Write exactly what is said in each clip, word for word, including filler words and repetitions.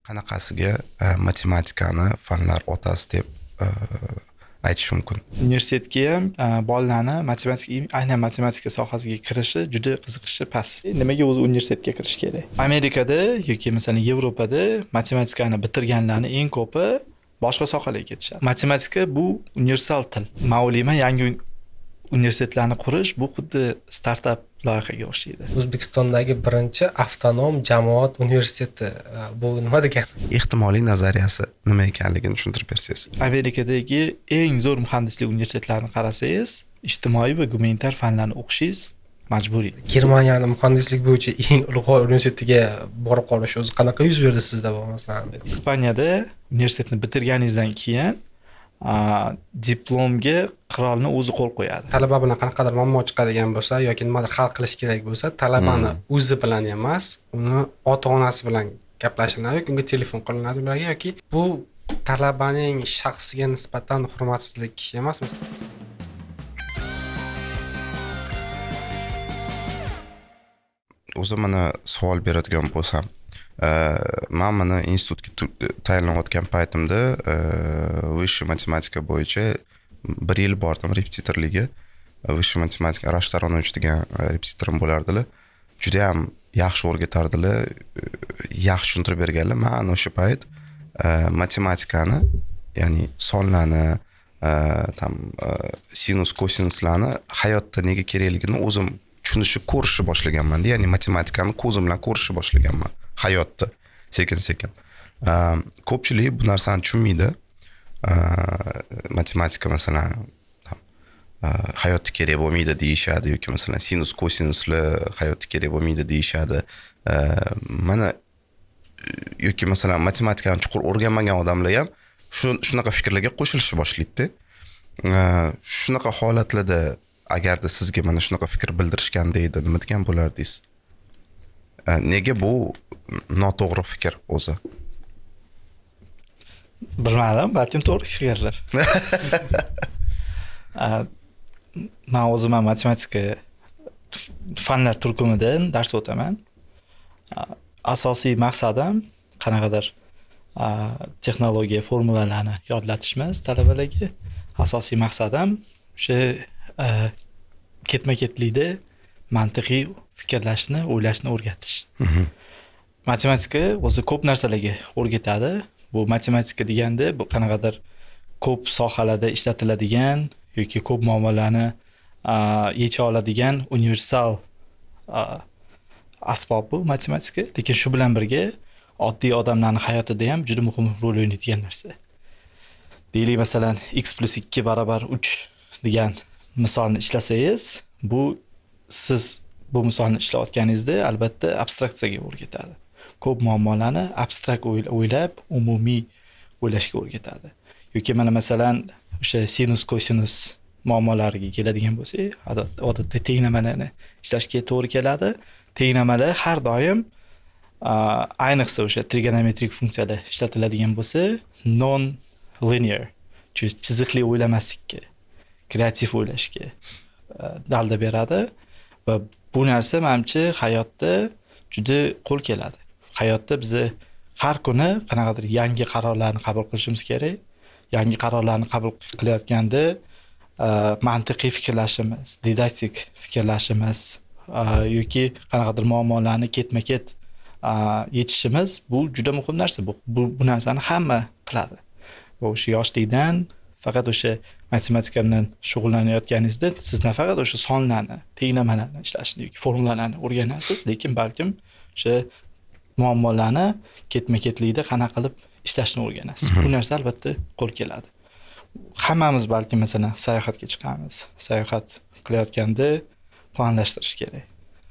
qanaqasiga matematikani fanlar otasi deb aytish mumkin. Universitetga ham bolalarni matematika, aynan matematika sohasiga kirishi juda qiziqishi past. Nimaga o'zi universitetga kirish kerak? Amerikada yoki masalan Yevropada matematikani bitirganlarning eng ko'pi boshqa sohalarga ketishadi. Matematika bu universal til. Men o'ylayman, yangi universitetlarni qurish bu xuddi startap loyihaga o'xshaydi. O'zbekistondagi birinchi avtonom jamoat universiteti bu nima degani? Ehtimoliy nazariyasi nima ekanligini tushuntirib bersangiz. Amerikadagi eng zo'r muhandislik universitetlarini qarasangiz, ijtimoiy va gumanitar fanlarni o'qishingiz majburiy. Germaniyani muhandislik bo'yicha eng ulug'vor universitetiga borib qolish o'zi qanaqa yuz berdi sizda bo'lmasdan? Ispaniyada universitetni bitirganingizdan keyin diplomga qirolni o'zi qo'l qo'yadi. Talaba bilan qanaqadir muammo chiqadigan bo'lsa yoki nimadir hal qilish kerak bo'lsa, talabani o'zi bilan emas, uni ota-onasi bilan gaplashiladi yoki unga telefon qilinadi ularga yoki bu talabaning shaxsiga nisbatan hurmatsizlik emasmi? O'zim mana savol beradigan bo'lsam, men mana institutga tayyorlanayotgan paytimda vысшая matematika bo'yicha bir yil bordim repetitorligiga. Vысшая matematika Rashid Aronovich degan repetitorim bo'lardilar. Juda ham yaxshi o'rgatardilar, yaxshi tushuntirib berganlar. Men o'sha payt matematikani, ya'ni sonlarni, tam sinus kosinuslarni hayotda nega kerakligini o'zim tushunishni ko'rishni boshlaganman. Ya'ni matematikani ko'zim bilan ko'rishni boshlaganman hayotda sekin-sekin. Ko'pchilik bu narsani tushunmaydi. Matematika masalan hayotda kerak bo'lmaydi deyishadi yoki masalan sinus kosinuslar hayotda kerak bo'lmaydi deyishadi. Mana yoki masalan matematikani chuqur o'rganmagan odamlar ham shunaqa fikrlarga qo'shilishni boshlaydi. Shunaqa holatlarda agarda sizga mana shunaqa fikr bildirishganda edi, nima degan bo'lardingiz? Nega bu noto'g'ri fikr o'zi? Bilmadim, balkim to'g'ri fikrlar. Men o'zim matematika fanlar turkumidan dars o'taman. Asosiy maqsadim qanaqadir texnologiya formulalarni yodlatish emas talabalarga. Asosiy maqsadim o'sha ketma-ketlikda mantiqiy fikrlashni, o'ylashni o'rgatish. Matematika o'zi ko'p narsalarga o'rgatadi. Bu matematika deganda bu qanaqadir ko'p sohalarda ishlatiladigan yoki ko'p muammolarni yecha oladigan universal asbob bu matematika. Lekin shu bilan birga oddiy odamlarning hayotida ham juda muhim rol o'ynaydigan narsa. Deylik masalan x plus ikki barobar uch degan misolni ishlasangiz, bu siz bu misolni ishlayotganingizda albatta abstraksiyaga o'rgatadi. Ko'p muammolarni abstrakt o'ylab, umumiy o'ylashga o'rgatadi. Yoki mana masalan o'sha sinus kosinus muammolariga keladigan bo'lsak, odatda tenglamalarni ishlashga to'g'ri keladi. Tenglamalar har doim ayniqsa o'sha trigonometrik funksiyalar ishlatiladigan bo'lsa, non linear, chiziqli o'ylamaslikka, kreativ o'ylashga dalda beradi va bu narsa menimcha hayotda juda qo'l keladi. Hayotda biz har kuni qanaqadir yangi qarorlarni qabul qilishimiz kerak. Yangi qarorlarni qabul qilayotganda mantiqiy fikrlashimiz, didaktik fikrlashimiz yoki qanaqadir muammolarni ketma-ket yechishimiz bu juda muhim narsa. Bu, bu, bu narsani hamma qiladi. Va o'sha yoshlikdan faqat o'sha matematika bilan shug'ullanayotganingizda siz nafaqat o'sha sonlarni, tenglamalarni ishlashni yoki formulalarni o'rganasiz, lekin balkim o'sha muammolarni ketma-ketlikda qanaqa qilib ishlashni o'rganasiz. Bu narsa albatta qo'l keladi. Hammamiz balki masalan sayohatga chiqamiz. Sayohat qilayotganda planlashtirish kerak.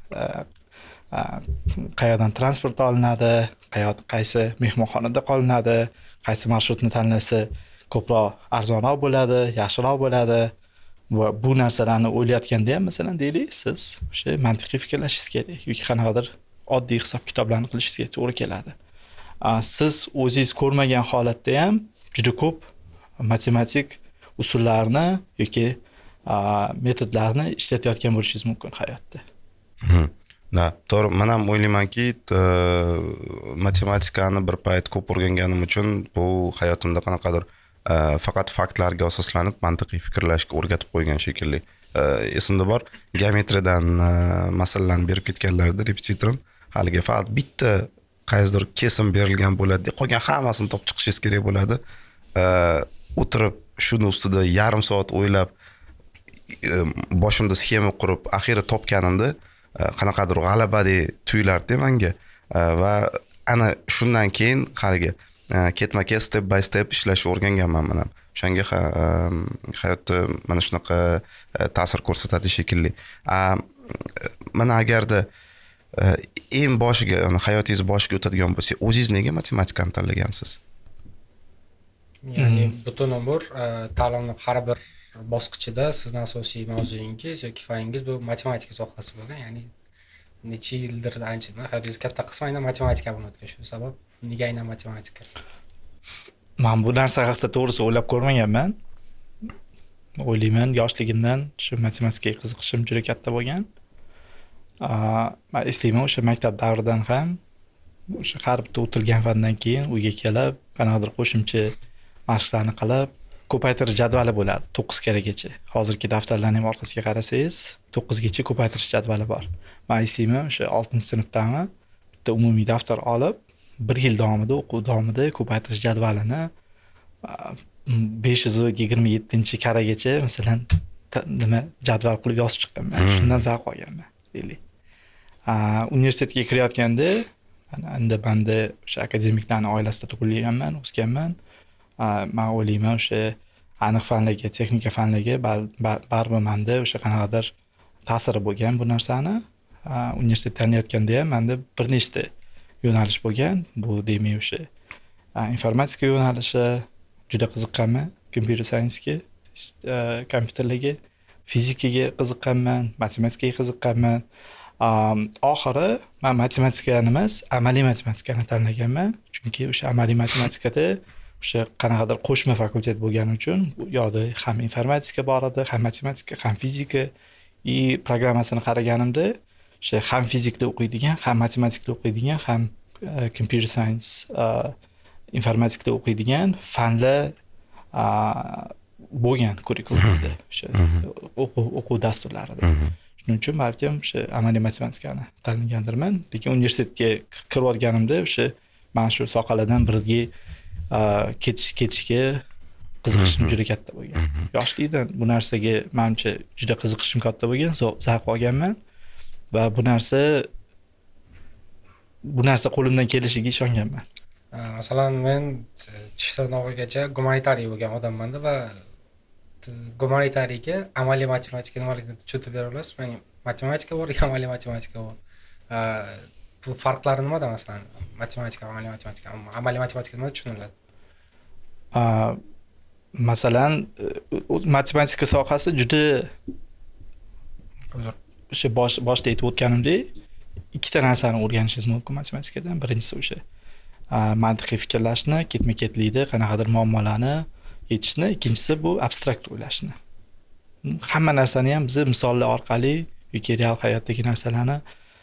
Qayerdan transport olinadi, qaysi mehmonxonada qolinadi, qaysi marshrutni tanlasa ko'proq arzonroq bo'ladi, yaxshiroq bo'ladi va bu narsalarni o'ylayotganda ham masalan deylik, siz o'sha mantiqiy fikrlashingiz kerak yoki qanaqadir oddiy hisob-kitoblarni qilishingizga to'g'ri keladi. Siz o'zingiz ko'rmagan holatda ham juda ko'p matematik usullarni yoki metodlarni ishlatayotgan bo'lishingiz mumkin hayotda. Ha, to'g'ri. Men ham o'ylaymanki, matematikani bir payt ko'p o'rganganim uchun bu hayotimda qanaqadir faqat faktlarga asoslanib mantiqiy fikrlashga o'rgatib qo'ygan shekilli. Esimda bor, geometriyadan masalalarni berib ketganlarida repetitorim haliga faqat bitta qaysidir kesim berilgan bo'ladi, qolgan hammasini topib chiqishingiz kerak bo'ladi. O'tirib shuni ustida yarim soat o'ylab boshimda sxema qurib, oxiri topganimda qanaqadir g'alabadek tuyulardi menga va ana shundan keyin haliga ketma-ket step by step ishlashni o'rganganman men ham. O'shanga hayotda mana shunaqa ta'sir ko'rsatadi shekilli. Mana agarda eng boshiga, hayotingiz boshiga o'tadigan bo'lsa, o'zingiz nega matematikani tanlagansiz? Ya'ni butun umr ta'limning har bir bosqichida sizni asosiy mavzuyingiz yoki faningiz bu matematika sohasi bo'lgan. Ya'ni necha yildir ancha hayotingiz katta qismi aynan matematika bilan o'tgan. Shu sabab nega aynan matematika? Men bu narsa haqida to'g'risi o'ylab ko'rmaganman. O'ylayman, yoshligimdan shu matematikaga qiziqishim juda katta bo'lgan. Men eslayman, o'sha maktab davridan ham o'sha har bitta o'tilgan fandan keyin uyga kelib, qanaqadir qo'shimcha mashqlarni qilib, ko'paytirish jadvali bo'ladi to'qqiz karagacha. Hozirgi daftarlarning orqasiga qarasangiz, to'qqiz gacha ko'paytirish jadvali bor. Men eslayman, o'sha oltinchi sinfdami bitta umumiy daftar olib, bir yil davomida o'quv davomida ko'paytirish jadvalini besh yuz yigirma yettinchi karagacha masalan nima jadval qilib yozib chiqqanman. Shundan zavq olganman, deylik. Universitetga kirayotganda endi banda o'sha akademiklarning oilasida tug'ilganman, o'sganman. Men o'ylayman, o'sha aniq fanlarga, texnika fanlarga baribir menda o'sha qanaqadir ta'siri bo'lgan bu narsani. Universitetda tanlayotganda ham menda bir nechta yo'nalish bo'lgan. Bu demak o'sha informatika yo'nalishi juda qiziqqanman, computer science-ga, kompyuterlarga, fizikaga qiziqqanman, matematikaga qiziqqanman. Oxiri men matematikani emas, amaliy matematikani tanlaganman. Chunki o'sha amaliy matematikada o'sha qanaqadir qo'shma fakultet bo'lgani uchun u yoqda ham informatika bor edi, ham matematika, ham fizika. I programmasini qaraganimda o'sha ham fizikda o'qiydigan, ham matematikada o'qiydigan, ham computer science, informatikada o'qiydigan fanlar bo'lgan kurikulumda, o'sha o'quv o'quv dasturlarida. Shuning uchun balkim o'sha amaliy matematikani tanlagandirman, lekin universitetga kirib olganimda o'sha men shu sohalardan biriga ketish ketishga qiziqishim juda katta bo'lgan. Yoshlikdan bu narsaga menimcha juda qiziqishim katta bo'lgan, zavq olganman va bu narsa bu narsa qo'limdan kelishiga ishonganman. Masalan, men tish sirnog'igacha gumanitariy bo'lgan odamman-da va gumanitariga amaliy matematika nimaligini tushuntirib bera olasiz? Ya'ni matematika bor, amaliy matematika bor. Bu farqlari nimada masalan? Matematika, amaliy matematika, amaliy matematika nima tushuniladi? Masalan, matematika sohasi juda o'sha bosh boshda aytib o'tganimdek, ikkita narsani o'rganishingiz mumkin matematikadan. Birinchisi o'sha mantiqiy fikrlashni, ketma-ketlikda qanaqadir muammolarni yechishni, ikkinchisi bu abstrakt o'ylashni. Hamma narsani ham biz misollar orqali yoki real hayotdagi narsalarni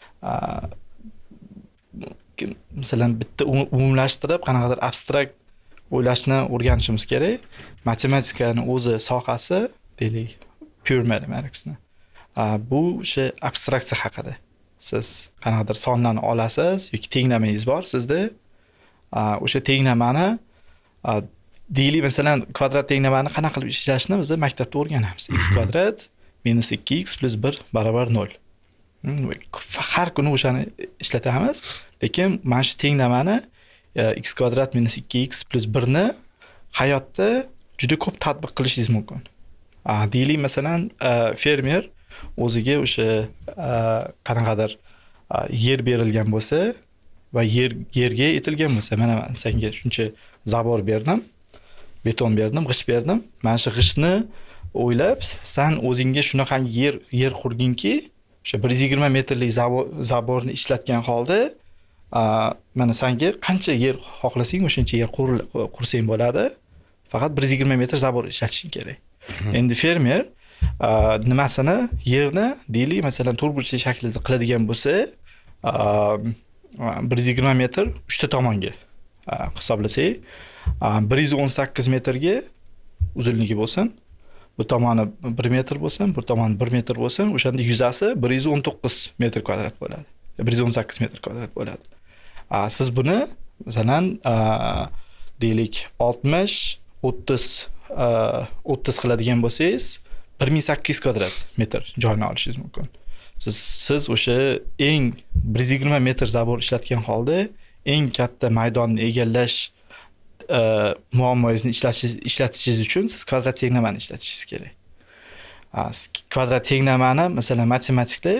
masalan bitta umumlashtirib qanaqadir abstrakt o'ylashni o'rganishimiz kerak. Matematikani o'zi sohasi, deylik, pure mathematicsni. Bu o'sha abstraksiya haqida. Siz qanaqadir sonlarni olasiz yoki tenglamangiz bor sizda. O'sha tenglamani deylik, masalan, kvadrat tenglamani qanaqa qilib ishlashni biz maktabda o'rganamiz. X kvadrat minus ikki x plus bir barobar nol. Har kuni o'shani ishlatamiz, lekin mana shu tenglamani x kvadrat minus ikki x plus bir ni hayotda juda ko'p tatbiq qilishingiz mumkin. Deylik, masalan, fermer o'ziga o'sha qanaqadir yer berilgan bo'lsa va yer yerga etilgan bo'lsa, mana men senga shuncha zabor berdim, beton berdim, g'isht berdim. Mana shu g'ishtni o'ylab, sen o'zingga shunaqa yer yer qurginki, o'sha bir yuz yigirma metrlik zaborni ishlatgan holda mana senga qancha yer xohlasang o'shancha yer qursang bo'ladi. Faqat bir yuz yigirma metr zabor ishlatishing kerak. Endi fermer nimasini, yerni deylik, masalan, to'rtburchak shaklida qiladigan bo'lsa, bir yuz yigirma metr uchta tomonga hisoblasak, bir yuz o'n sakkiz metrga uzunligi bo'lsin. Bu tomoni bir metr bo'lsin, bu tomoni bir metr bo'lsin. O'shanda yuzasi bir yuz o'n to'qqiz metr kvadrat bo'ladi. bir yuz o'n sakkiz metr kvadrat bo'ladi. Siz buni masalan deylik oltmish o'ttiz o'ttiz qiladigan bo'lsangiz bir ming sakkiz yuz kvadrat metr joyni olishingiz mumkin. Siz siz o'sha eng bir yuz yigirma metr zabor ishlatgan holda eng katta maydonni egallash muammoingizni ishlatishingiz uchun siz kvadrat tenglamani ishlatishingiz kerak. Kvadrat tenglamani masalan matematiklar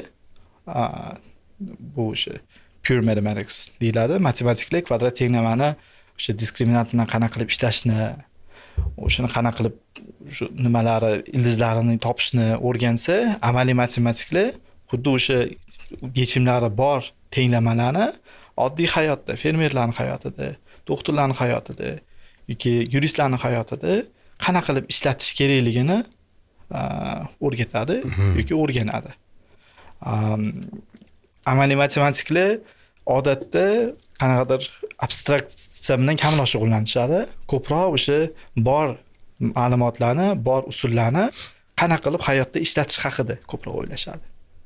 bu o'sha pure mathematics deyiladi. Matematiklar kvadrat tenglamani o'sha diskriminant bilan qanaqa qilib ishlashni, o'shani qanaqa qilib shu nimalari ildizlarini topishni o'rgansa, amaliy matematiklar xuddi o'sha yechimlari bor tenglamalarni oddiy hayotda, fermerlarning hayotida, doktorlarning hayotida yoki yuristlarning hayotida qanaqa qilib ishlatish kerakligini o'rgatadi yoki o'rganadi. Amaliy matematiklar odatda qanaqadir abstraksiya bilan kamroq shug'ullanishadi. Ko'proq o'sha bor ma'lumotlarni, bor usullarni qanaqa qilib hayotda ishlatish haqida ko'proq o'ylashadi.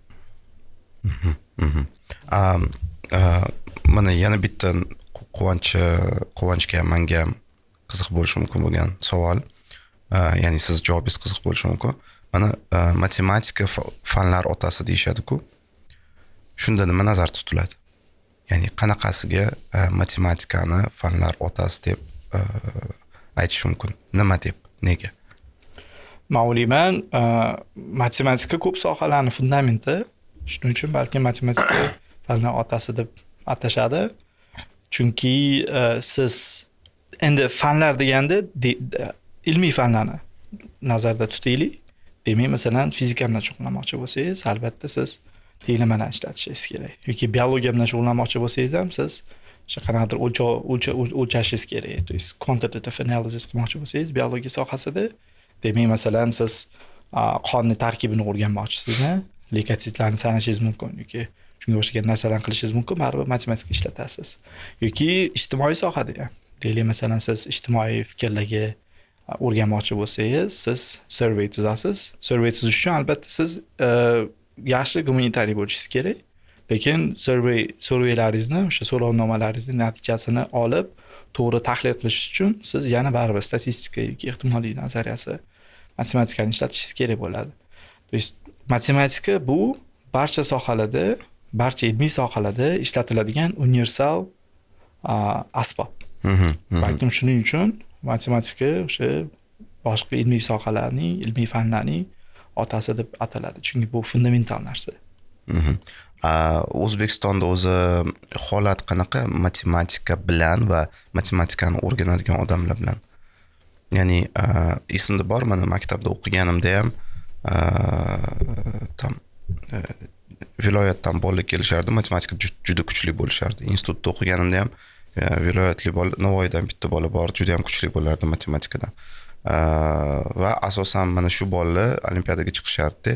Mana yana bitta quvonch quvonchga menga qiziq bo'lishi mumkin bo'lgan savol, ya'ni siz javobingiz qiziq bo'lishi mumkin. Mana matematika fanlar otasi deyishadi-ku. Shunda nima nazarda tutiladi? Ya'ni qanaqasiga matematikani fanlar otasi deb aytish mumkin? Nima deb? Nega? Men o'ylayman, matematika ko'p sohalarning fundamenti. Shuning uchun balki matematika fanlar otasi deb atashadi. Chunki siz endi fanlar deganda ilmiy fanlarni nazarda tutaylik. Demak, masalan, fizika bilan shug'ullanmoqchi bo'lsangiz, albatta siz tenglamani ishlatishingiz kerak. Yoki biologiya bilan shug'ullanmoqchi bo'lsangiz ham siz o'sha qanaqadir o'lchashingiz kerak. To есть quantitative analysis qilmoqchi bo'lsangiz biologiya sohasida, demak, masalan, siz qonning tarkibini o'rganmoqchisiz, leykositlarni sanashingiz mumkin yoki shunga o'xshagan narsalarni qilishingiz mumkin, baribir matematika ishlatasiz. Yoki ijtimoiy sohada ham. Deylik, masalan, siz ijtimoiy fikrlarga o'rganmoqchi bo'lsangiz, siz survey tuzasiz. Survey tuzish uchun albatta siz yaxshi gumanitar bo'lishingiz kerak. Lekin survey surveylaringizni, o'sha so'rovnomalaringizni natijasini olib, to'g'ri tahlil qilish uchun siz yana baribir statistika yoki ehtimoliy nazariyasi matematikani ishlatishingiz kerak bo'ladi. To есть matematika bu barcha sohalarda, barcha ilmiy sohalarda ishlatiladigan universal asbob. Balkim shuning uchun matematika o'sha boshqa ilmiy sohalarning, ilmiy fanlarning otasi deb ataladi. Chunki bu fundamental narsa. O'zbekistonda o'zi holat qanaqa matematika bilan va matematikani o'rganadigan odamlar bilan? Ya'ni esimda bor, mana maktabda o'qiganimda ham tam viloyatdan bolalar kelishardi, matematika juda kuchli bo'lishardi. Institutda o'qiganimda ham viloyatli bola, Navoiydan bitta bola bor, juda ham kuchli bo'lardi matematikadan. Va asosan mana shu bolalar olimpiadaga chiqishardi.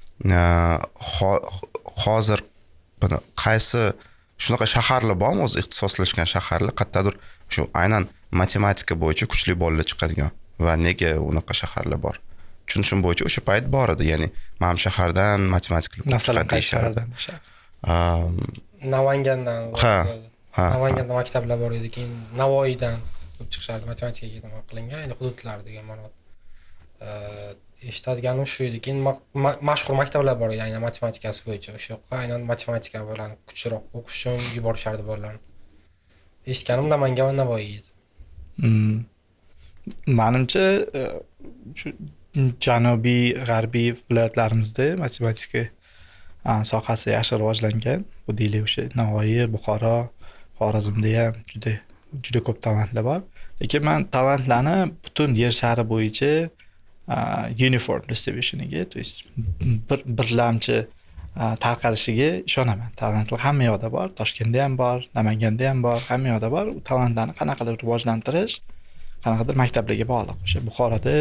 Hozir buni qaysi shunaqa shaharlar bormi, o'zi ixtisoslashgan shaharlar, qayerdadir shu aynan matematika bo'yicha kuchli bolalar chiqadigan va nega unaqa shaharlar bor? Tushunishim bo'yicha o'sha payt bor edi, ya'ni mana shahardan matematiklar masalan qaysi shahardan? Namangandan. Ha. Ha. Namanganda maktablar bor edi, keyin Navoiydan ko'p chiqishardi, matematikaga nima qilingan, ya'ni hududlar degan ma'noda. Eshitadiganim shu edi. Keyin mashhur maktablar bor edi, ya'ni matematikasi bo'yicha. O'sha yoqqa aynan matematika bilan kuchliroq o'qish uchun yuborishardi bolalarni. Eshitganim Namangan va Navoiy edi. Menimcha shu janubiy, g'arbiy viloyatlarimizda matematika sohasi yaxshi rivojlangan. Bu deylik o'sha Navoiy, Buxoro, Xorazmda ham juda juda ko'p talantlar bor. Lekin men talantlarni butun yer shari bo'yicha uniform distributioniga, to есть bir birlamchi tarqalishiga ishonaman. Talantlar hamma yoqda bor, Toshkentda ham bor, Namanganda ham bor, hamma yoqda bor. U talantlarni qanaqadir rivojlantirish, qanaqadir maktablarga bog'liq. O'sha Buxoroda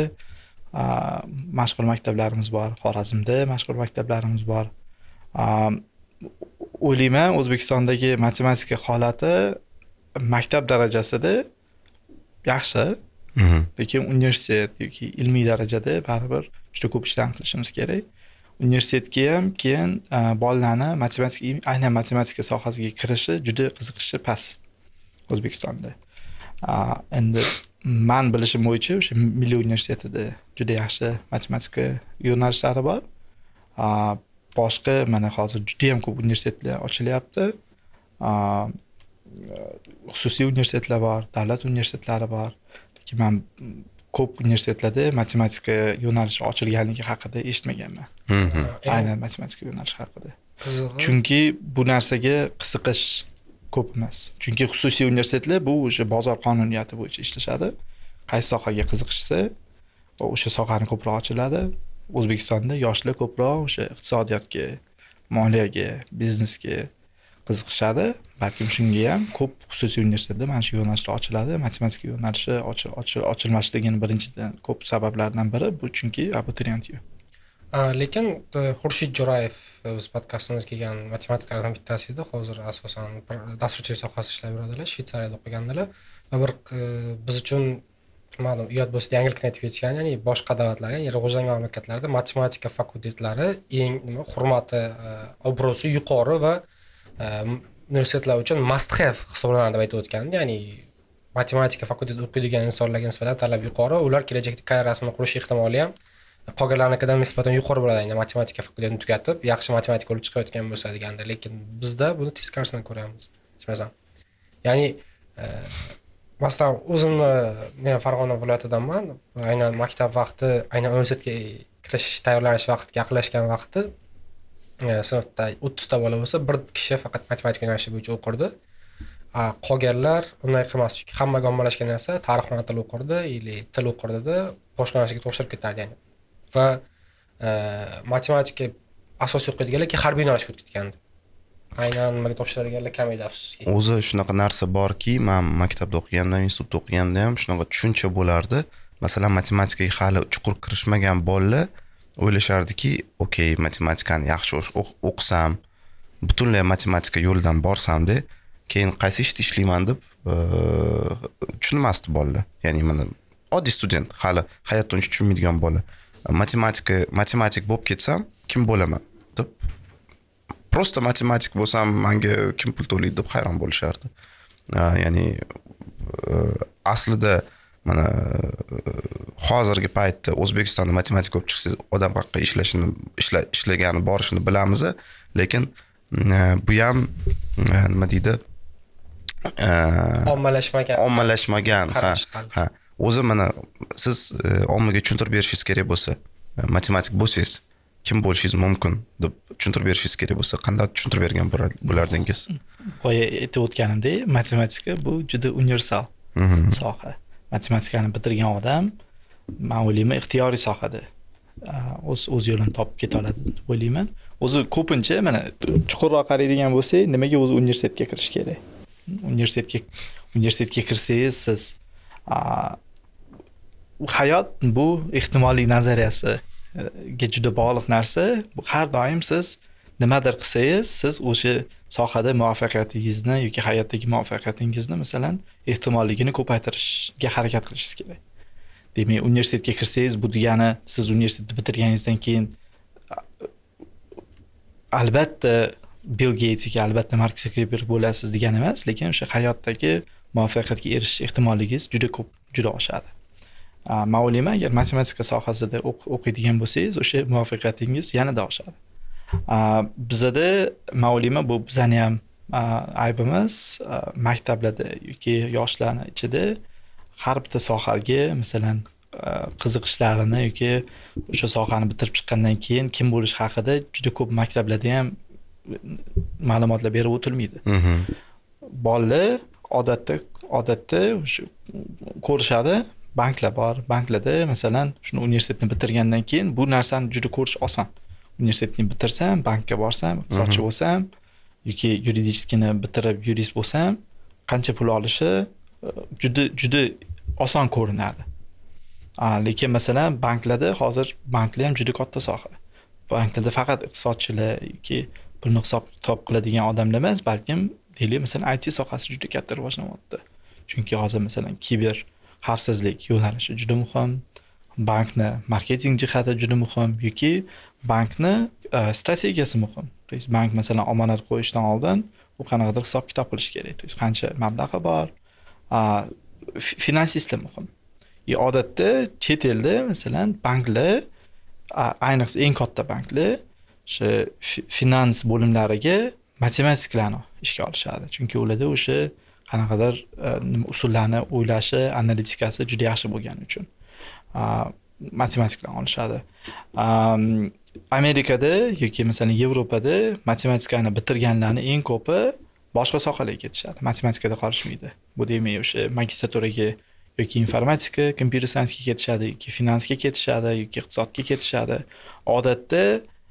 mashhur maktablarimiz bor, Xorazmda mashhur maktablarimiz bor. o'ylayman O'zbekistondagi matematika holati maktab darajasida yaxshi, lekin universitet yoki ilmiy darajada baribir juda ko'p ishlarni qilishimiz kerak. Universitetga ham keyin bolalarni matematika, aynan matematika sohasiga kirishi juda qiziqishi past O'zbekistonda. Endi men bilishim bo'yicha o'sha Milliy universitetida juda yaxshi matematika yo'nalishlari bor. Boshqa mana hozir juda ham ko'p universitetlar ochilyapti. Xususiy universitetlar bor, davlat universitetlari bor. Lekin men ko'p universitetlarda matematika yo'nalishi ochilganligi haqida eshitmaganman. Aynan matematika yo'nalishi haqida. Chunki bu narsaga qiziqish ko'p emas. Chunki xususiy universitetlar bu o'sha bozor qonuniyati bo'yicha ishlashadi. Qaysi sohaga qiziqishsa, o'sha sohani ko'proq ochiladi. O'zbekistonda yoshlar ko'proq o'sha iqtisodiyotga, moliyaga, biznesga qiziqishadi. Balkim shunga ham ko'p xususiy universitetda mana shu yo'nalishlar ochiladi. Matematika yo'nalishi ochilmasligining birinchidan ko'p sabablaridan biri bu chunki abituriyent yo'q. Lekin Xurshid Jo'rayev biz podkastimizga kelgan matematiklardan bittasi edi. Hozir asosan dasturchilik sohasida ishlayib yuradilar, Shveysariyada o'qigandilar va bir biz uchun ma'lum uyat bo'lsa yangilikni aytib ketgan, ya'ni boshqa davlatlar, ya'ni rivojlangan mamlakatlarda matematika fakultetlari eng nima hurmati, obro'si yuqori va universitetlar uchun must have hisoblanadi deb aytib o'tgandi. Ya'ni matematika fakultetida o'qiydigan insonlarga nisbatan talab yuqori, ular kelajakda karyerasini qurish ehtimoli ham qolganlarnikidan nisbatan yuqori bo'ladi. Ya'ni matematika fakultetini tugatib, yaxshi matematik bo'lib chiqayotgan bo'lsa deganda, lekin bizda buni teskarisini ko'ramiz. Ismasam. Ya'ni masalan, o'zimni men Farg'ona viloyatidanman. Aynan maktab vaqti, aynan universitetga kirish tayyorlanish vaqtiga yaqinlashgan vaqti sinfda o'ttiz ta bola bo'lsa, bir kishi faqat matematika yo'nalishi bo'yicha o'qirdi. Qolganlar unday qilmas, chunki hammaga ommalashgan narsa tarix va til o'qirdi, yoki til o'qirdida boshqa narsaga topshirib ketardi yani. Va matematika asosiy o'qiydiganlar keyin harbiy yo'nalishga o'tib ketgandi. Aynan nimaga topshiradiganlar kam edi afsuski. O'zi shunaqa narsa borki, men maktabda o'qiganda, institutda o'qiganda ham shunaqa tushuncha bo'lardi. Masalan, matematikaga hali chuqur kirishmagan bolalar o'ylashardiki, okey, matematikani yaxshi o'qisam, butunlay matematika yo'lidan borsam-da, keyin qaysi ishda ishlayman deb tushunmasdi bolalar. Ya'ni mana oddiy student, hali hayotdan tushunmaydigan bola. Matematika, matematik bo'lib ketsam, kim bo'laman deb prosta matematik bo'lsam, menga kim pul to'laydi deb hayron bo'lishardi. Ya'ni aslida mana hozirgi paytda O'zbekistonda matematik ko'p chiqsa, odam haqqa ishlashini, ishlagani, borishini bilamiz, lekin bu ham nima deydi? Ommalashmagan. Ommalashmagan. Ha, ha. O'zi mana siz ommaga tushuntirib berishingiz kerak bo'lsa, matematik bo'lsangiz, kim bo'lishingiz mumkin deb tushuntirib berishingiz kerak bo'lsa, qanday tushuntirib bergan bo'lardingiz? Boya aytib o'tganimdek, matematika bu juda universal soha. Matematikani bitirgan odam, men o'ylayman, ixtiyoriy sohada o'z o'z yo'lini topib keta oladi deb o'ylayman. O'zi ko'pincha mana chuqurroq qaraydigan bo'lsak, nimaga o'zi universitetga kirish kerak? Universitetga universitetga kirsangiz, siz hayot bu ehtimollik nazariyasiga juda bog'liq narsa. Bu har doim siz nimadir qilsangiz, siz o'sha sohada muvaffaqiyatingizni yoki hayotdagi muvaffaqiyatingizni masalan ehtimolligini ko'paytirishga harakat qilishingiz kerak. Demak, universitetga kirsangiz, bu degani siz universitetni bitirganingizdan keyin albatta Bill Gates yoki albatta Mark Zuckerberg bo'lasiz degani emas, lekin o'sha hayotdagi muvaffaqiyatga erishish ehtimolligingiz juda ko'p, juda oshadi. Men o'ylayman, agar matematika sohasida o'qiydigan bo'lsangiz, o'sha muvaffaqiyatingiz yanada oshadi. Bizada men o'ylayman, bu bizani ham aybimiz, maktablarda yoki yoshlarning ichida har bitta sohaga masalan qiziqishlarini yoki o'sha sohani bitirib chiqqandan keyin kim bo'lish haqida juda ko'p maktablarda ham ma'lumotlar berib o'tilmaydi. Bolalar odatda odatda o'sha ko'rishadi, banklar bor, banklarda masalan shuni universitetni bitirgandan keyin bu narsani juda ko'rish oson. Universitetni bitirsam, bankka borsam, iqtisodchi bo'lsam yoki yuridikni bitirib yurist bo'lsam, qancha pul olishi juda juda oson ko'rinadi. Lekin masalan banklarda hozir banklar ham juda katta soha. Banklarda faqat iqtisodchilar yoki pulni hisob kitob qiladigan odamlar emas, balkim deylik masalan I T sohasi juda katta rivojlanyapti. Chunki hozir masalan kiber xavfsizlik yo'nalishi juda muhim, bankni marketing jihati juda muhim yoki bankni strategiyasi muhim. То есть bank masalan omonat qo'yishdan oldin u qanaqadir hisob kitob qilish kerak. То есть qancha mablag'i bor, finansistlar muhim. И odatda chet elda masalan banklar, ayniqsa eng katta banklar o'sha finans bo'limlariga matematiklarni ishga olishadi. Chunki ularda o'sha qanaqadir usullarni o'ylashi, analitikasi juda yaxshi bo'lgani uchun matematiklarni olishadi. Amerikada yoki masalan Yevropada matematikani bitirganlarning eng ko'pi boshqa sohalarga ketishadi. Matematikada qolishmaydi. Bu demak o'sha magistraturaga yoki informatika, computer science ga ketishadi, yoki finansga ketishadi, yoki iqtisodga ketishadi. Odatda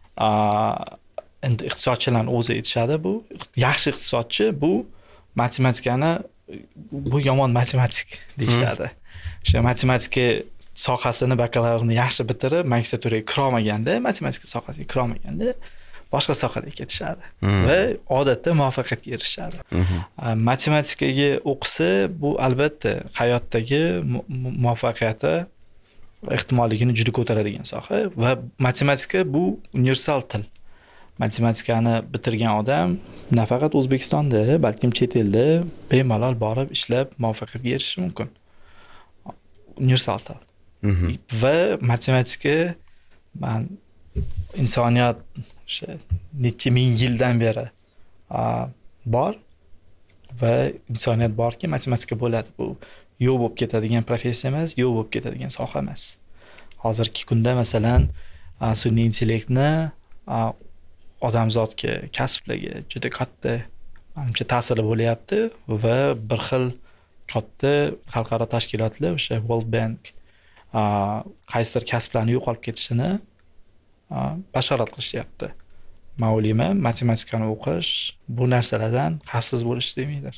endi iqtisodchilarning o'zi aytishadi, bu yaxshi iqtisodchi bu matematikani bu yomon matematik deyishadi. O'sha matematika sohasini bakalavrini yaxshi bitirib, magistraturaga kirolmaganda, matematika sohasiga kirolmaganda boshqa sohalarga ketishadi va odatda muvaffaqiyatga erishadi. Matematikaga o'qisa, bu albatta hayotdagi muvaffaqiyati ehtimolligini juda ko'taradigan soha va matematika bu universal til. Matematikani bitirgan odam nafaqat O'zbekistonda, balkim chet elda bemalol borib ishlab muvaffaqiyatga erishishi mumkin. Universal til. Va matematika man insoniyat o'sha necha ming yildan beri bor va insoniyat borki matematika bo'ladi. Bu yo'q bo'lib ketadigan professiya emas, yo'q bo'lib ketadigan soha emas. Hozirgi kunda masalan sun'iy intellektni odamzodga, kasblarga juda katta menimcha ta'siri bo'lyapti va bir xil katta xalqaro tashkilotlar o'sha World Bank qaysidir kasblarning yo'qolib ketishini bashorat qilishyapti. Men o'ylayman, matematikani o'qish bu narsalardan xavfsiz bo'lish demaydir.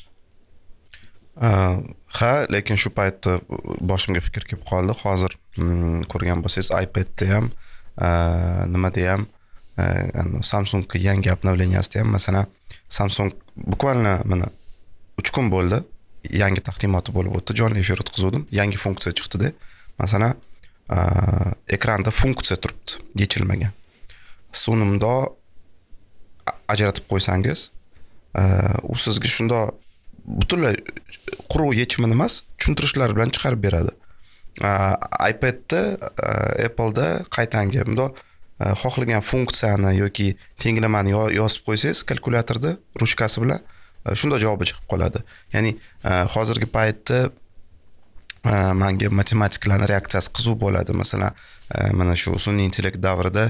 Ha, lekin shu paytda boshimga fikr kelib qoldi. Hozir ko'rgan bo'lsangiz iPadda ham, nimada ham, Samsung yangi обновлениясida ham masalan Samsung bukvalno mana uch kun bo'ldi, yangi taqdimoti bo'lib o'tdi, jonli efir o'tkazdim, yangi funksiya chiqdi-da. Masalan, ekranda funksiya turibdi, yechilmagan. Sunimda ajratib qo'ysangiz, u sizga shunda butunlay quruq yechimini emas, tushuntirishlar bilan chiqarib beradi. iPadda, Apple'da qaytangi bunda xohlagan funksiyani yoki tenglamani yozib qo'ysangiz kalkulyatorda ruchkasi bilan shunda javobi chiqib qoladi. Ya'ni hozirgi paytda menga matematiklarning reaksiyasi qiziq bo'ladi. Masalan, mana shu sun'iy intellekt davrida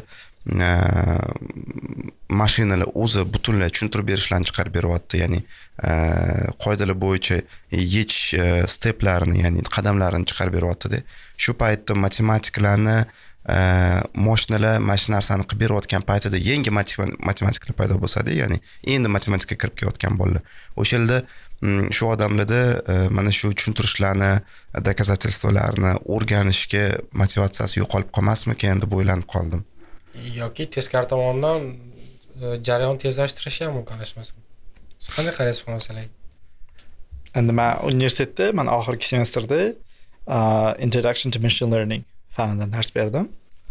mashinalar o'zi butunlay tushuntirib berishlarini chiqarib beryapti. Ya'ni qoidalar bo'yicha yechish steplarini, ya'ni qadamlarini chiqarib beryapti-da. Shu paytda matematiklarni mashinalar mana shu narsani qilib berayotgan paytida yangi matematiklar paydo bo'lsa-da, ya'ni endi matematika kirib kelayotgan bolalar. O'sha yerda shu odamlarda mana shu tushuntirishlarni, doказательствоlarni o'rganishga motivatsiyasi yo'qolib qolmasmikan, endi bo'ylanib qoldim. Yoki teskari tomondan jarayon tezlashtirish ham mumkin adashmasam. Siz qanday qaraysiz bu masalaga? Endi men universitetda, men oxirgi semestrda Introduction to Machine Learning fanidan dars berdim.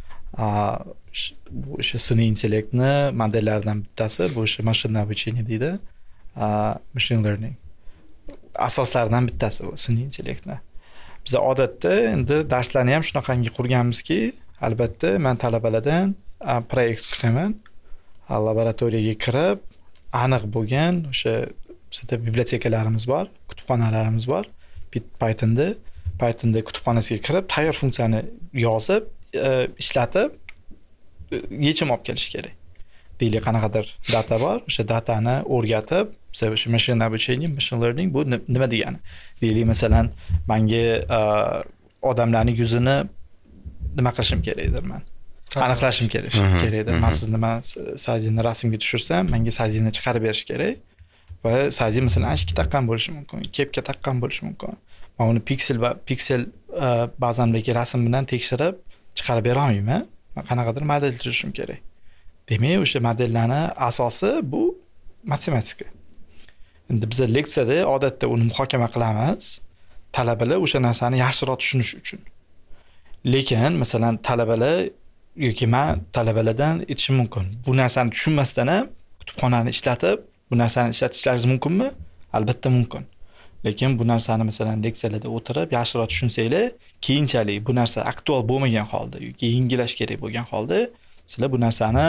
Bu o'sha sun'iy intellektni modellaridan bittasi, bu o'sha mashina обучение deydi. Machine learning asoslaridan bittasi bu sun'iy intellektni. Biz odatda endi darslarni ham shunaqangi qurganmizki, albatta men talabalardan proyekt kutaman. Laboratoriyaga kirib, aniq bo'lgan o'sha bizda bibliotekalarimiz bor, kutubxonalarimiz bor. Pythonda, Pythonda kutubxonasiga kirib, tayyor funksiyani yozib, ishlatib, yechim olib kelish kerak. Deylik qanaqadir data bor, o'sha datani o'rgatib, biz o'sha machine обучение, machine learning bu nima degani? Deylik masalan, menga odamlarning yuzini nima qilishim kerakdir men. Aniqlashim kerak, kerakdir. Men sizni nima sajini rasmga tushirsam, menga sajini chiqarib berish kerak. Va saji masalan ashki taqqan bo'lishi mumkin, kepka taqqan bo'lishi mumkin. Men uni piksel va piksel bazamdagi rasm bilan tekshirib chiqarib bera olmayman. Men qanaqadir model tuzishim kerak. Demak, o'sha modellarning asosi bu matematika. Endi biz leksiyada odatda uni muhokama qilamiz, talabalar o'sha narsani yaxshiroq tushunish uchun. Lekin, masalan, talabalar yoki men talabalardan aytishim mumkin. Bu narsani tushunmasdan ham kutubxonani ishlatib, bu narsani ishlatishlaringiz mumkinmi? Albatta mumkin. Lekin bu narsani masalan leksiyalarda o'tirib yaxshiroq tushunsanglar, keyinchalik bu narsa aktual bo'lmagan holda yoki yangilash kerak bo'lgan holda, sizlar bu narsani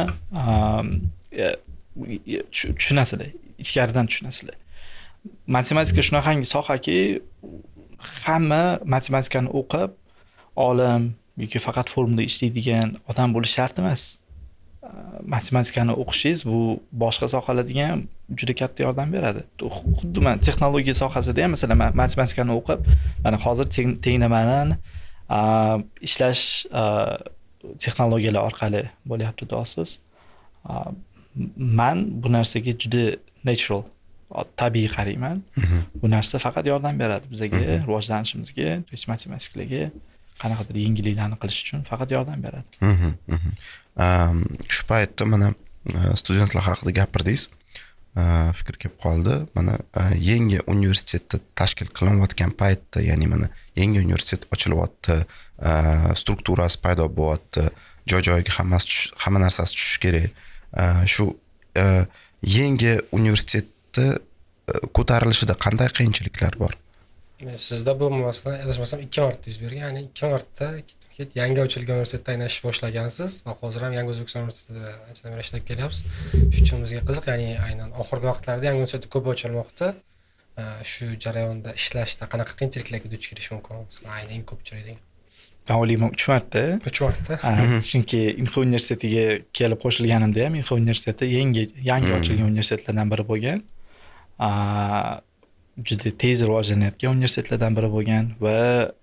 tushunasizlar, ichkaridan tushunasizlar. Matematika shunaqangi sohaki, hamma matematikani o'qib, olim yoki faqat formula ishlaydigan odam bo'lish shart emas. Matematikani o'qishingiz bu boshqa sohalarga ham juda katta yordam beradi. Xuddi men texnologiya sohasida ham masalan matematikani o'qib, mana hozir tenglamani ishlash texnologiyalar orqali bo'lyapti deysiz. Men bu narsaga juda natural, tabiiy qarayman. Bu narsa faqat yordam beradi bizga, rivojlanishimizga, matematiklarga qanaqadir yangiliklarni qilish uchun faqat yordam beradi. Shu paytda mana studentlar haqida gapirdingiz. Fikr kelib qoldi. Mana yangi universitetda tashkil qilinayotgan paytda, ya'ni mana yangi universitet ochilyapti, strukturasi paydo bo'lyapti, joy-joyiga hammasi hamma narsasi tushishi kerak. Shu yangi universitetda ko'tarilishida qanday qiyinchiliklar bor? Sizda bu masala adashmasam ikki marta yuz bergan, ya'ni ikki marta yangi ochilgan universitetda aynash boshlagansiz va hozir ham Yangi O'zbekiston universitetida anchadan beri ishlab kelyapsiz. Shu uchun bizga qiziq, ya'ni aynan oxirgi vaqtlarda yangi universitet ko'p ochilmoqda. Shu jarayonda ishlashda qanaqa qiyinchiliklarga duch kelish mumkin? Masalan, aynan eng ko'p uchraydigan. Men o'ylayman uch marta. uch marta. Chunki Inha universitetiga kelib qo'shilganimda ham Inha universiteti yangi yangi ochilgan universitetlardan biri bo'lgan. Juda tez rivojlanayotgan universitetlardan biri bo'lgan va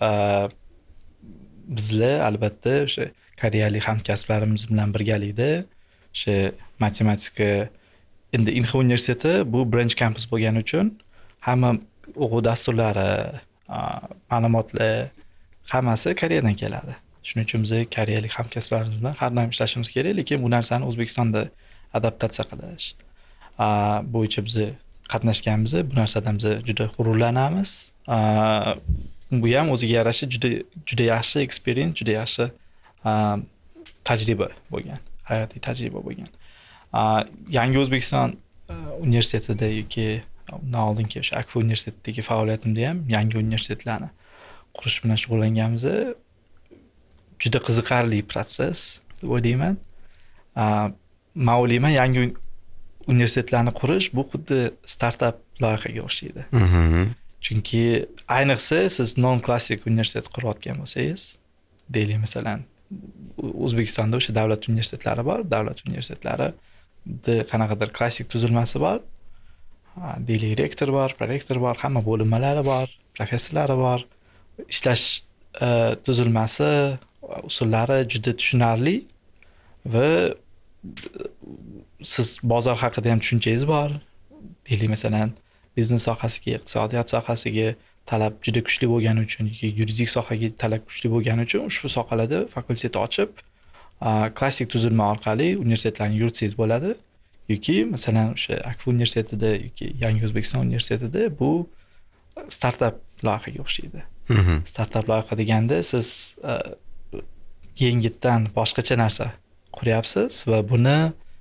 bizlar albatta o'sha koreyalik hamkasblarimiz bilan birgalikda o'sha matematika, endi Inha universiteti bu branch campus bo'lgani uchun hamma o'quv dasturlari, ma'lumotlar hammasi Koreyadan keladi. Shuning uchun biz koreyalik hamkasblarimiz bilan har doim ishlashimiz kerak, lekin bu narsani O'zbekistonda adaptatsiya qilish bo'yicha biz qatnashganmiz. Bu narsadan biz juda g'ururlanamiz. Bu ham o'ziga yarasha juda juda yaxshi experience, juda yaxshi tajriba bo'lgan, hayotiy tajriba bo'lgan. Yangi O'zbekiston universitetida yoki undan oldingi o'sha Akfa universitetidagi faoliyatimda ham yangi universitetlarni qurish bilan shug'ullanganmiz. Juda qiziqarli protsess deb o'ylayman. Men o'ylayman yangi universitetlarni qurish bu xuddi startup loyihaga o'xshaydi. Chunki ayniqsa siz non-klassik universitet qurayotgan bo'lsangiz, deylik masalan, O'zbekistonda o'sha davlat universitetlari bor, davlat universitetlari qanaqadir klassik tuzilmasi bor. Deylik rektor bor, prorektor bor, hamma bo'linmalari bor, professorlari bor. Ishlash tuzilmasi, usullari juda tushunarli va siz bozor haqida ham tushunchangiz bor. Deylik masalan, biznes sohasiga, iqtisodiyot sohasiga talab juda kuchli bo'lgani uchun yoki yuridik sohaga talab kuchli bo'lgani uchun ushbu sohalarda fakultet ochib, klassik tuzilma orqali universitetlarni yuritsangiz bo'ladi. Yoki masalan o'sha Akfa universitetida yoki Yangi O'zbekiston universitetida bu startup loyihaga o'xshaydi. Startup loyiha deganda siz yengitdan boshqacha narsa quryapsiz va buni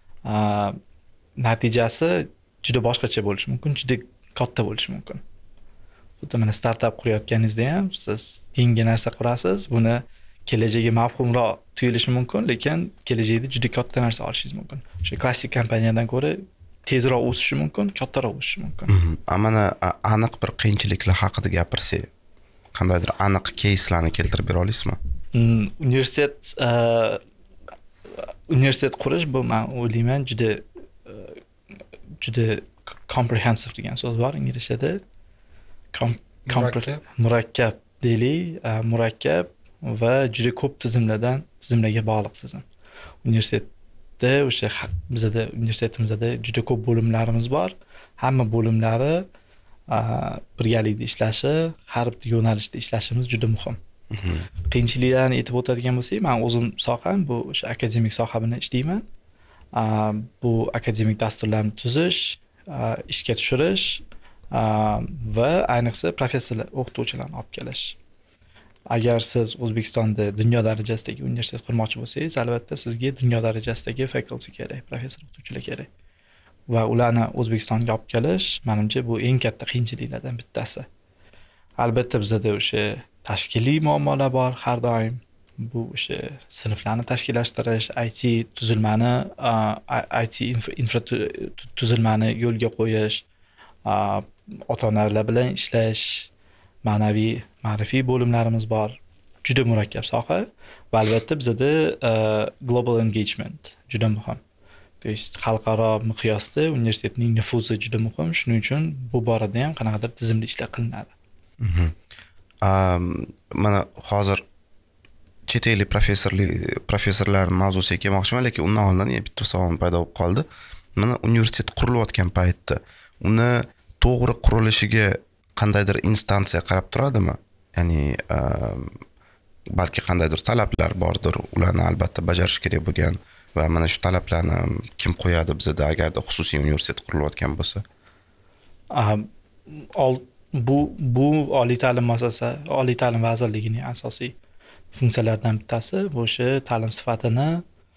natijasi juda boshqacha bo'lishi mumkin, juda katta bo'lishi mumkin. Xuddi mana startup qurayotganingizda ham siz yangi narsa qurasiz, buni kelajagi mavhumroq tuyulishi mumkin, lekin kelajakda juda katta narsa olishingiz mumkin. O'sha klassik kompaniyadan ko'ra tezroq o'sishi mumkin, kattaroq o'sishi mumkin. Mana aniq bir qiyinchiliklar haqida gapirsak, qandaydir aniq keyslarni keltirib bera olasizmi? Universitet universitet qurish bu men o'ylayman juda juda comprehensive degan so'z bor inglizchada. Murakkab, murakkab deylik, murakkab va juda ko'p tizimlardan tizimlarga bog'liq tizim. Universitetda o'sha bizda universitetimizda juda ko'p bo'limlarimiz bor. Hamma bo'limlari birgalikda ishlashi, har bir yo'nalishda ishlashimiz juda muhim. Qiyinchiliklarni aytib o'tadigan bo'lsak, men o'zim soham bu o'sha akademik soha bilan ishlayman. bu akademik dasturlarni tuzish, ishga tushirish va ayniqsa professorlar, o'qituvchilarni olib kelish. Agar siz O'zbekistonda dunyo darajasidagi universitet qurmoqchi bo'lsangiz, albatta sizga dunyo darajasidagi faculty kerak, professor o'qituvchilar kerak. Va ularni O'zbekistonga olib kelish, menimcha bu eng katta qiyinchiliklardan bittasi. Albatta bizda o'sha tashkiliy muammolar bor har doim. Bu o'sha sinflarni tashkillashtirish, I T tuzilmani, I T infra tuzilmani yo'lga qo'yish, ota-onalar bilan ishlash, ma'naviy, ma'rifiy bo'limlarimiz bor. Juda murakkab soha va albatta bizda global engagement juda muhim. To есть xalqaro miqyosda universitetning nufuzi juda muhim. Shuning uchun bu borada ham qanaqadir tizimli ishlar qilinadi. Mana hozir chet ellik professorli professorlar mavzusiga kelmoqchiman, lekin undan oldin bitta savol paydo bo'lib qoldi. Mana universitet qurilayotgan paytda uni to'g'ri qurilishiga qandaydir instansiya qarab turadimi? Ya'ni balki qandaydir talablar bordir, ularni albatta bajarish kerak bo'lgan va mana shu talablarni kim qo'yadi bizda agarda xususiy universitet qurilayotgan bo'lsa? Bu bu oliy ta'lim muassasasi, oliy ta'lim vazirligining asosiy funksiyalaridan bittasi bu o'sha ta'lim sifatini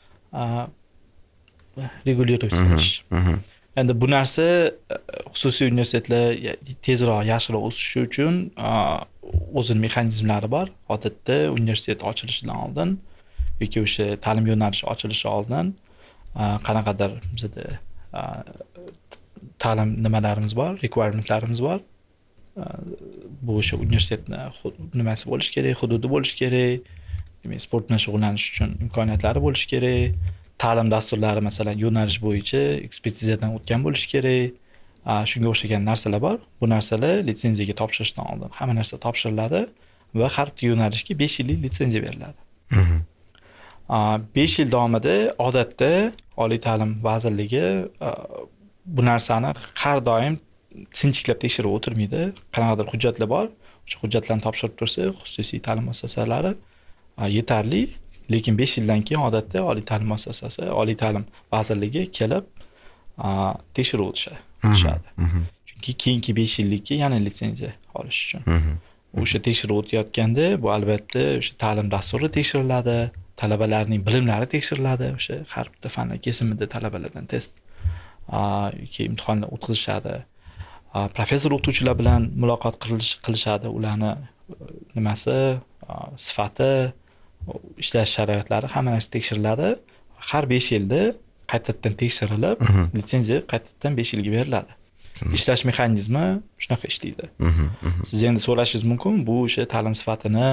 regulировать qilish. Endi bu narsa xususiy universitetlar tezroq, yaxshiroq o'sishi uchun o'zining mexanizmlari bor. Odatda universitet ochilishidan oldin yoki o'sha ta'lim yo'nalishi ochilishi oldin qanaqadir bizda ta'lim nimalarimiz bor, requirementlarimiz bor. Bu o'sha universitetni nimasi bo'lish kerak, hududi bo'lish kerak, demak sport bilan shug'ullanish uchun imkoniyatlari bo'lish kerak, ta'lim dasturlari masalan yo'nalish bo'yicha ekspertizadan o'tgan bo'lish kerak. Shunga o'xshagan narsalar bor. Bu narsalar litsenziyaga topshirishdan oldin hamma narsa topshiriladi va har bir yo'nalishga besh yillik litsenziya beriladi. besh yil davomida odatda oliy ta'lim vazirligi bu narsani har doim sinchiklab tekshirib o'tirmaydi. Qanaqadir hujjatlar bor. O'sha hujjatlarni topshirib tursa, xususiy ta'lim muassasalari yetarli, lekin besh yildan keyin odatda oliy ta'lim muassasasi, oliy ta'lim vazirligi kelib tekshirib o'tishadi. Chunki keyingi besh yillikka yana litsenziya olish uchun. O'sha tekshirib o'tayotganda bu albatta o'sha ta'lim dasturi tekshiriladi, talabalarning bilimlari tekshiriladi, o'sha har bitta fan kesimida talabalardan test yoki imtihonlar o'tkazishadi. Professor o'qituvchilar bilan muloqot qilishadi, ularni nimasi, sifati, ishlash sharoitlari hamma narsa tekshiriladi. Har besh yilda qaytadan tekshirilib, litsenziya qaytadan besh yilga beriladi. Ishlash mexanizmi shunaqa ishlaydi. Siz endi so'rashingiz mumkin, bu o'sha ta'lim sifatini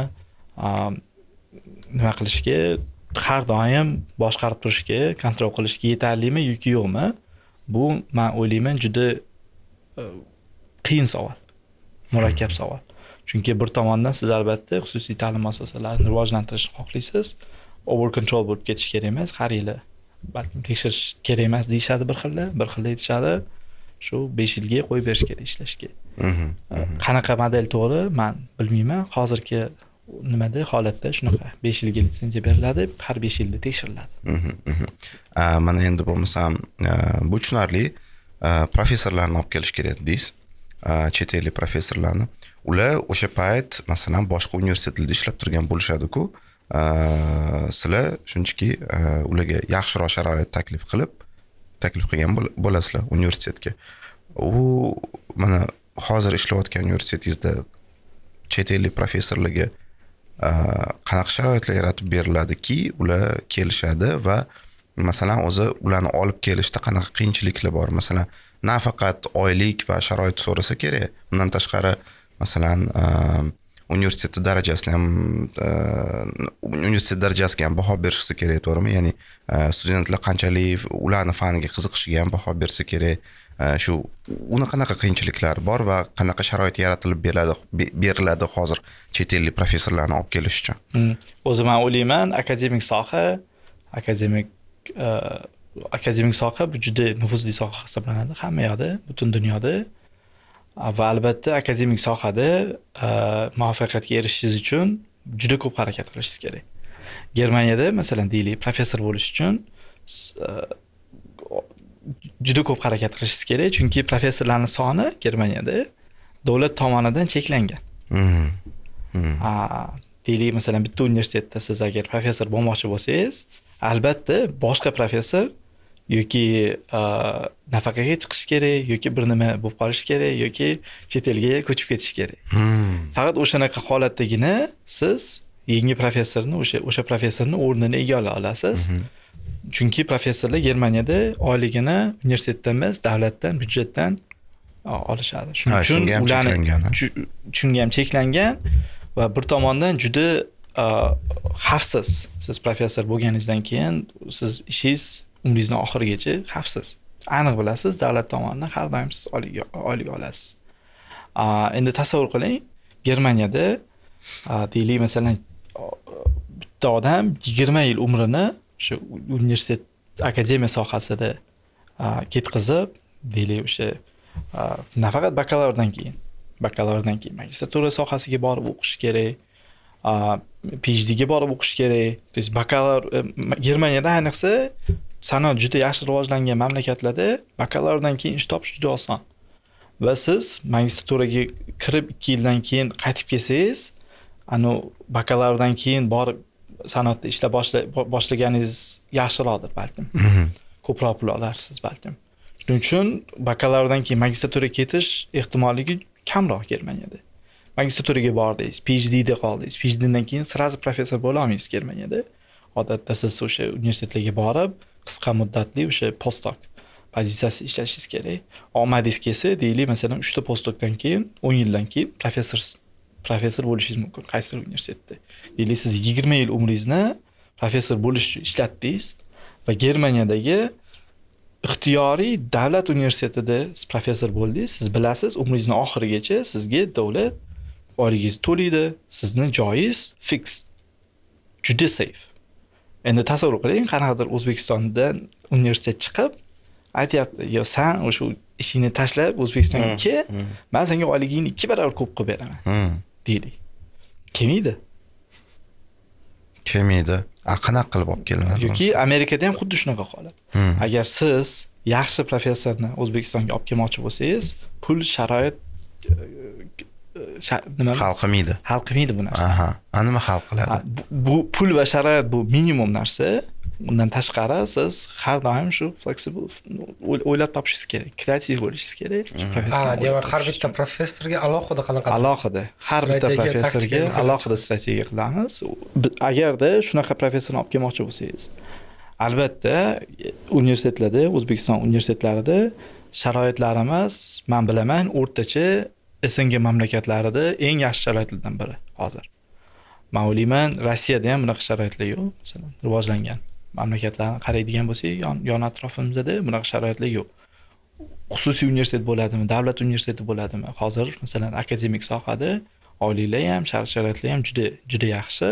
nima qilishga, har doim boshqarib turishga, kontrol qilishga yetarlimi yoki yo'qmi? Bu men o'ylayman juda qiyin savol, murakkab savol. Chunki bir tomondan siz albatta xususiy ta'lim muassasalarini rivojlantirishni xohlaysiz, over control bo'lib ketish kerak emas, har yili balkim tekshirish kerak emas deyishadi bir xilla, bir xilla aytishadi. Shu besh yilga qo'yib berish kerak ishlashga. Qanaqa model to'g'ri, men bilmayman. Hozirgi nimada holatda shunaqa besh yilga litsenziya beriladi, har besh yilda tekshiriladi. Mana endi bo'lmasam bu tushunarli. Professorlarni olib kelish kerak deysiz. Chet ellik professorlarni. Ular o'sha payt masalan boshqa universitetlarda ishlab turgan bo'lishadi-ku. Sizlar shunchaki ularga yaxshiroq sharoit taklif qilib, taklif qilgan bo'lasizlar universitetga. U mana hozir ishlayotgan universitetingizda chet ellik professorlarga qanaqa sharoitlar yaratib beriladiki, ular kelishadi va masalan o'zi ularni olib kelishda qanaqa qiyinchiliklar bor? Masalan, nafaqat oylik va sharoit so'rasa kerak, undan tashqari masalan universitet darajasini ham universitet darajasiga ham baho berishsa kerak, to'g'rimi? Ya'ni studentlar qanchalik ularni faniga qiziqishiga ham baho bersa kerak. Shu uni qanaqa qiyinchiliklari bor va qanaqa sharoit yaratilib beriladi beriladi hozir chet ellik professorlarni olib kelish uchun? O'zim men o'ylayman, akademik soha, akademik akademik soha bu juda nufuzli soha hisoblanadi hamma yoqda, butun dunyoda. Va albatta akademik sohada muvaffaqiyatga erishishingiz uchun juda ko'p harakat qilishingiz kerak. Germaniyada masalan deylik, professor bo'lish uchun juda ko'p harakat qilishingiz kerak, chunki professorlarning soni Germaniyada davlat tomonidan cheklangan. Ha, deylik masalan bitta universitetda siz agar professor bo'lmoqchi bo'lsangiz, albatta boshqa professor yoki nafaqaga chiqish kerak, yoki bir nima bo'lib qolish kerak, yoki chet elga ko'chib ketish kerak. Faqat o'shanaqa holatdagina siz yangi professorni o'sha o'sha professorning o'rnini egallay olasiz. Chunki professorlar Germaniyada oyligini universitetdan emas, davlatdan, byudjetdan olishadi. Shuning uchun ularning shunga ham cheklangan va bir tomondan juda xavfsiz. Siz professor bo'lganingizdan keyin siz ishingiz umringizning oxirigacha xavfsiz. Aniq bilasiz, davlat tomonidan har doim siz oylik olasiz. Endi tasavvur qiling, Germaniyada deylik masalan bitta odam yigirma yil umrini o'sha universitet akademiya sohasida ketkazib, deylik o'sha nafaqat bakalavrdan keyin, bakalavrdan keyin magistratura sohasiga borib o'qish kerak, PhD ga borib o'qish kerak. To есть bakalavr Germaniyada ayniqsa sanoat juda yaxshi rivojlangan mamlakatlarda bakalavrdan keyin ish topish juda oson. Va siz magistraturaga kirib ikki yildan keyin qaytib kelsangiz, ana bakalavrdan keyin borib sanoatda ishlab boshlaganingiz yaxshiroqdir balkim. Ko'proq pul olarsiz balkim. Shuning uchun bakalavrdan keyin magistraturaga ketish ehtimolligi kamroq Germaniyada. Magistraturaga bordingiz, PhD da qoldingiz. PhD dan keyin sразу professor bo'la olmaysiz Germaniyada. Odatda siz o'sha universitetlarga borib, qisqa muddatli o'sha postdoc pozitsiyasida ishlashingiz kerak. Omadingiz kelsa, deylik, masalan, uchta postdocdan keyin, o'n yildan keyin professor professor bo'lishingiz mumkin qaysi universitetda. Deylik, siz yigirma yil umringizni professor bo'lish uchun ishlatdingiz va Germaniyadagi ixtiyoriy davlat universitetida siz professor bo'ldingiz. Siz bilasiz, umringizning oxirigacha sizga davlat oyligingiz to'laydi, sizni joyingiz fix. Juda safe. Endi tasavvur qiling, qanaqadir O'zbekistondan universitet chiqib, aytayapti, "Yo, sen o'sha ishingni tashlab O'zbekistonga kel, men senga oyligingni ikki barobar ko'p qilib beraman." deylik. Kelmaydi. Kelmaydi. A qanaqa qilib olib kelinadi? Yoki Amerikada ham xuddi shunaqa holat. Agar siz yaxshi professorni O'zbekistonga olib kelmoqchi bo'lsangiz, pul sharoit nima hal qilmaydi. Hal qilmaydi bu narsa. Aha, nima hal qiladi? Bu pul va sharoit bu minimum narsa. Undan tashqari siz har doim shu flexible o'ylab topishingiz kerak, kreativ bo'lishingiz kerak. Ha, demak, har bitta professorga alohida qanaqa? Alohida. Har bitta professorga alohida strategiya qilamiz. Agarda shunaqa professorni olib kelmoqchi bo'lsangiz, albatta universitetlarda, O'zbekiston universitetlarida sharoitlarimiz, men bilaman, o'rtacha S N G mamlakatlarida eng yaxshi sharoitlardan biri hozir. Men o'ylayman, Rossiyada ham bunaqa sharoitlar yo'q, masalan, rivojlangan mamlakatlarni qaraydigan bo'lsak, yon, yon atrofimizda bunaqa sharoitlar yo'q. Xususiy universitet bo'ladimi, davlat universiteti bo'ladimi? Hozir masalan akademik sohada oyliklar ham, shart-sharoitlar ham juda juda yaxshi.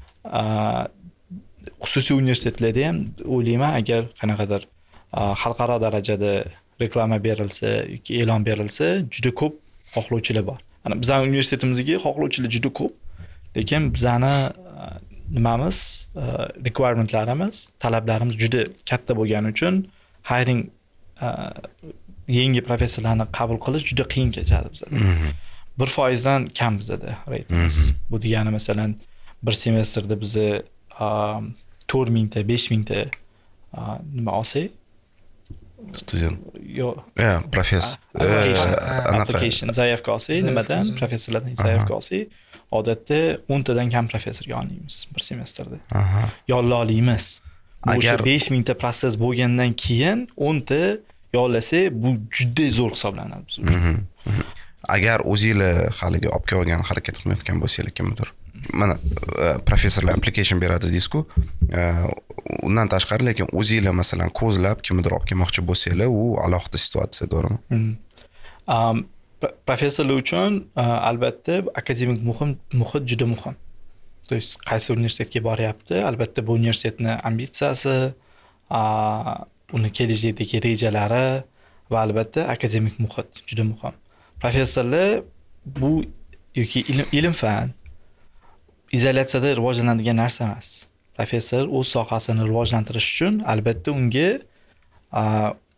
Xususiy universitetlarda ham o'ylayman, agar qanaqadir xalqaro darajada reklama berilsa yoki e'lon berilsa, juda ko'p xohlovchilar bor. Ana bizning universitetimizga xohlovchilar juda ko'p. Lekin bizani nimamiz, requirementlarimiz, talablarimiz juda katta bo'lgani uchun hiring yangi professorlarni qabul qilish juda qiyin kechadi bizda. bir foiz dan kam bizda reytingimiz. Bu degani masalan bir semestrda bizni to'rt mingta, besh mingta nima olsak, student. Yo'q. Ya, professor. Application zaявка olsak, nimadan professorlardan zaявка olsak, odatda o'n tadan kam professorga olmaymiz bir semestrda. Aha. Yolla olamiz. O'sha besh mingta proses bo'lgandan keyin o'n ta yollasa, bu juda zo'r hisoblanadi biz uchun. Agar o'zingizlar haligi olib kelgan harakat qilayotgan bo'lsangiz kimdir, mana professorlar application beradi disku. Undan tashqari, lekin o'zingizlar masalan ko'zlab kimdir olib kelmoqchi bo'lsangiz, u alohida situatsiya, to'g'rimi? Um, professorlar uchun albatta akademik muhim muhit juda muhim. To есть qaysi universitetga boryapti, albatta bu universitetning ambitsiyasi, uni kelajakdagi rejalari va albatta akademik muhit juda muhim. Professorlar bu yoki ilm, ilm fan izolyatsiyada rivojlanadigan narsa emas. Professor o'z sohasini rivojlantirish uchun albatta unga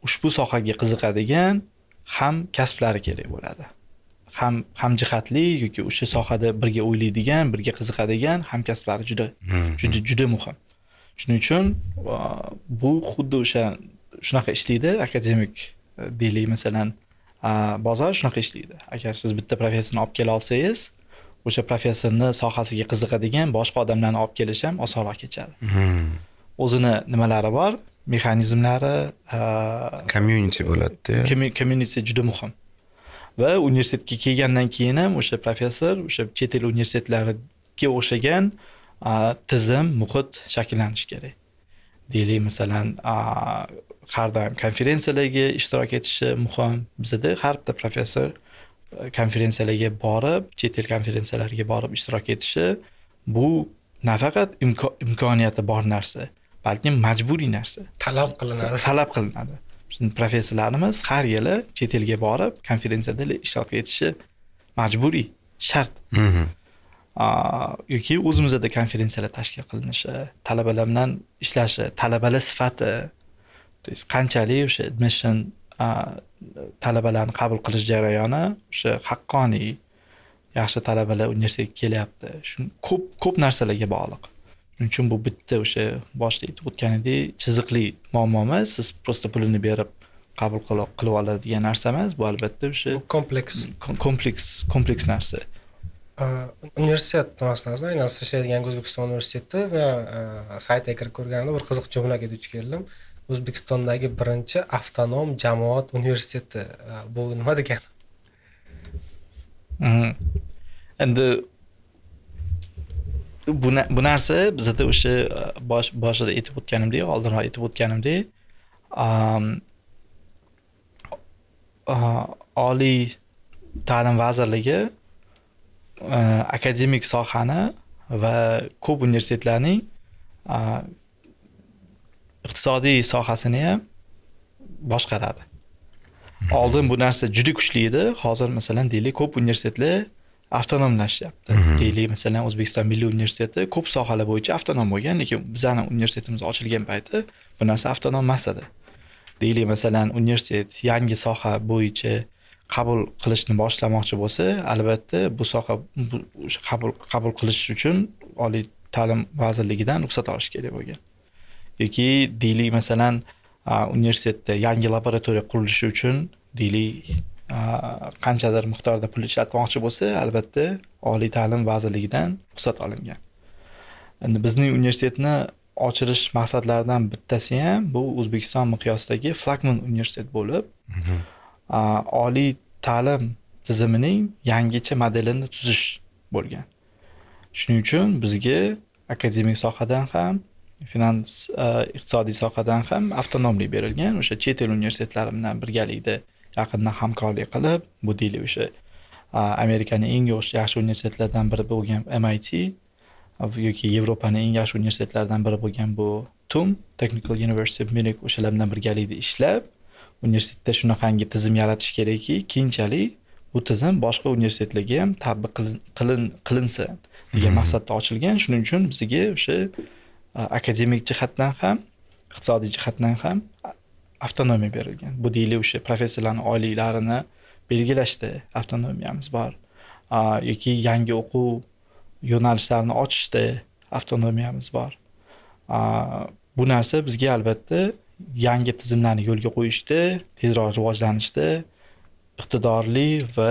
ushbu sohaga qiziqadigan ham kasblari kerak bo'ladi. Ham hamjihatli yoki o'sha sohada birga o'ylaydigan, birga qiziqadigan hamkasblari juda juda juda muhim. Shuning uchun bu xuddi o'sha shunaqa ishlaydi, akademik deylik masalan, bozor shunaqa ishlaydi. Agar siz bitta professorni olib kela olsangiz, o'sha professorni sohasiga qiziqadigan boshqa odamlarni olib kelish ham osonroq kechadi. O'zini nimalari bor, mexanizmlari, community bo'ladi-da. Community juda muhim. Va universitetga kelgandan keyin ham o'sha professor o'sha chet el universitetlariga o'xshagan tizim, muhit shakllanishi kerak. Deylik masalan, har doim konferensiyalarga ishtirok etishi muhim. Bizda har bitta professor konferensiyalarga borib, chet el konferensiyalariga borib ishtirok etishi bu nafaqat imkoniyati bor narsa, balki majburiy narsa. Talab qilinadi. Talab qilinadi. Bizning professorlarimiz har yili chet elga borib konferensiyada ishtirok etishi majburiy, shart. Yoki o'zimizda konferensiyalar tashkil qilinishi, talabalar bilan ishlashi, talabalar sifati, to есть qanchalik o'sha admission talabalarni qabul qilish jarayoni o'sha haqqoniy, yaxshi talabalar universitetga kelyapti. Shu ko'p ko'p narsalarga bog'liq. Shuning uchun bu bitta o'sha boshda aytib o'tganidek chiziqli muammo emas, siz prosta pulini berib qabul qilib oladigan narsa emas, bu albatta o'sha kompleks kompleks kompleks narsa. Universitet masalasida, aynan siz ishlaydigan O'zbekiston universiteti va saytiga kirib ko'rganimda bir qiziq jumlaga duch keldim. O'zbekistondagi birinchi avtonom jamoat universiteti. Bu nima degani? Endi bu bu narsa bizda o'sha bosh boshida aytib o'tganimdek, oldinroq aytib o'tganimdek, oliy ta'lim vazirligi akademik sohani va ko'p universitetlarning iqtisodiy sohasini ham boshqaradi. Oldin bu narsa juda kuchli edi. Hozir masalan deylik ko'p universitetlar avtonomlashyapti. Deylik masalan O'zbekiston Milliy universiteti ko'p sohalar bo'yicha avtonom bo'lgan, lekin bizning universitetimiz ochilgan payti bu narsa avtonom emas edi. Deylik masalan universitet yangi soha bo'yicha qabul qilishni boshlamoqchi bo'lsa, albatta bu soha qabul qabul qilish uchun oliy ta'lim vazirligidan ruxsat olish kerak bo'lgan. Yoki deylik masalan universitetda yangi laboratoriya qurilishi uchun deylik qanchadir miqdorda pul ishlatmoqchi bo'lsa, albatta oliy ta'lim vazirligidan ruxsat olingan. Endi bizning universitetni ochirish maqsadlaridan bittasi ham bu O'zbekiston miqyosidagi flagman universitet bo'lib, oliy ta'lim tizimining yangicha modelini tuzish bo'lgan. Shuning uchun bizga akademik sohadan ham, finans iqtisodiy sohadan ham avtonomlik berilgan. O'sha chet el universitetlari bilan birgalikda yaqindan hamkorlik qilib, bu deylik o'sha Amerikaning eng yaxshi universitetlaridan biri bo'lgan M I T yoki Yevropaning eng yaxshi universitetlaridan biri bo'lgan bu T U M, Technical University of Munich, o'shalar bilan birgalikda ishlab, universitetda shunaqangi tizim yaratish kerakki, keyinchalik bu tizim boshqa universitetlarga ham tatbiq qilin qilinsin degan maqsadda ochilgan. Shuning uchun bizga o'sha akademik jihatdan ham, iqtisodiy jihatdan ham avtonomiya berilgan. Bu deylik o'sha professorlarning oyliklarini belgilashda avtonomiyamiz bor. Yoki yangi o'quv yo'nalishlarini ochishda avtonomiyamiz bor. Bu narsa bizga albatta yangi tizimlarni yo'lga qo'yishda, tezroq rivojlanishda, iqtidorli va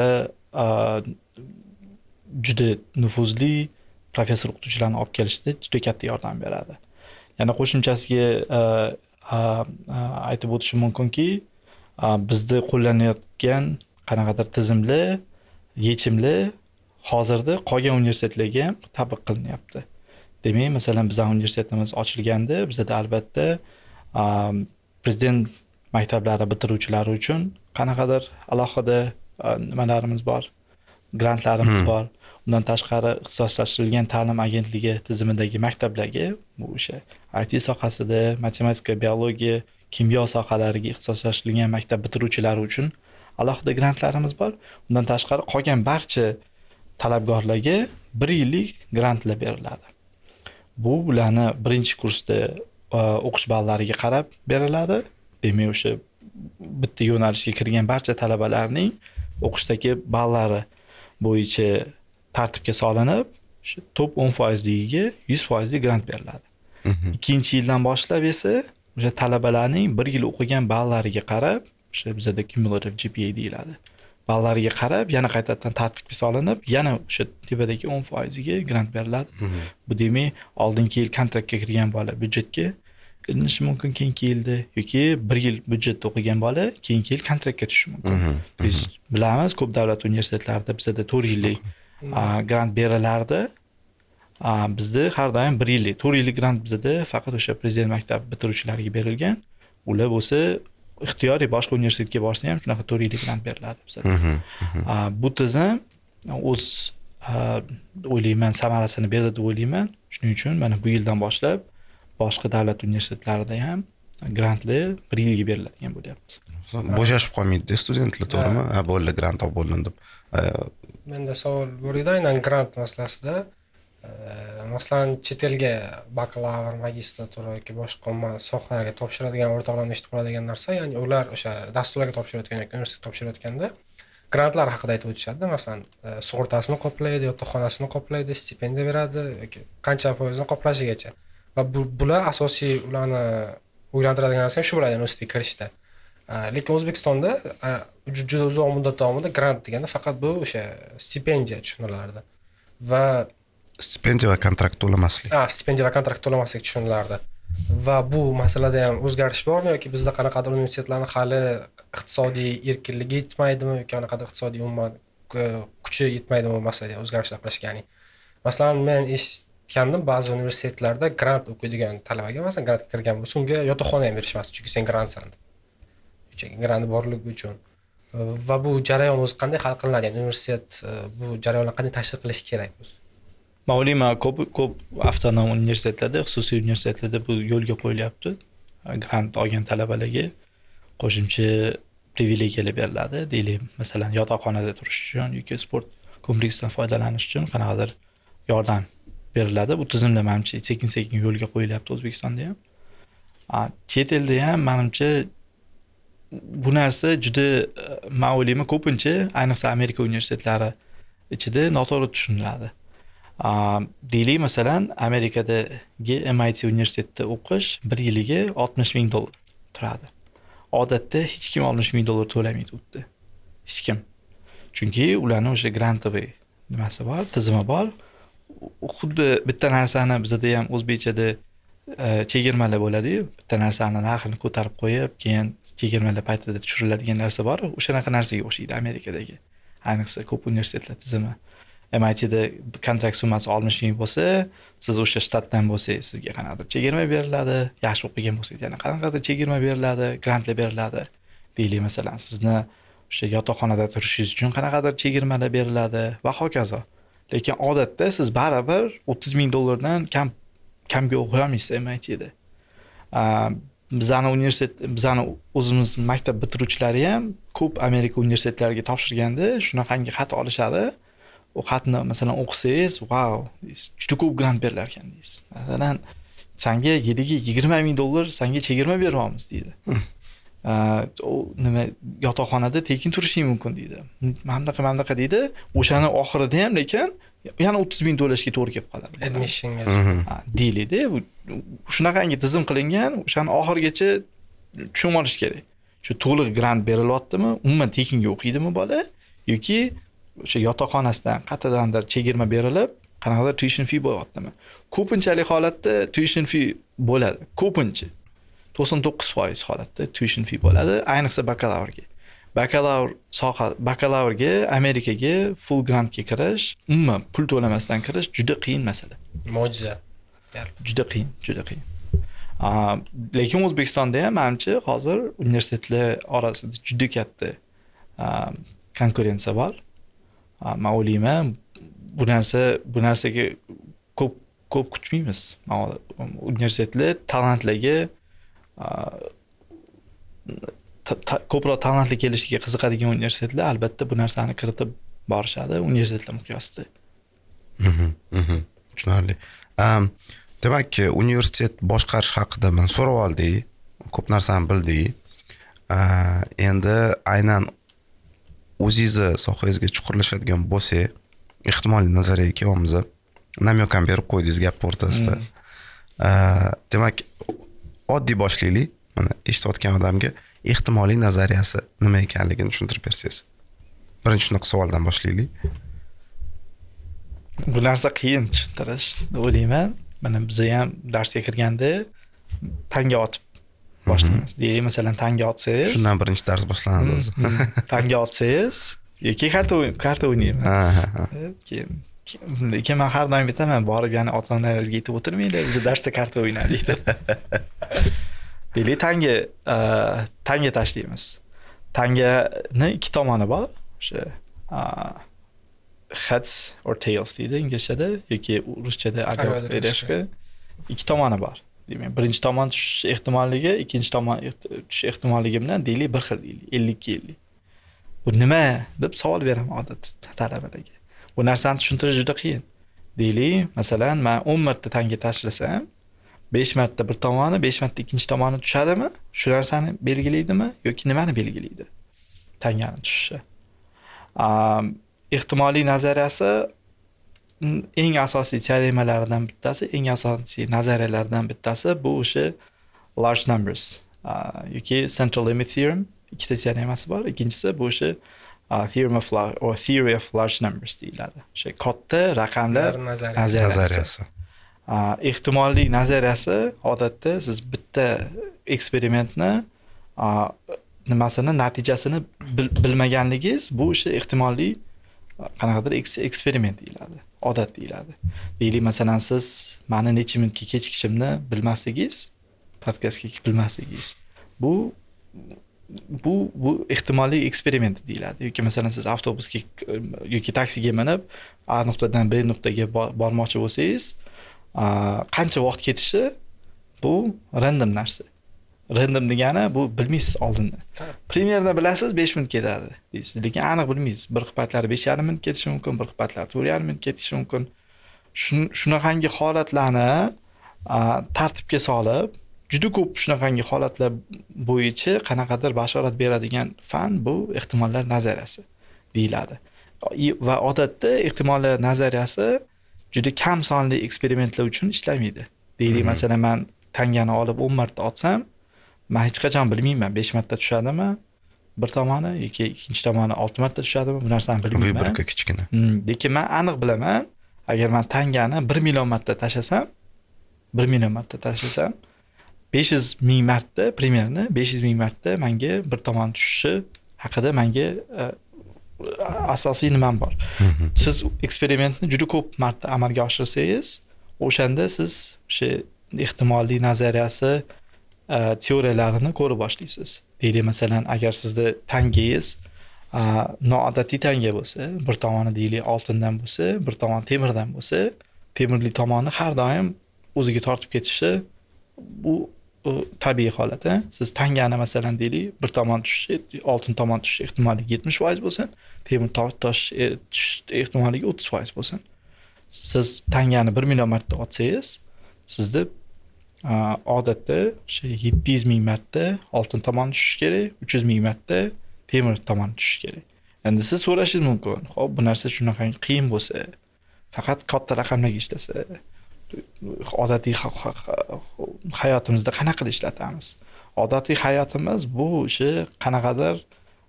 juda nufuzli professor o'qituvchilarni olib kelishda juda katta yordam beradi. Yana qo'shimchasiga aytib o'tishim mumkinki, bizda qo'llanayotgan qanaqadir tizimlar, yechimlar hozirda qolgan universitetlarga ham tatbiq qilinyapti. Demak, masalan, bizning universitetimiz ochilganda bizda albatta prezident maktablari bitiruvchilari uchun qanaqadir alohida nimalarimiz bor, grantlarimiz bor. Undan tashqari ixtisoslashtirilgan ta'lim agentligi tizimidagi maktablarga, bu o'sha I T sohasida, matematika, biologiya, kimyo sohalariga ixtisoslashtirilgan maktab bitiruvchilari uchun alohida grantlarimiz bor. Undan tashqari qolgan barcha talabgorlarga bir yillik grantlar beriladi. Bu ularni birinchi kursda o'qish ballariga qarab beriladi. Demak, o'sha bitta yo'nalishga kirgan barcha talabalarning o'qishdagi ballari bo'yicha tartibga solinib, shu top o'n foizligiga yuz foizlik grant beriladi. Ikkinchi yildan boshlab esa o'sha talabalarning bir yil o'qigan ballariga qarab, o'sha bizada cumulative G P A deyiladi. Ballariga qarab yana qaytadan tartibga solinib, yana o'sha tepadagi o'n foiziga grant beriladi. Bu demak, oldingi yil kontraktga kirgan bola byudjetga ilinishi mumkin keyingi yilda yoki bir yil byudjetda o'qigan bola keyingi yil kontraktga tushishi mumkin. Biz bilamiz, ko'p davlat universitetlarida bizada to'rt yillik grant berilardi. Bizda har doim bir yillik, to'rt yillik grant bizada faqat o'sha prezident maktabi bitiruvchilariga berilgan. Ular bo'lsa ixtiyoriy boshqa universitetga borsa ham shunaqa to'rt yillik grant beriladi bizada. Bu tizim o'z o'ylayman samarasini berdi deb o'ylayman. Shuning uchun mana bu yildan boshlab boshqa davlat universitetlarida ham grantlar bir yilga beriladigan bo'lyapti. Bo'shashib qolmaydi studentlar, to'g'rimi? Ha, bo'ldi, grant olib bo'ldim deb. Menda savol bor edi, aynan grant masalasida. Masalan, chet elga bakalavr, magistratura yoki boshqa sohalarga topshiradigan o'rtoqlarni eshitib qoladigan narsa, ya'ni ular o'sha dasturlarga topshirayotgan yoki universitetga topshirayotganda grantlar haqida aytib o'tishadi. Masalan, sug'urtasini qoplaydi, yotoqxonasini qoplaydi, stipendiya beradi yoki qancha foizini qoplashigacha. Va bular asosiy ularni o'ylantiradigan narsa shu bo'ladi universitetga kirishda. Lekin O'zbekistonda juda uzoq muddat davomida grant deganda faqat bu o'sha stipendiya tushunilardi. Va stipendiya va kontrakt to'lamaslik. Ha, stipendiya va kontrakt to'lamaslik tushunilardi. Va bu masalada ham o'zgarish bormi yoki bizda qanaqadir universitetlarning hali iqtisodiy erkinligi yetmaydimi yoki qanaqadir iqtisodiy umuman kuchi yetmaydimi bu masalada o'zgarishlar qilishga? Ya'ni masalan, men eshitgandim, ba'zi universitetlarda grant o'qiydigan talabaga masalan grantga kirgan bo'lsa, unga yotoqxona ham berishmas, chunki sen grantsan. Chunki grant borligi uchun. Va bu jarayon o'zi qanday hal qilinadi? Ya'ni universitet bu jarayonni qanday tashkil qilish kerak o'zi? Men o'ylayman, ko'p ko'p avtonom universitetlarda, xususiy universitetlarda bu yo'lga qo'yilyapti. Grant olgan talabalarga qo'shimcha privilegiyalar beriladi. Deylik, masalan, yotoqxonada turish uchun yoki sport kompleksidan foydalanish uchun qanaqadir yordam beriladi. Bu tizimlar menimcha sekin-sekin yo'lga qo'yilyapti O'zbekistonda ham. Chet elda ham menimcha bu narsa juda, men o'ylayman, ko'pincha ayniqsa Amerika universitetlari ichida noto'g'ri tushuniladi. Deylik, masalan, Amerikadagi M I T universitetida o'qish bir yiliga oltmish ming dollar turadi. Odatda hech kim oltmish ming dollar to'lamaydi u yerda. Hech kim. Chunki ularning o'sha grantoviy nimasi bor, tizimi bor. Xuddi bitta narsani bizda ham o'zbekchada chegirmalar bo'ladi-yu, bitta narsani narxini ko'tarib qo'yib, keyin chegirmalar paytida tushiriladigan narsa bor. O'shanaqa narsaga o'xshaydi Amerikadagi. Ayniqsa ko'p universitetlar tizimi. M I T'da kontrakt summasi oltmish ming bo'lsa, siz o'sha shtatdan bo'lsangiz, sizga qanaqadir chegirma beriladi, yaxshi o'qigan bo'lsangiz, yana qanaqadir chegirma beriladi, grantlar beriladi. Deylik, masalan, sizni o'sha yotoqxonada turishingiz uchun qanaqadir chegirmalar beriladi va hokazo. Lekin odatda siz baribir o'ttiz ming dollardan kam kamga o'qiy olmaysiz M I T'da. Bizani universitet, bizani o'zimiz maktab bitiruvchilari ham ko'p Amerika universitetlariga topshirganda shunaqangi xat olishadi. O xatni masalan o'qisangiz, wow, juda ko'p grant berilar ekan deysiz. Masalan, senga yiliga yigirma ming dollar senga chegirma beryapmiz deydi. O nima yotoqxonada tekin turishing mumkin deydi. Mamlaqa mamlaqa deydi. O'shani oxirida ham lekin yana o'ttiz ming to'lashga to'g'ri kelib qoladi. Admissionga. Deyiladi. Shunaqangi tizim qilingan, o'shani oxirigacha tushunib olish kerak. Shu to'liq grant berilyaptimi, umuman tekinga o'qiydimi bola yoki o'sha yotoqxonasidan qayerdandir chegirma berilib, qanaqadir tuition fee bo'lyaptimi? Ko'pinchalik holatda tuition fee bo'ladi. Ko'pincha to'qson to'qqiz foiz holatda tuition fee bo'ladi, ayniqsa bakalavrga. Bakalavr soha, bakalavrga Amerikaga full grantga kirish, umuman pul to'lamasdan kirish juda qiyin masala. Mo'jiza. Juda qiyin, juda qiyin. Lekin O'zbekistonda ham menimcha hozir universitetlar orasida juda katta konkurensiya bor. Men o'ylayman, bu narsa bu narsaga ko'p ko'p kutmaymiz. Universitetlar talantlarga ko'proq talantli kelishiga qiziqadigan universitetlar albatta bu narsani kiritib borishadi universitetlar miqyosida. Mhm. Tushunarli. Demak, universitet boshqarish haqida men so'rab oldik, ko'p narsani bildik. Endi aynan o'zingizni sohangizga chuqurlashadigan bo'lsak, ehtimoliy nazariyaga kelyapmiz. Namyokam berib qo'ydingiz gap o'rtasida. Demak, oddiy boshlaylik. Mana eshitayotgan odamga ehtimoliy nazariyasi nima ekanligini tushuntirib bersangiz. Birinchi shunaqa savoldan boshlaylik. Bu narsa qiyin tushuntirish, o'ylayman. Mana biz ham darsga kirganda tanga otib boshlaymiz. Deylik, masalan, tanga otsangiz, shundan birinchi dars boshlanadi o'zi. Tanga otsangiz, yoki karta karta o'ynaymiz. Keyin lekin men har doim aytaman, borib yana ota-onalaringizga aytib o'tirmanglar, biz darsda karta o'ynadik deb. Deylik, tanga tanga tashlaymiz. Tangani ikki tomoni bor. O'sha heads or tails deydi inglizchada yoki ruschada agar berishga ikki tomoni bor. Demak, birinchi tomon tushish ehtimolligi, ikkinchi tomon tushish ehtimolligi bilan deylik bir xil deylik, ellik ga ellik. Bu nima deb savol beraman odatda talabalarga. Bu narsani tushuntirish juda qiyin. Deylik, masalan, men o'n marta tanga tashlasam, besh marta bir tomoni, besh marta ikkinchi tomoni tushadimi? Shu narsani belgilaydimi yoki nimani belgilaydi? Tangani tushishi. Ehtimoliy nazariyasi eng asosiy teoremalaridan bittasi, eng asosiy nazariyalardan bittasi bu o'sha large numbers yoki central limit theorem, ikkita teoremasi bor. Ikkinchisi bu o'sha theorem of large or theory of large numbers deyiladi. O'sha katta raqamlar nazariyasi. Ehtimoliy nazariyasi odatda siz bitta eksperimentni nimasini natijasini bilmaganligingiz bu o'sha ehtimoliy qanaqadir eksperiment deyiladi, odat deyiladi. Deylik, masalan, siz meni necha minutga kechikishimni bilmasligingiz, podkastga bilmasligingiz. Bu bu bu ehtimoliy eksperiment deyiladi. Yoki masalan siz avtobusga yoki taksiga minib A nuqtadan B nuqtaga bormoqchi bo'lsangiz, qancha vaqt ketishi bu random narsa. Random degani bu bilmaysiz oldindan. Primerni bilasiz, besh minut ketadi deysiz, lekin aniq bilmaysiz. Bir qipatlari besh yarim minut ketishi mumkin, bir qipatlari to'rt yarim minut ketishi mumkin. Shunaqangi holatlarni tartibga solib, juda ko'p shunaqangi holatlar bo'yicha qanaqadir bashorat beradigan fan bu ehtimollar nazariyasi deyiladi. Va odatda ehtimollar nazariyasi juda kam sonli eksperimentlar uchun ishlamaydi. Deylik, masalan, men tangani olib o'n marta otsam, men hech qachon bilmayman besh marta tushadimi bir tomoni yoki ikkinchi tomoni olti marta tushadimi, bu narsani bilmayman. Bu bir kichkina. Lekin men aniq bilaman, agar men tangani bir million marta tashlasam, bir million marta tashlasam, besh yuz ming marta, primerni besh yuz ming marta menga bir tomon tushishi haqida menga asosiy nimam bor. Siz eksperimentni juda ko'p marta amalga oshirsangiz, o'shanda siz o'sha ehtimoliy nazariyasi teoriyalarini ko'ra boshlaysiz. Deylik, masalan, agar sizda tangangiz noodatiy tanga bo'lsa, bir tomoni deylik oltindan bo'lsa, bir tomoni temirdan bo'lsa, temirli tomoni har doim o'ziga tortib ketishi bu tabiiy holat. Siz tangani masalan deylik bir tomon tushishi, oltin tomon tushishi ehtimolligi yetmish foiz bo'lsin, temir tushish ehtimolligi o'ttiz foiz bo'lsin. Siz tangani bir million marta otsangiz, sizda odatda o'sha yetti yuz ming marta oltin tomon tushishi kerak, uch yuz ming marta temir tomon tushishi kerak. Endi siz so'rashingiz mumkin, xo'p, bu narsa shunaqa qiyin bo'lsa, faqat katta raqamlarga ishlasa, odatiy hayotimizda qanaqa qilib ishlatamiz? Odatiy hayotimiz bu o'sha qanaqadir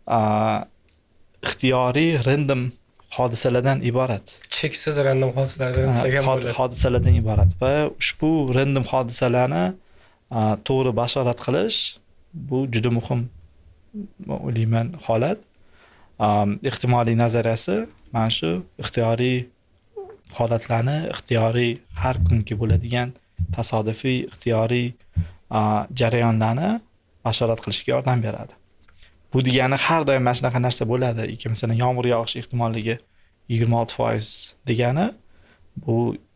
ixtiyoriy random hodisalardan iborat. Cheksiz random hodisalardan bo'ladi. Hodisalardan iborat va ushbu random hodisalarni to'g'ri bashorat qilish bu juda muhim o'ylayman holat. Ehtimoliy nazariyasi mana shu ixtiyoriy holatlarni, ixtiyoriy har kungi bo'ladigan tasodifiy ixtiyoriy jarayonlarni bashorat qilishga yordam beradi. Bu degani har doim mana shunaqa narsa bo'ladi. Yoki masalan yomg'ir yog'ish ehtimolligi yigirma olti foiz degani bu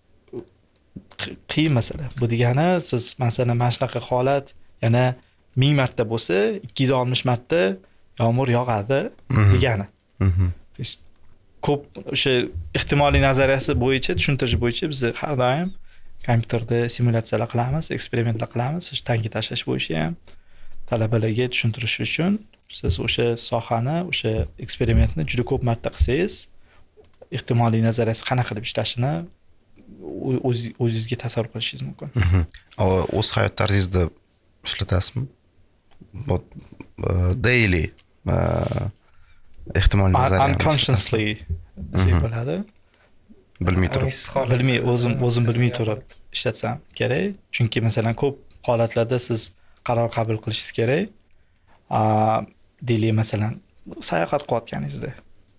qiyin masala. Bu degani siz masalan mana shunaqa holat yana ming marta bo'lsa, ikki yuz oltmish marta yomg'ir yog'adi degani. Ko'p o'sha ehtimoliy nazariyasi bo'yicha, tushuntirish bo'yicha biz har doim kompyuterda simulyatsiyalar qilamiz, eksperimentlar qilamiz, o'sha tanga tashlash bo'yicha ham, talabalarga tushuntirish uchun siz o'sha sohani, o'sha eksperimentni juda ko'p marta qilsangiz, ehtimoliy nazariyasi qanaqa qilib ishlashini o'zingizga tasavvur qilishingiz mumkin. O'z hayot tarzingizda ishlatasizmi? Daily ehtimoliy nazariyani unconsciously desak bo'ladi. Bilmay turib. Bilmay, o'zim o'zim bilmay turib ishlatsam kerak. Chunki masalan ko'p holatlarda siz qaror qabul qilishingiz kerak. Deylik masalan sayohat qilayotganingizda.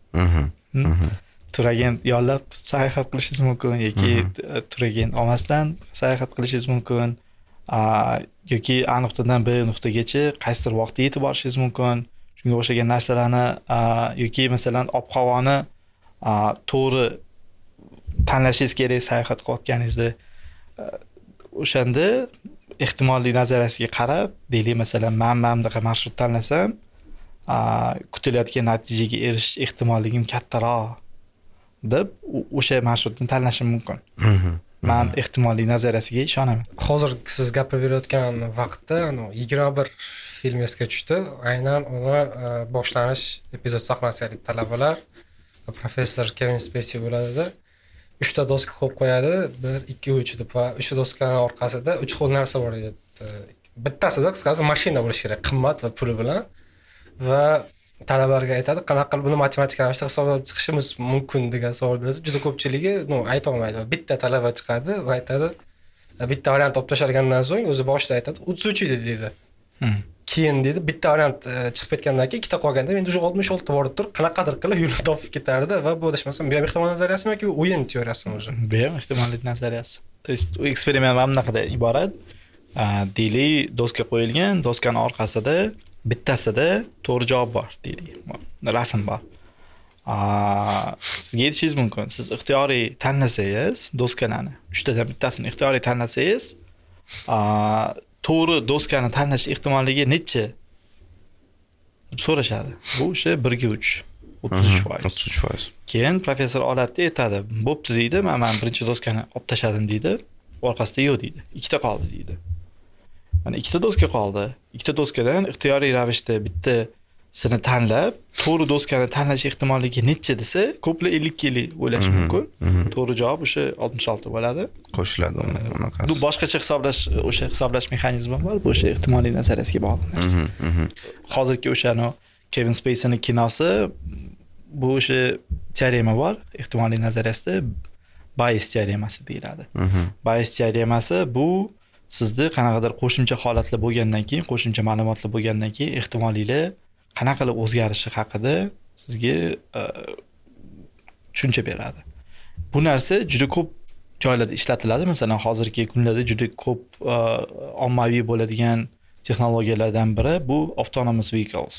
Turagin yollab sayohat qilishingiz mumkin yoki turagin olmasdan sayohat qilishingiz mumkin. Yoki A nuqtadan B nuqtagacha qaysidir vaqtda yetib borishingiz mumkin. Shunga o'xshagan narsalarni yoki masalan ob-havoni to'g'ri tanlashingiz kerak sayohat qilayotganingizda. O'shanda ehtimoliy nazariyasiga qarab, deylik masalan men mamdaqa marshrut tanlasam, kutilayotgan natijaga erishish ehtimolligim kattaroq deb o'sha marshrutni tanlashim mumkin. Men ehtimoliy nazariyasiga ishonaman. Hozir siz gapirib berayotgan vaqtda yigirma bir film esga tushdi. Aynan uni boshlanish epizod sahnasida talabalar professor Kevin Spacey bo'ladi. uchta doska qo'yib qo'yadi, bir, ikki, uch deb va uchta doskaning orqasida uch xil narsa bor edi. Bittasida qisqasi mashina bo'lishi kerak, qimmat va puli bilan. Va talabalarga aytadi, qanaqa qilib buni matematik ravishda hisoblab chiqishimiz mumkin degan savol bersa, juda ko'pchiligi, no, ayta olmaydi. Bitta talaba chiqadi va aytadi, bitta variant olib tashlagandan so'ng o'zi boshida aytadi, o'ttiz uch edi deydi. Keyin deydi, bitta variant chiqib ketgandan keyin ikkita qolganda menda уже oltmish olti bor deb turib, qanaqadir qilib yo'lni topib ketardi va bu adashmasam, bu ham ehtimoliy nazariyasimi yoki o'yin teoriyasimi o'zi? Bu ham ehtimoliy nazariyasi. То есть eksperiment mana bunaqadan iborat. Deylik, doska qo'yilgan, doskaning orqasida bittasida to'g'ri javob bor, deylik. Rasm bor. Sizga aytishingiz mumkin. Siz ixtiyoriy tanlasangiz, doskalarni uchtadan bittasini ixtiyoriy tanlasangiz, to'g'ri doskani tanlash ehtimolligi necha deb so'rashadi. Bu o'sha bir ga uch, o'ttiz uch foiz. o'ttiz uch foiz. Keyin professor oladida aytadi, "Bo'pti" deydi, "Men men birinchi doskani olib tashladim" deydi. Orqasida yo'q deydi. Ikkita qoldi deydi. Mana ikkita doska qoldi. Ikkita doskadan ixtiyoriy ravishda bittasini tanlab, to'g'ri doskani tanlash ehtimolligi necha desa, ko'plar ellik ellik o'ylash mumkin. To'g'ri javob o'sha oltmish olti bo'ladi. Qo'shiladi unaqasi. Bu boshqacha hisoblash, o'sha hisoblash mexanizmi bor, bu o'sha ehtimoliy nazariyasiga bog'liq narsa. Hozirgi o'shani Kevin Spacey'ning kinosi bu o'sha teorema bor, ehtimoliy nazariyasida Bayes teoremasi deyiladi. Bayes teoremasi bu sizda qanaqadir qo'shimcha holatlar bo'lgandan keyin, qo'shimcha ma'lumotlar bo'lgandan keyin ehtimoliylar qanaqa qilib o'zgarishi haqida sizga tushuncha beradi. Bu narsa juda ko'p joylarda ishlatiladi. Masalan, hozirgi kunlarda juda ko'p ommaviy bo'ladigan texnologiyalardan biri bu autonomous vehicles.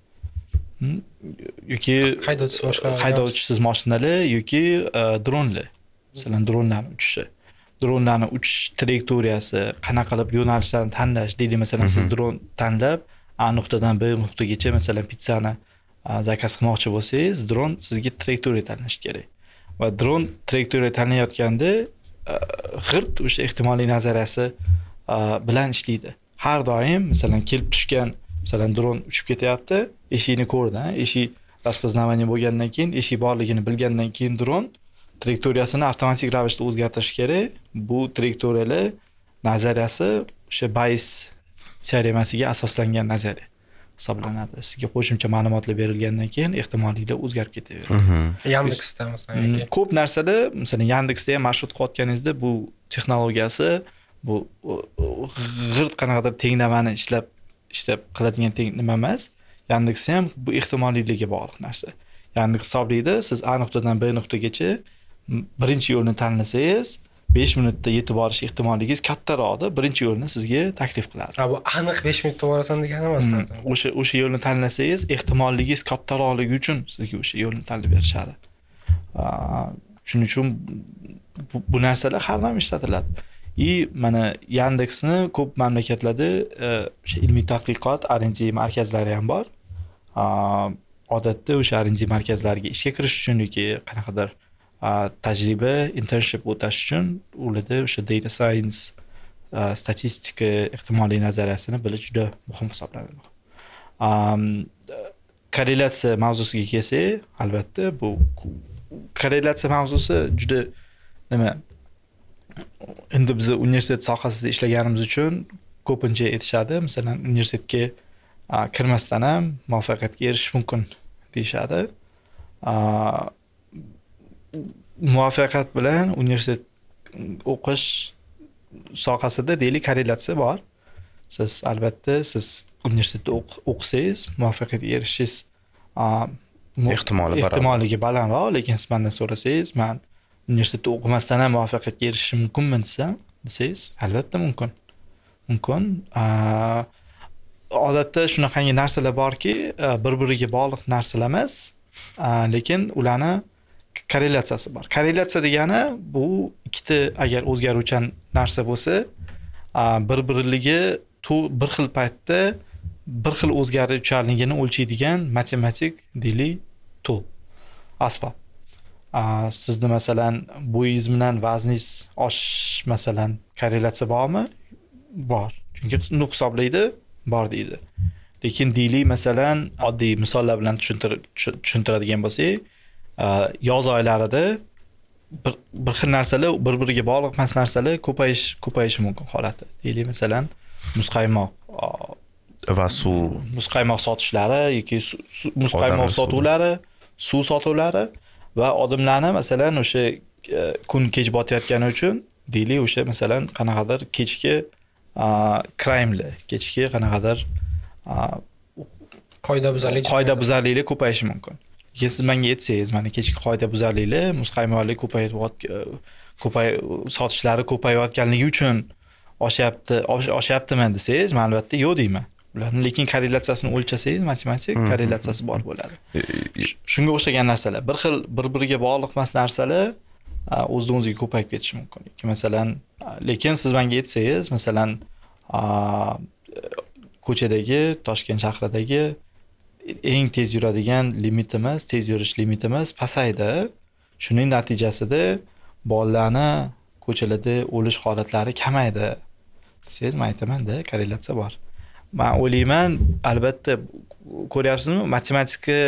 Yoki haydovchisiz boshqa haydovchisiz mashinalar yoki dronlar. Masalan, dronlarning uchishi. Dronlarning uchish trayektoriyasi, qanaqa qilib yo'nalishlarni tanlash, deydi masalan, siz dron tanlab A nuqtadan B nuqtagacha masalan pizzani zakaz qilmoqchi bo'lsangiz, dron sizga trayektoriya tanlash kerak. Va dron trayektoriya tanlayotganda g'irt o'sha ehtimoliy nazariyasi bilan ishlaydi. Har doim masalan kelib tushgan, masalan dron uchib ketyapti, eshikni ko'rdi, eshik raspoznavание bo'lgandan keyin, eshik borligini bilgandan keyin dron trayektoriyasini avtomatik ravishda o'zgartirish kerak. Bu trayektoriyalar nazariyasi o'sha Bayes teoremasiga asoslangan nazariya hisoblanadi. Sizga qo'shimcha ma'lumotlar berilgandan keyin ehtimoliylar o'zgarib ketaveradi. Yandexda masalan, ko'p narsalar, masalan Yandexda ham marshrut qilayotganingizda bu texnologiyasi, bu g'irt qanaqadir tenglamani ishlab ishlab qiladigan nima emas. Yandex ham bu ehtimoliyligiga bog'liq narsa. Yandex hisoblaydi, siz A nuqtadan B nuqtagacha birinchi yo'lni tanlasangiz, besh minutda yetib borish ehtimolligingiz kattaroqdir. Birinchi yo'lni sizga taklif qiladi. Ha, bu aniq besh minutda borasan degani emas. O'sha o'sha yo'lni tanlasangiz, ehtimolligingiz kattaroqligi uchun sizga o'sha yo'lni tanlab berishadi. Shuning uchun bu, bu narsalar har doim ishlatiladi. И mana Yandexni ko'p mamlakatlarda o'sha ilmiy tadqiqot R and D markazlari ham bor. Odatda o'sha R and D markazlariga ishga kirish uchun yoki qanaqadir tajriba, internship o'tash uchun ularda o'sha data science statistika ehtimoliy nazariyasini bilish juda muhim hisoblanadi. Um, korrelyatsiya mavzusiga kelsak, albatta bu korrelyatsiya mavzusi juda nima endi biz universitet sohasida ishlaganimiz uchun ko'pincha aytishadi, masalan, universitetga kirmasdan ham muvaffaqiyatga erishish mumkin deyishadi. Muvaffaqiyat bilan universitet o'qish sohasida deylik korrelyatsiya bor. Siz albatta siz universitetda o'qisangiz muvaffaqiyatga erishishingiz ehtimoli ehtimoligi balandroq, lekin siz mendan so'rasangiz, men universitetda o'qimasdan ham muvaffaqiyatga erishishim mumkinmi desam, desangiz, albatta mumkin. Mumkin. Odatda shunaqangi narsalar borki, bir-biriga bog'liq narsalar emas, lekin ularni korrelyatsiyasi bor. Korrelyatsiya degani bu ikkita agar o'zgaruvchan narsa bo'lsa, bir-birligi bir xil paytda bir xil o'zgaruvchanligini o'lchaydigan matematik deylik tool, asbob. Sizni masalan bo'yingiz bilan vazningiz oshish masalan korrelyatsiya bormi? Bor. Chunki uni hisoblaydi, bor deydi. Lekin deylik masalan oddiy misollar bilan tushuntiradigan bo'lsak, yoz oylarida bir, bir xil narsalar bir-biriga bog'liq emas narsalar ko'payish ko'payishi mumkin holati. Deylik masalan muzqaymoq va suv, muzqaymoq sotishlari yoki muzqaymoq sotuvlari, suv sotuvlari va odamlarni masalan o'sha kun kech botayotgani uchun deylik o'sha masalan qanaqadir kechki crime'li, kechki qanaqadir qoidabuzarlik qoidabuzarliklar ko'payishi mumkin. Agar siz menga aytsangiz, mana kechki qoidabuzarliklar, muzqaymoqlik ko'payib ko'pay sotishlari ko'payayotganligi uchun oshyapti, oshyaptimi desangiz, men albatta yo'q deyman. Ularni lekin korrelyatsiyasini o'lchasangiz, matematik korrelyatsiyasi bor bo'ladi. Shunga o'xshagan narsalar, bir xil bir-biriga bog'liq emas narsalar o'zidan o'ziga ko'payib ketishi mumkin. Masalan, lekin siz menga aytsangiz, masalan, ko'chadagi, Toshkent shahridagi eng tez yuradigan limitimiz, tez yurish limitimiz pasaydi. Shuning natijasida bolalarni ko'chalarda o'lish holatlari kamaydi. Siz men aytaman-da, korrelyatsiya bor. Men o'ylayman, albatta ko'ryapsizmi, matematika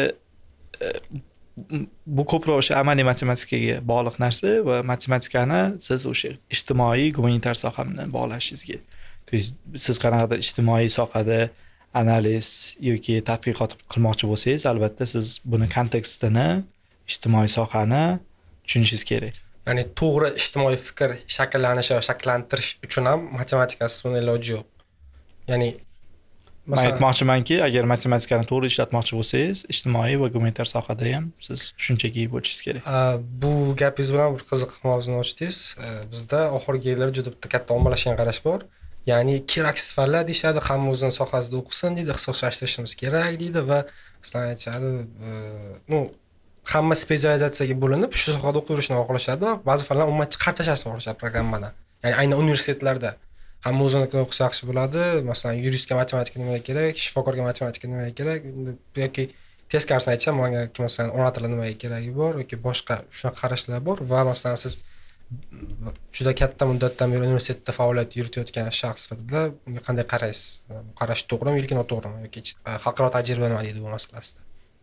bu ko'proq o'sha amaliy matematikaga bog'liq narsa va matematikani siz o'sha ijtimoiy, gumanitar soha bilan bog'lashingizga. Siz qanaqadir ijtimoiy sohada analiz yoki tadqiqot qilmoqchi bo'lsangiz, albatta siz buni kontekstini, ijtimoiy sohani tushunishingiz kerak. Ya'ni to'g'ri ijtimoiy fikr shakllanishi va shakllantirish uchun ham matematikasiz buni iloji yo'q. Ya'ni men aytmoqchimanki, agar matematikani to'g'ri ishlatmoqchi bo'lsangiz, ijtimoiy va gumanitar sohada ham siz tushunchaga ega bo'lishingiz kerak. Bu gapingiz bilan bir qiziq mavzuni ochdingiz. Bizda oxirgi yillarda juda bitta katta ommalashgan qarash bor. Ya'ni keraksiz fanlar deyshadi, hamma o'zining sohasida o'qisin deydi, ixtisoslashtirishimiz kerak deydi va sizlar aytishadi, ну, hamma spetsializatsiyaga bo'linib, shu sohada o'qishni xohlashadi va ba'zi fanlar umuman chiqarib tashlashni xohlashadi programmadan. Ya'ni aynan universitetlarda hamma o'zinikini o'qisa yaxshi bo'ladi. Masalan, yuristga matematika nima kerak, shifokorga matematika nima kerak yoki teskarisini aytsam, menga masalan ona tili nima keragi bor yoki boshqa shunaqa qarashlar bor va masalan siz juda katta muddatdan beri universitetda faoliyat yuritayotgan shaxs sifatida unga qanday qaraysiz? Qarash to'g'rimi yoki noto'g'rimi yoki xalqaro tajriba nima deydi bu masalasida?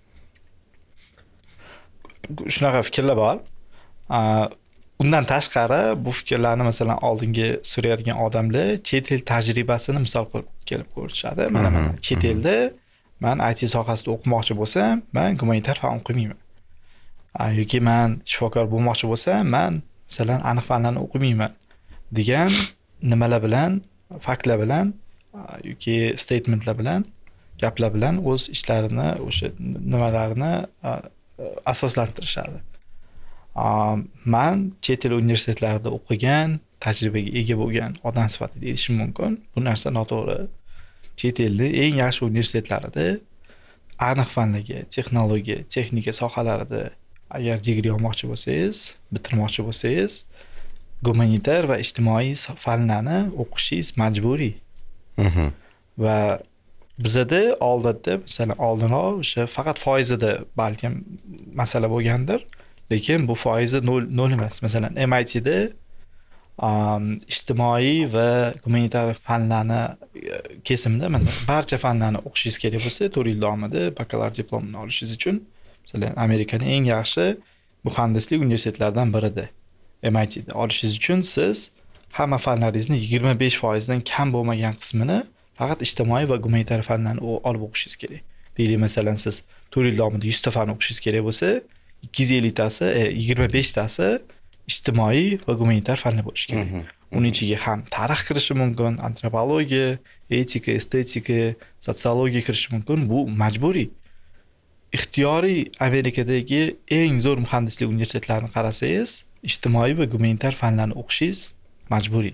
Shunaqa fikrlar bor. Undan tashqari bu fikrlarni masalan oldinga surayotgan odamlar chet el tajribasini misol qilib kelib ko'rishadi. Mana mana chet elda men I T sohasida o'qimoqchi bo'lsam, men gumanitar fan o'qimayman. Yoki men shifokor bo'lmoqchi bo'lsam, men masalan aniq fanlarni o'qimayman degan nimalar bilan, faktlar bilan yoki statementlar bilan, gaplar bilan o'z ishlarini, o'sha nimalarini asoslantirishadi. Men chet el universitetlarida o'qigan, tajribaga ega bo'lgan odam sifatida aytishim mumkin. Bu narsa noto'g'ri. Chet elning eng yaxshi universitetlarida aniq fanlarga, texnologiya, texnika sohalarida agar digri olmoqchi bo'lsangiz, bitirmoqchi bo'lsangiz, gumanitar va ijtimoiy fanlarni o'qishingiz majburiy. Mhm. Va bizda oldinda, masalan, oldinroq o'sha faqat foizida balkim masala bo'lgandir, lekin bu foizi nol emas. Masalan, M I T da ijtimoiy va gumanitar fanlarni kesimida mana barcha fanlarni o'qishingiz kerak bo'lsa, to'rt yil davomida bakalavr diplomini olishingiz uchun, masalan, Amerikaning eng yaxshi muhandislik universitetlaridan biridir. M I T da olishingiz uchun siz hamma fanlaringizni yigirma besh foiz dan kam bo'lmagan qismini faqat ijtimoiy va gumanitar fanlarni olib o'qishingiz kerak. Deylik, masalan, siz to'rt yil davomida yuz ta fan o'qishingiz kerak bo'lsa, ikki yuz ellik tasi, yigirma besh tasi ijtimoiy va gumanitar fanlar bo'lishi kerak. Uning ichiga ham tarix kirishi mumkin, antropologiya, etika, estetika, sotsiologiya kirishi mumkin. Bu majburiy. Ixtiyoriy Amerikadagi eng zo'r muhandislik universitetlarini qarasangiz, ijtimoiy va gumanitar fanlarni o'qishingiz majburiy.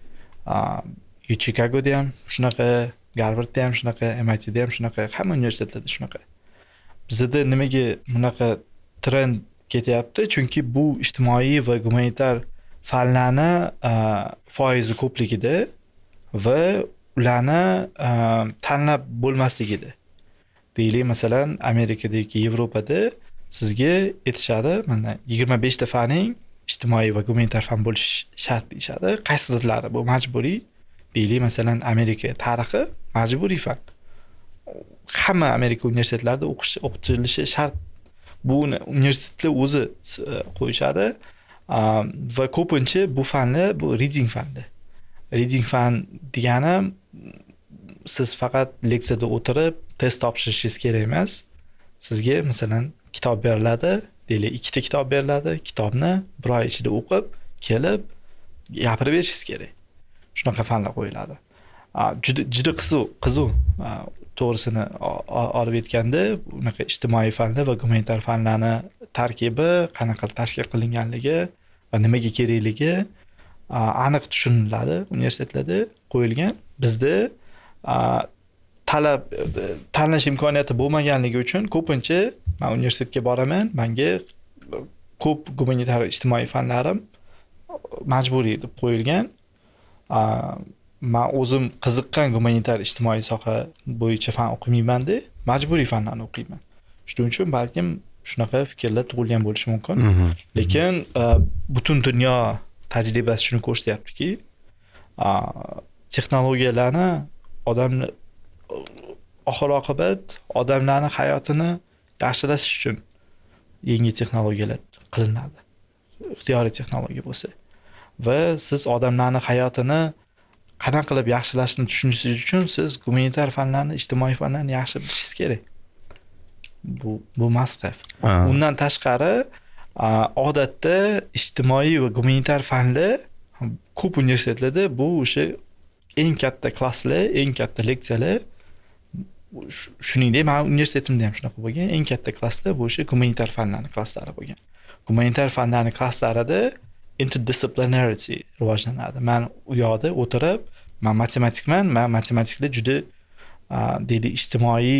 Chicagoda ham shunaqa, Harvardda ham shunaqa, M I T da ham shunaqa, hamma universitetlarda shunaqa. Bizda nimaga bunaqa trend ketyapti? Chunki bu ijtimoiy va gumanitar fanlarni foizi ko'pligida va ularni tanlab bo'lmasligida. Deylik, masalan, Amerikadagi, Yevropada sizga aytishadi, mana yigirma besh ta faning ijtimoiy va gumanitar fan bo'lishi shart deyishadi. Qaysidirlari bu majburiy. Deylik, masalan, Amerika tarixi majburiy fan. Hamma Amerika universitetlarida o'qish o'qitilishi shart. Bu universitetlar o'zi qo'yishadi va ko'pincha bu fanlar bu reading fanlar. Reading fan degani siz faqat leksiyada o'tirib test topshirishingiz kerak emas. Sizga masalan kitob beriladi, deylik, ikkita kitob beriladi. Kitobni bir oy ichida o'qib, kelib gapirib berishingiz kerak. Shunaqa fanlar qo'yiladi. Juda juda qiziq, qiziq. To'g'risini olib aytganda, unaqa ijtimoiy fanlar va gumanitar fanlarni tarkibi, qanaqa tashkil qilinganligi va nimaga kerakligi aniq tushuniladi universitetlarda qo'yilgan. Bizda talab tanlash imkoniyati bo'lmaganligi uchun ko'pincha men universitetga boraman, menga ko'p gumanitar ijtimoiy fanlarim majburiy deb qo'yilgan. Men o'zim qiziqqan gumanitar ijtimoiy soha bo'yicha fan o'qimayman-da, majburiy fanlarni o'qiyman. Shuning uchun balkim shunaqa fikrlar tug'ilgan bo'lishi mumkin. Lekin butun dunyo tajribasi shuni ko'rsatyaptiki, texnologiyalarni odamni oxir oqibat odamlarning hayotini yaxshilash uchun yangi texnologiyalar qilinadi. Ixtiyoriy texnologiya bo'lsa. Va siz odamlarning hayotini qanaqa qilib yaxshilashni tushunishingiz uchun siz gumanitar fanlarni, ijtimoiy fanlarni yaxshi bilishingiz kerak. Bu bu masqaf. Undan tashqari, odatda ijtimoiy va gumanitar fanlar ko'p universitetlarda bu o'sha eng katta klasslar, eng katta leksiyalar, shuningdek, men universitetimda ham shunaqa bo'lgan, eng katta klasslar bu o'sha gumanitar fanlarning klasslari bo'lgan. Gumanitar fanlarning klasslarida interdisciplinarity rivojlanadi. Men u yoqda o'tirib, men matematikman, men matematikda juda deylik ijtimoiy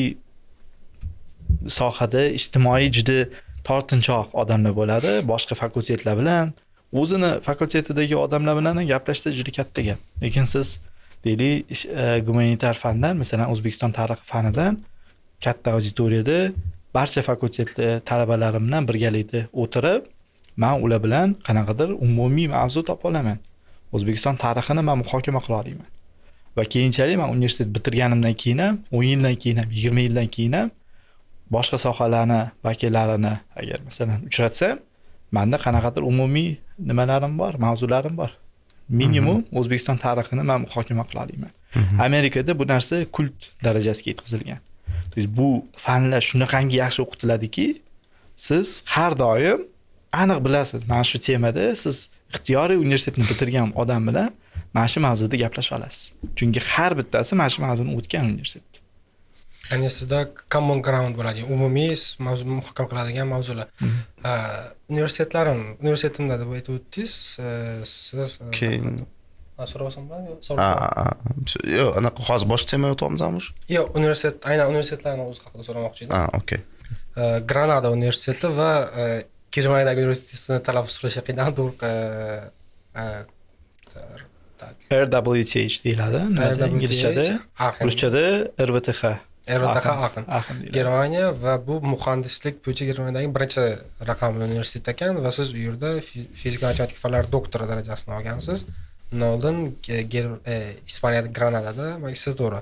sohada, ijtimoiy juda tortinchoq odamlar bo'ladi, boshqa fakultetlar bilan, o'zini fakultetidagi odamlar bilan gaplashsa juda katta gap. Lekin siz deylik gumanitar fandan, masalan, O'zbekiston tarixi fanidan katta auditoriyada barcha fakultetlar talabalarim bilan birgalikda o'tirib, men ular bilan qanaqadir umumiy mavzu topa olaman. O'zbekiston tarixini men muhokama qila olaman. Va keyinchalik men universitet bitirganimdan keyin ham, o'n yildan keyin ham, yigirma yildan keyin ham boshqa sohalarni vakillarini agar masalan uchratsam, menda qanaqadir umumiy nimalarim bor, mavzularim bor. Minimum O'zbekiston tarixini men muhokama qila olaman. Amerikada bu narsa kult darajasiga yetkazilgan. Bu fanlar shunaqangi yaxshi o'qitiladiki, siz har doim aniq bilasiz, mana shu temada siz ixtiyoriy universitetni bitirgan odam bilan mana shu mavzuda gaplasha olasiz. Chunki har bittasi mana shu mavzuni o'tgan universitet. Ya'ni sizda common ground bo'ladi, umumiy mavzuni muhokama qiladigan mavzular. Universitetlarim, universitetimda deb aytib o'tdingiz, siz keyin so'rasam bo'ladi? Yo'q, anaqa hozir boshqa tema o'tyapmizmi? Yo'q, universitet, aynan universitetlarning o'zi haqida so'ramoqchi edim. Ha, okey. Granada universiteti va Germaniyadagi universitetni talaffuz qilishi qiyin, to'g'ri. R W T H deyiladi, inglizchada, ruschada R V T H. Ervataqa Aqin. Aqin deyiladi. Germaniya va bu muhandislik bo'yicha Germaniyadagi birinchi raqamli universitet ekan va siz u yerda fizika matematika fanlari doktori darajasini olgansiz. Undan oldin Ispaniyada Granadada magistratura.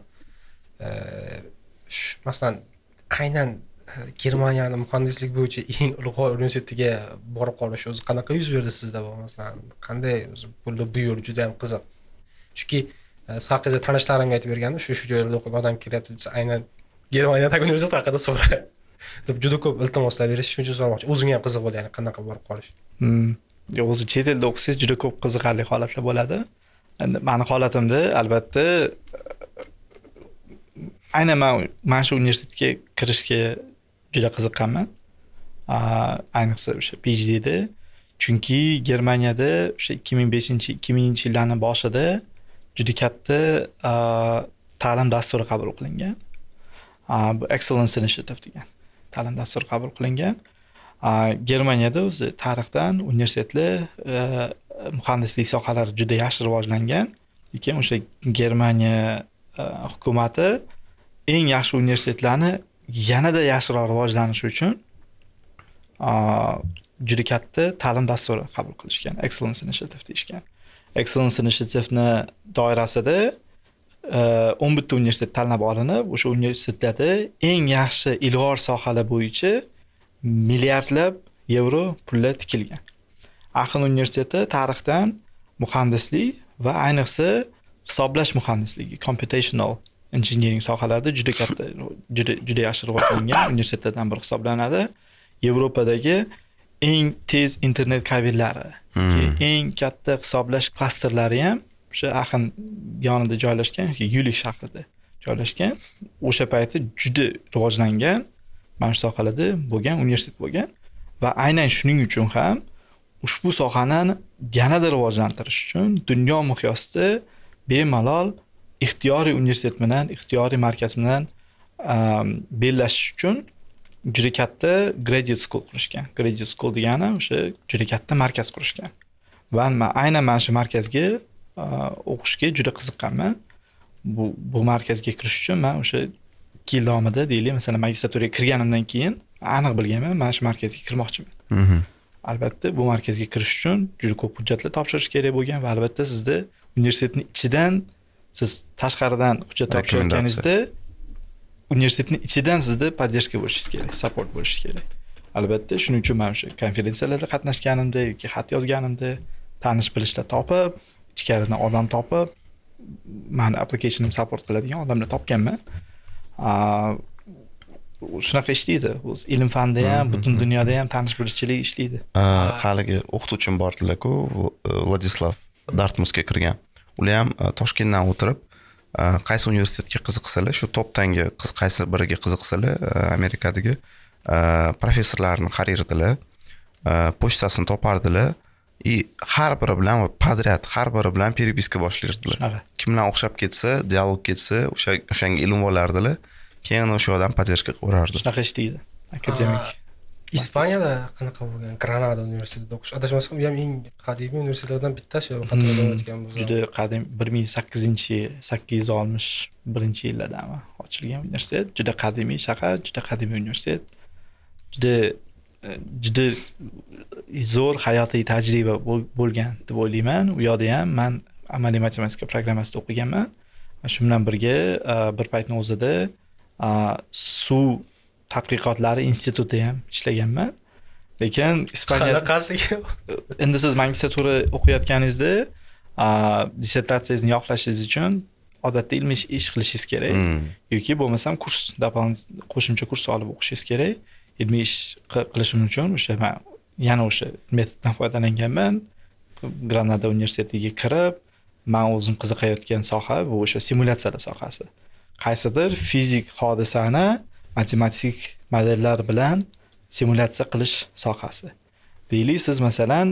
Masalan, aynan Germaniyani muhandislik bo'yicha eng ulug'vor universitetiga borib qolish o'zi qanaqa yuz berdi sizda bo'lmasdan? Qanday o'zi bo'ldi bu yo'l juda ham qiziq. Chunki siz haqingizda tanishlarimga aytib berganda, shu shu joyda o'qib odam kelyapti desa, aynan Germaniyadagi universitet haqida so'ra. Deb juda ko'p iltimoslar berish, shuncha so'ramoqchi. O'zimga ham qiziq bo'ldi, ya'ni qanaqa borib qolish. Hmm. O'zi chet elda o'qisangiz juda ko'p qiziqarli holatlar bo'ladi. Endi meni holatimda albatta aynan men mana shu universitetga kirishga juda qiziqqanman. Ayniqsa o'sha PhD'da, chunki Germaniyada o'sha ikki ming beshinchi ikki minginchi yillarning boshida juda katta ta'lim dasturi qabul qilingan. Bu Excellence Initiative degan ta'lim dasturi qabul qilingan. Germaniyada o'zi tarixdan universitetlar muhandislik sohalari juda yaxshi rivojlangan, lekin o'sha Germaniya hukumati eng yaxshi universitetlarni yanada yaxshiroq rivojlanishi uchun juda katta ta'lim dasturi qabul qilishgan, Excellence Initiative deyishgan. Excellence Initiative'ni doirasida o'n bitta universitet tanlab olinib, o'sha universitetlarda eng yaxshi ilg'or sohalar bo'yicha milliardlab yevro pullar tikilgan. Aqin universiteti tarixdan muhandislik va ayniqsa hisoblash muhandisligi, computational engineering sohalarida juda katta, juda juda yaxshi rivojlangan universitetlardan biri hisoblanadi. Yevropadagi eng tez internet kabellari, eng katta hisoblash klasterlari ham o'sha Aqin yonida joylashgan, Yulich shahrida joylashgan. O'sha payti juda rivojlangan mana shu sohalarda bo'lgan universitet bo'lgan va aynan shuning uchun ham ushbu sohani yanada rivojlantirish uchun dunyo miqyosida bemalol ixtiyoriy universitet bilan, ixtiyoriy markaz bilan bellashish uchun juda katta graduate school qurishgan. Graduate school degani o'sha juda katta markaz qurishgan. Va men aynan mana shu markazga o'qishga juda qiziqqanman. Bu bu markazga kirish uchun men o'sha ikki yil davomida deylik, masalan, magistraturaga kirganimdan keyin aniq bilganman, mana shu markazga kirmoqchiman. Mhm. Albatta, bu markazga kirish uchun juda ko'p hujjatlar topshirish kerak bo'lgan va albatta sizda universitetning ichidan, siz tashqaridan hujjat topshirganingizda universitetning ichidan sizda podдержка bo'lishingiz kerak, support bo'lishi kerak. Albatta, shuning uchun men o'sha konferensiyalarda qatnashganimda yoki xat yozganimda tanish bilishlar topib, ichkaridan odam topib, meni applicationim support qiladigan odamlar topganman. Shunaqa ishlaydi. O'z ilm fanida ham, butun dunyoda ham tanish bilishchilik ishlaydi. Haligi o'qituvchim bordilar-ku, Vladislav Dartmusga kirgan. Ular ham Toshkentdan o'tirib, qaysi universitetga qiziqsalar, shu topdagi qaysi biriga qiziqsalar, Amerikadagi professorlarni qarirdilar, pochtasini topardilar. И har biri bilan podrяд, har biri bilan переписка boshlardilar. Kimdan o'xshab ketsa, dialog ketsa, o'sha o'shanga ilm olardilar. Keyin o'sha odam podдержка qilurardi. Shunaqa ishlaydi. Akademik. Ispaniyada qanaqa bo'lgan? Granada universitetida o'qish. Adashmasam, u ham eng qadimiy universitetlardan bittasi, xatirda o'tgan bo'lsa. Juda qadim, bir ming sakkizinchi sakkiz yuz oltmish birinchi yillardami ochilgan universitet. Juda qadimiy shahar, juda qadimiy universitet. Juda juda zo'r hayotiy tajriba bo'lgan deb o'ylayman. U yerda ham men amaliy matematika programmasida o'qiganman. Shu bilan birga bir paytning o'zida suv tadqiqotlari institutida ham ishlaganman. Lekin Ispaniyada qanaqasiga endi siz magistratura o'qiyotganingizda dissertatsiyangizni yoqlashingiz uchun odatda ilmiy ish qilishingiz kerak yoki bo'lmasam kurs, qo'shimcha kurs olib o'qishingiz kerak. Ilmiy ish qilishim uchun o'sha men yana o'sha metoddan foydalanganman. Granada universitetiga kirib, men o'zim qiziqayotgan soha bu o'sha simulyatsiyalar sohasi. Qaysidir fizik hodisani matematik modellar bilan simulyatsiya qilish sohasi. Deylik, siz masalan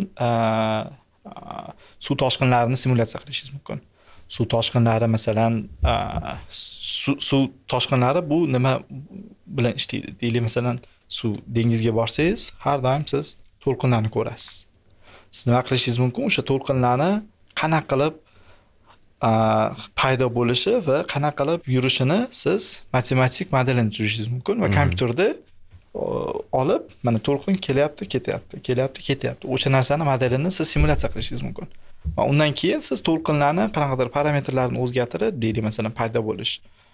suv toshqinlarini simulyatsiya qilishingiz mumkin. Suv toshqinlari masalan suv toshqinlari bu nima bilan ishlaydi? Deylik, masalan, suv dengizga borsangiz, har doim siz to'lqinlarni ko'rasiz. Siz nima qilishingiz mumkin? O'sha to'lqinlarni qanaqa qilib paydo bo'lishi va qanaqa qilib yurishini siz matematik modelini tuzishingiz mumkin va kompyuterda olib mana to'lqin kelyapti, ketyapti, kelyapti, ketyapti. O'sha narsani modelini siz simulyatsiya qilishingiz mumkin. Va undan keyin siz to'lqinlarni qanaqadir parametrlarini o'zgartirib, deylik masalan paydo bo'lish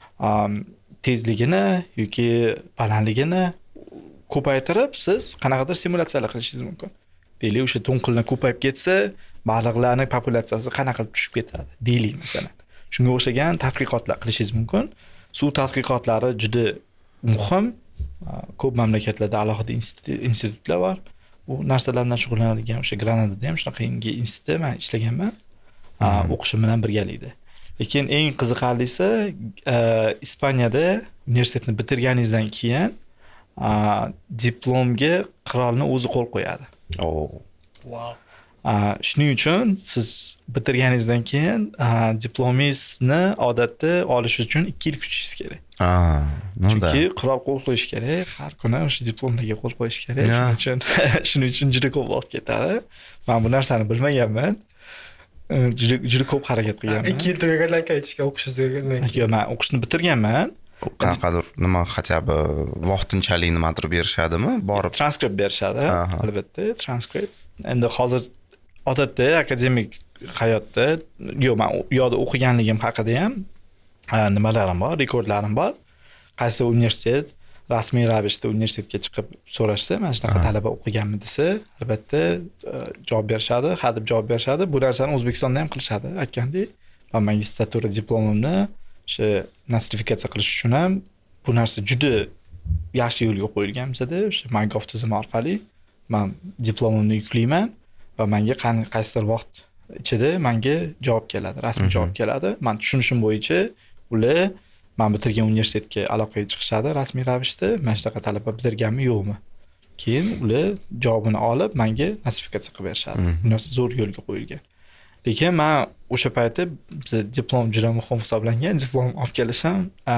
tezligini yoki balandligini ko'paytirib siz qanaqadir simulyatsiyalar qilishingiz mumkin. Deylik o'sha to'lqinlar ko'payib ketsa, baliqlarning populyatsiyasi qanaqa qilib tushib ketadi, deylik masalan. Shunga o'xshagan tadqiqotlar qilishingiz mumkin. Suv tadqiqotlari juda muhim. Ko'p mamlakatlarda alohida institutlar bor. Bu narsalar bilan shug'ullanadigan o'sha Granadada ham shunaqa institutda men ishlaganman. O'qishim bilan birgalikda. Lekin eng qiziqarlisi Ispaniyada universitetni bitirganingizdan keyin diplomga qirolni o'zi qo'l qo'yadi. Oh. Wow. Shuning uchun siz bitirganingizdan keyin diplomingizni odatda olish uchun ikki yil kutishingiz kerak. Ha, chunki qirol qo'l qo'yish kerak, har kuni o'sha diplomlarga qo'l qo'yish kerak. Shuning uchun shuning uchun juda ko'p vaqt ketadi. Men bu narsani bilmaganman. Juda juda ko'p harakat qilganman. ikki yil tugagandan keyin ichga o'qishingiz kerak. Yo'q, men o'qishni bitirganman. Qanaqadir nima хотя бы vaqtinchalik nimadir berishadimi? Borib transkript berishadi, albatta, transkript. Endi hozir odatda akademik hayotda, yo'q, men u yoqda o'qiganligim haqida ham nimalarim bor, rekordlarim bor. Qaysi universitet rasmiy ravishda universitetga chiqib so'rashsa, mana shunaqa talaba o'qiganmi desa, albatta javob berishadi, hadeb javob berishadi. Bu narsani O'zbekistonda ham qilishadi, aytgandek. Men magistratura diplomimni o'sha nostrifikatsiya qilish uchun ham bu narsa juda yaxshi yo'lga qo'yilgan bizada, o'sha MyGov tizimi orqali men diplomimni yuklayman va menga qaysidir vaqt ichida menga javob keladi, rasmiy javob keladi. Men tushunishim bo'yicha ular men bitirgan universitetga aloqaga chiqishadi rasmiy ravishda, mana shunaqa talaba bitirganmi yo'qmi. Keyin ular javobini olib menga nostrifikatsiya qilib berishadi. Bu narsa zo'r yo'lga qo'yilgan. Lekin men o'sha paytda biz diplom juda muhim hisoblangan, diplom olib kelishim,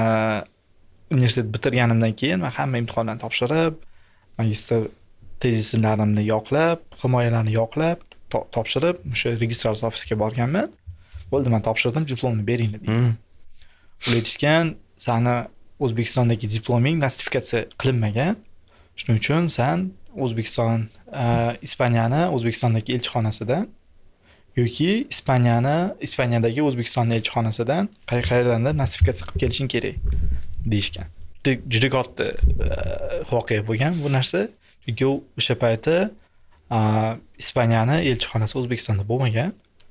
universitet bitirganimdan keyin men hamma imtihonlarni topshirib, magistr tezislarimni yoqlab, himoyalarni yoqlab, topshirib, o'sha registratsiya ofisiga borganman. Bo'ldi, men topshirdim, diplomni bering dedilar. Ular aytishgan, seni O'zbekistondagi diploming nostrifikatsiya qilinmagan. Shuning uchun sen O'zbekiston, Ispaniyani O'zbekistondagi elchixonasidan yoki Ispaniyani Ispaniyadagi O'zbekiston elchixonasidan qayerdandir nostrifikatsiya qilib kelishing kerak deyishgan. Juda katta voqea bo'lgan bu narsa. Chunki o'sha paytda Ispaniyani elchixonasi O'zbekistonda bo'lmagan.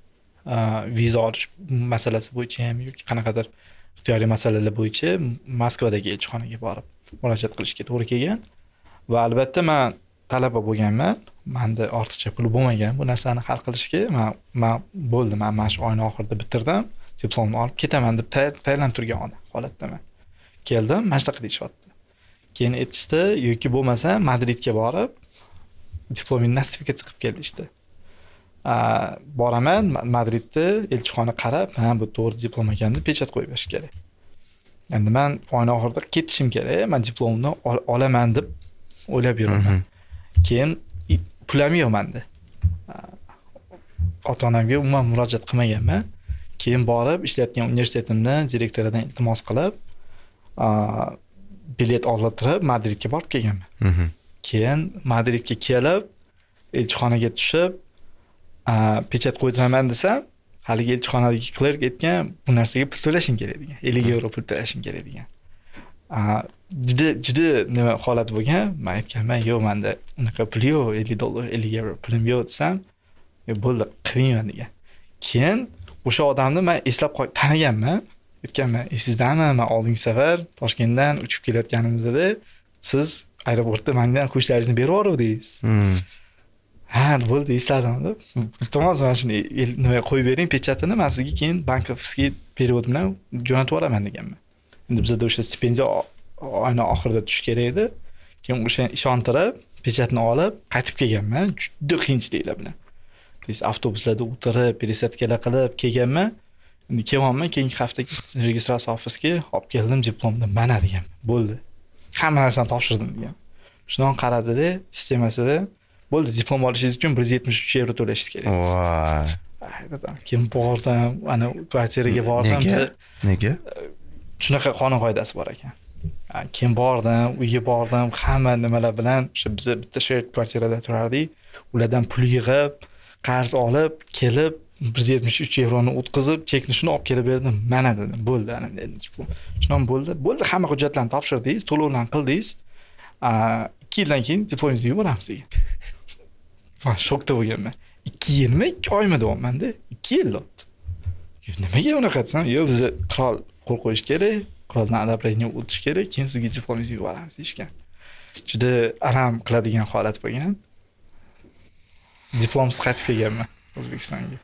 Viza olish masalasi bo'yicha ham yoki qanaqadir ixtiyoriy masalalar bo'yicha Moskvadagi elchixonaga borib murojaat qilishga to'g'ri kelgan. Va albatta men talaba bo'lganman. Menda ortiqcha pul bo'lmagan bu narsani hal qilishga. Men men bo'ldi, men mana shu oyning oxirida bitirdim. Diplomni olib ketaman deb tayyorlanib turgan holatdaman. Keldim, mana shunaqa deyishyapti. Keyin aytishdi, yoki bo'lmasa Madridga borib diplomingni nostrifikatsiya qilib kel ishdi. Boraman, Madridda elchixona qarab, ha bu to'g'ri diplom ekanini pechat qo'yib berish kerak. Endi men oyning oxirida ketishim kerak, men diplomni olaman deb o'ylab yuraman. Keyin pulim yo'q menda. Ota-onamga umuman murojaat qilmaganman. Keyin borib ishlayotgan universitetimni direktoridan iltimos qilib, bilet oldirib Madridga borib kelganman. Keyin Madridga kelib, elchixonaga tushib, pechat qo'ydiraman desam, haligi elchixonadagi klerk aytgan, bu narsaga pul to'lashing kerak degan. ellik yevro pul to'lashing kerak degan. Juda juda nima holat bo'lgan. Men aytganman, yo'q, menda unaqa pul yo'q, ellik dollar, ellik yevro pulim yo'q desam, bo'ldi, qilmayman degan. Keyin o'sha odamni men eslab taniganman. Aytganman, "Esingizdanmi, men oldingi safar Toshkentdan uchib kelayotganimizda siz aeroportda menga qo'shlaringizni berib yuboruvdingiz." Ha, bo'ldi, esladim deb. Iltimos, mana shuni nima qo'yib bering pechatini, men sizga keyin bankovskiy perevod bilan jo'natib yuboraman deganman. Endi bizda o'sha stipendiya oyning oxirida tush kerak edi. Keyin o'sha ishontirib, pechatni olib qaytib kelganman, juda qiyinchiliklar bilan. Biz avtobuslarda o'tirib, пересадкаlar qilib kelganman. Endi kelyapman, keyingi hafta registratsiya ofisiga olib keldim diplomni, mana degan. Bo'ldi. Hamma narsani topshirdim degan. Shundan qaradida, sistemasida bo'ldi, diplom olishingiz uchun bir yuz yetmish uch yevro to'lashingiz kerak. Voy. Aytaman, keyin bordim, ana kvartiraga bordim. Nega? Nega? Shunaqa qonun qoidasi bor ekan. Keyin bordim, uyga bordim, hamma nimalar bilan o'sha biz bitta shared kvartirada turardik. Ulardan pul yig'ib, qarz olib, kelib bir yuz yetmish uch yevroni o'tkazib, chekni shuni olib kelib berdim. Mana dedim, bo'ldi, ana diplom. Shundan bo'ldi. Bo'ldi, hamma hujjatlarni topshirdingiz, to'lovlarni qildingiz. ikki yildan keyin diplomingizni yuboramiz degan. Men shokda bo'lganman. ikki yilmi, ikki oymi deyapman-da. ikki yil o'tdi. Nimaga unaqa desam, yo biz qirol qo'l qo'yish kerak, qiroldan adablayni o'tish kerak, keyin sizga diplomingizni yuboramiz deyishgan. Juda alam qiladigan holat bo'lgan. Diplomsiz qaytib kelganman O'zbekistonga.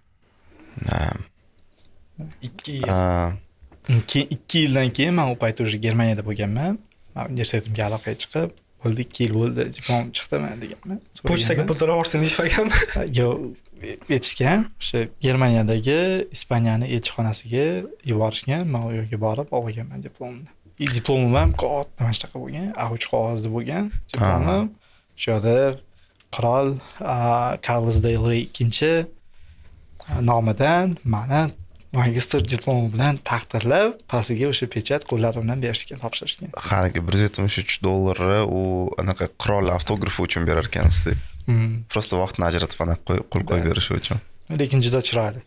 ikki yil. Keyin ikki yildan keyin men u payt o'sha Germaniyada bo'lganman. Men universitetimga aloqaga chiqib, bo'ldi ikki yil bo'ldi, diplom chiqdi men deganman. Pochtaga pul to'lab yuborsin deyishmaganmi? Yo'q, aytishgan, o'sha Germaniyadagi Ispaniyaning elchixonasiga yuborishgan, men u yerga borib olganman diplomni. Diplomim ham katta mana shunaqa bo'lgan, A uch qog'ozda bo'lgan diplomim. Shu yerda qirol Carlos del Rey ikkinchi nomidan meni magistr diplomi bilan taqdirlab, pastiga o'sha pechat qo'llarim bilan berishgan, topshirishgan. Haligi bir yuz yetmish uch dollarni u anaqa qirol avtografi uchun berar ekansiz. Просто vaqtni ajratib ana qo'l qo'yib berish uchun. Lekin juda chiroyli.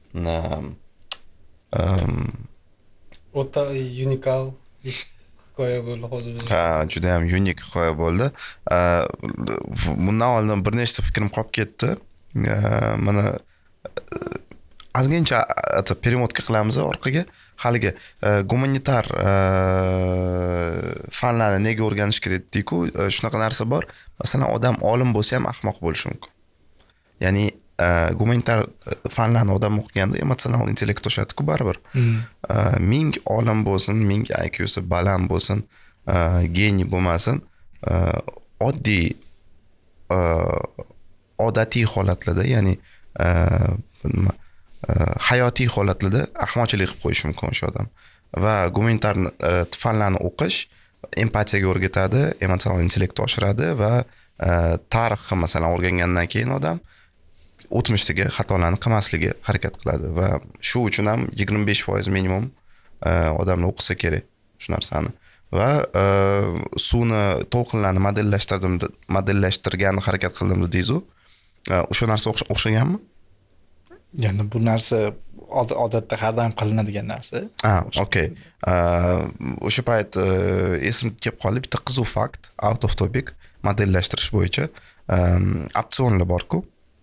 O'ta unikal hikoya bo'ldi hozir. Ha, juda ham unik hikoya bo'ldi. Bundan oldin bir nechta fikrim qolib ketdi. Mana ozgincha перемотка qilamiz orqaga. Haligi gumanitar fanlarni nega o'rganish kerak deyku, shunaqa narsa bor. Masalan, odam olim bo'lsa ham ahmoq bo'lishi mumkin. Ya'ni gumanitar fanlarni odam o'qiganda emotsional intellekt o'shadi-ku baribir. Ming olim bo'lsin, ming I Q si baland bo'lsin, geniy bo'lmasin, oddiy odatiy holatlarda, ya'ni nima hayotiy holatlarda ahmoqchilik qilib qo'yishi mumkin o'sha odam. Va gumanitar fanlarni o'qish empatiyaga o'rgatadi, emotsional intellektni oshiradi va tarixni masalan o'rgangandan keyin odam o'tmishdagi xatolarni qilmaslikka harakat qiladi va shu uchun ham yigirma besh foiz minimum odamlar o'qisa kerak shu narsani. Va suvni to'lqinlarni modellashtirdim, modellashtirgan harakat qildim deysiz-ku. O'sha narsa o'xshaganmi? Ya'ni bu narsa odatda har doim qilinadigan narsa. Ha, okey. O'sha payt esimga kelib qoldi bitta qiziq fakt, out of topic modellashtirish bo'yicha opsionlar bor-ku.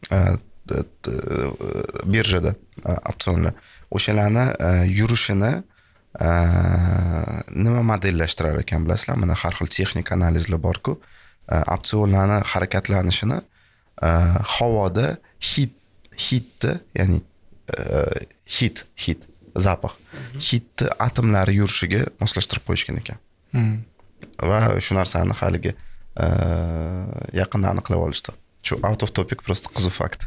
Birjada opsionlar. O'shalarni yurishini nima modellashtirar ekan bilasizlar? Mana har xil texnik analizlar bor-ku. Opsionlarni harakatlanishini havoda hid hidni, ya'ni hid, hid, zapах. Hidni atomlari yurishiga moslashtirib qo'yishgan ekan. Va shu narsani haligi yaqinda aniqlab olishdi. Shu out of topic просто qiziq fakt.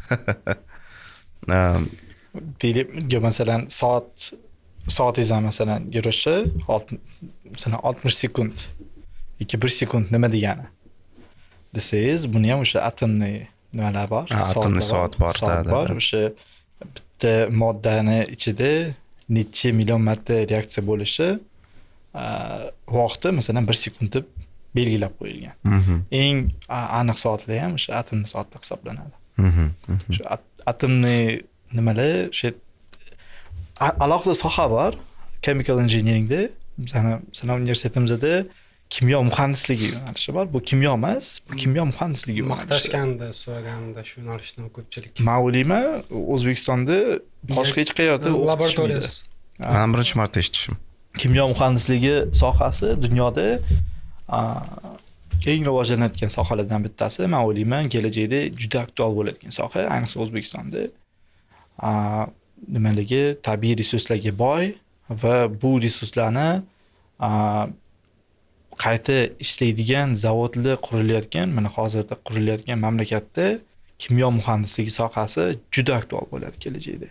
Deylik, masalan, soat soatingiz masalan yurishi masalan oltmish sekund yoki bir sekund nima degani? Desangiz, buni ham o'sha atomni nimalar bor? Atomli soat bor. Soat bor. O'sha bitta moddani ichida necha million marta reaksiya bo'lishi vaqti masalan bir sekund deb belgilab qo'yilgan. Eng aniq soatlar ham o'sha atomli soatda hisoblanadi. Shu atomni nimalar, o'sha alohida soha bor chemical engineeringda. Masalan, universitetimizda kimyo muhandisligi yo'nalishi bor. Bu kimyo emas, bu kimyo muhandisligi yo'nalishi. Maqtashganda, so'raganda shu yo'nalishdan ko'pchilik. Men o'ylayman, O'zbekistonda boshqa hech qayerda laboratoriyasi. Men birinchi marta eshitishim. Kimyo muhandisligi sohasi dunyoda eng rivojlanayotgan sohalardan bittasi. Men o'ylayman, kelajakda juda aktual bo'ladigan soha, ayniqsa O'zbekistonda. Nimaligi tabiiy resurslarga boy va bu resurslarni qayta ishlaydigan zavodlar qurilayotgan, mana hozirda qurilayotgan mamlakatda kimyo muhandisligi sohasi juda aktual bo'ladi kelajakda.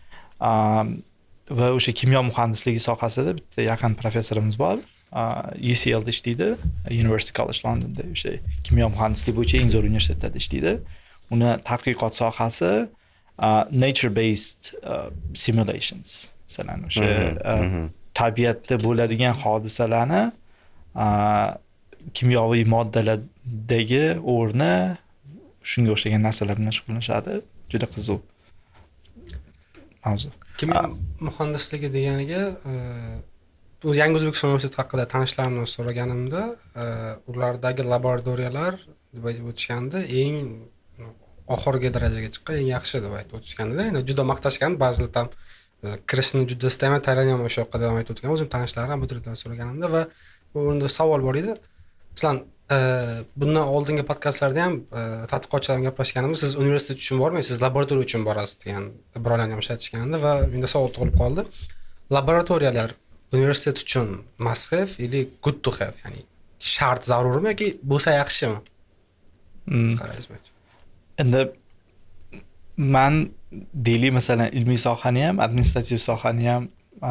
Va o'sha kimyo muhandisligi sohasida bitta yaqin professorimiz bor. U C L da ishlaydi, University College Londonda o'sha kimyo muhandisligi bo'yicha eng zo'r universitetda ishlaydi. Uni tadqiqot sohasi nature based uh, simulations masalan o'sha uh, tabiatda bo'ladigan hodisalarni uh, kimyoviy moddalardagi o'rni shunga o'xshagan narsalar bilan shug'ullanishadi. Juda qiziq mavzu. Kimyo muhandisligi deganiga bu Yangi O'zbekiston universiteti haqida tanishlarimdan so'raganimda, ulardagi laboratoriyalar deb aytib o'tishganda eng oxirgi darajaga chiqqan, eng yaxshi deb aytib o'tishganda, ya'ni juda maqtashgan, ba'zilar ham kirishni juda istayman, tayyorlanman o'sha yoqqa devam etib o'tgan. O'zim tanishlarim, abituriyentlardan so'raganimda va o'rinda savol bor edi. Masalan, bundan oldingi podkastlarda ham tadqiqotchilar bilan gaplashganimizda siz universitet uchun bormaysiz, siz laboratoriya uchun borasiz degan birovlarni ham ishlatishgandi va menda savol tug'ilib qoldi. Laboratoriyalar universitet uchun must have или good to have, ya'ni shart zarurmi yoki bo'lsa yaxshimi? Endi men deyli masalan ilmiy sohani ham, administrativ sohani ham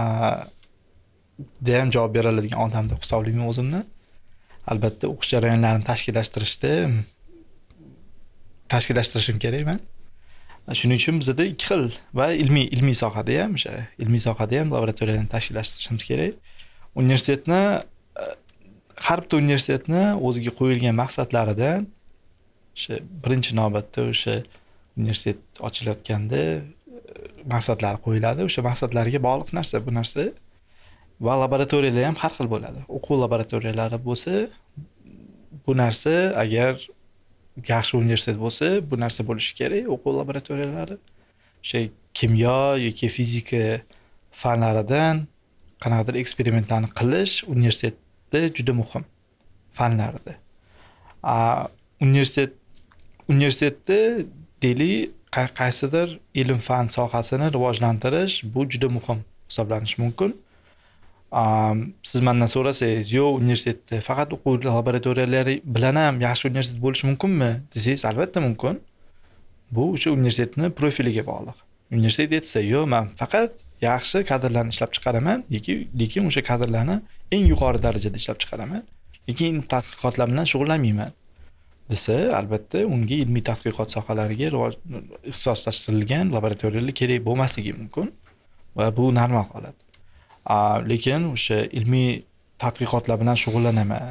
da ham javob bera oladigan odam deb hisoblayman o'zimni. Albatta o'qish jarayonlarini tashkillashtirishda tashkillashtirishim kerak men. Shuning uchun bizda ikki xil va ilmiy ilmiy sohada ham, o'sha ilmiy sohada ham laboratoriyalarni tashkillashtirishimiz kerak. Universitetni har bitta universitetni o'ziga qo'yilgan maqsadlaridan o'sha birinchi navbatda o'sha universitet ochilayotganda maqsadlar qo'yiladi. O'sha maqsadlarga bog'liq narsa bu narsa. Va laboratoriyalar ham har xil bo'ladi. O'quv laboratoriyalari bo'lsa, bu narsa agar yaxshi universitet bo'lsa, bu narsa bo'lishi kerak. O'quv laboratoriyalari o'sha kimyo yoki fizika fanlaridan qanaqadir eksperimentlarni qilish universitetda juda muhim fanlarda. A universitet universitetda deyli qaysidir ilm fan sohasini rivojlantirish bu juda muhim hisoblanishi mumkin. Um, siz mendan so'rasangiz, "Yo, universitetda faqat o'quv laboratoriyalari bilan ham yaxshi universitet bo'lishi mumkinmi?" desangiz, albatta mumkin. Bu o'sha universitetni profiliga bog'liq. Universitet aytsa, "Yo, men faqat yaxshi kadrlarni ishlab chiqaraman, lekin lekin o'sha kadrlarni eng yuqori darajada ishlab chiqaraman, lekin tadqiqotlar bilan shug'ullanmayman." desa, albatta unga ilmiy tadqiqot sohalariga ixtisoslashtirilgan laboratoriyalar kerak bo'lmasligi mumkin va bu normal holat. Lekin o'sha ilmiy tadqiqotlar bilan shug'ullanaman.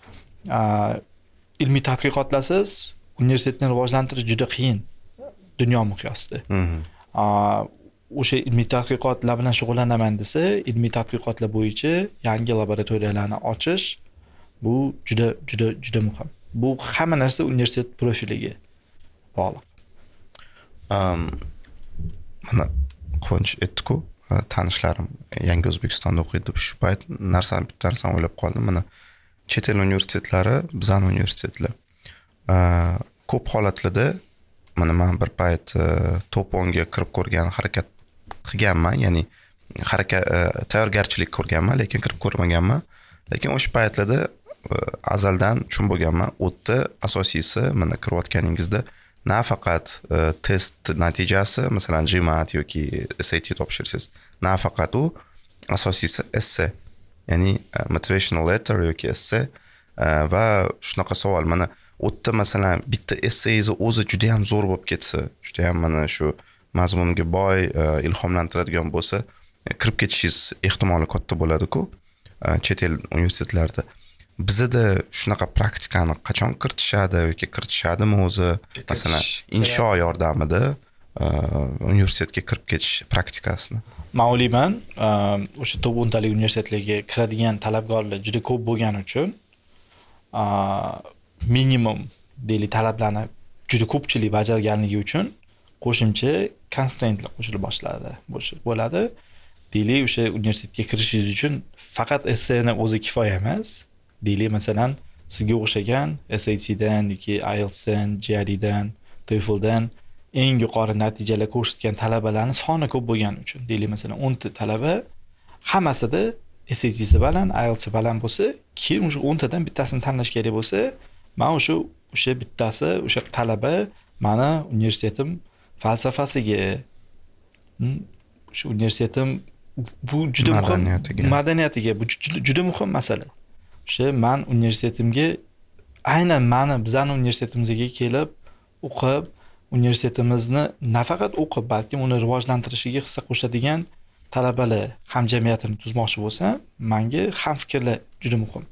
Ilmiy tadqiqotlarsiz universitetni rivojlantirish juda qiyin dunyo miqyosida. O'sha ilmiy tadqiqotlar bilan shug'ullanaman desa, ilmiy tadqiqotlar bo'yicha yangi laboratoriyalarni ochish bu juda juda juda muhim. Bu hamma narsa universitet profiliga bog'liq. Um, mana Quvonch aytdi-ku, tanishlarim Yangi O'zbekistonda o'qiydi deb shu payt narsani bitta narsani o'ylab qoldim. Mana chet el universitetlari, bizning universitetlar ko'p holatlarda mana men bir payt top o'nga kirib ko'rgan harakat qilganman, ya'ni harakat tayyorgarchilik ko'rganman, lekin kirib ko'rmaganman. Lekin o'sha paytlarda azaldan chun bo'lganman. O'tda asosiysi mana kirayotganingizda nafaqat test natijasi, masalan GMAT yoki S A T topshirsangiz, nafaqat u, asosiysi essay, ya'ni motivational letter yoki essay va shunaqa savol. Mana o'tda masalan bitta essayingiz o'zi juda ham zo'r bo'lib ketsa, juda ham mana shu mazmunga boy, ilhomlantiradigan bo'lsa, kirib ketishingiz ehtimoli katta bo'ladi-ku chet el universitetlarida. Bizda shunaqa praktikani qachon kiritishadi yoki kiritishadimi o'zi? Masalan, insho yordamida universitetga kirib ketish praktikasini. Men o'ylayman, o'sha top o'ntalik universitetlarga kiradigan talabgorlar juda ko'p bo'lgani uchun minimum deyli talablarni juda ko'pchilik bajarganligi uchun qo'shimcha constraintlar qo'shilib boshladi. Bo'ladi. Deyli o'sha universitetga kirishingiz uchun faqat essayni o'zi kifoya emas. Deyli masalan sizga o'xshagan S A T'dan yoki I E L T S'dan, G R E'dan, TOEFL'dan eng yuqori natijalar ko'rsatgan talabalarning soni ko'p bo'lgani uchun. Deyli masalan o'n ta talaba hammasida S A T'si bilan, I E L T S bilan bo'lsa, keyin o'sha o'n tadan bittasini tanlash kerak bo'lsa, men o'sha o'sha bittasi, o'sha talaba meni universitetim falsafasiga, o'sha universitetim bu juda muhim madaniyatiga, bu juda muhim masala. O'sha men universitetimga aynan meni bizning universitetimizga kelib o'qib, universitetimizni nafaqat o'qib, balki uni rivojlantirishiga hissa qo'shadigan talabalar hamjamiyatini tuzmoqchi bo'lsam, menga hamfikrlar juda muhim.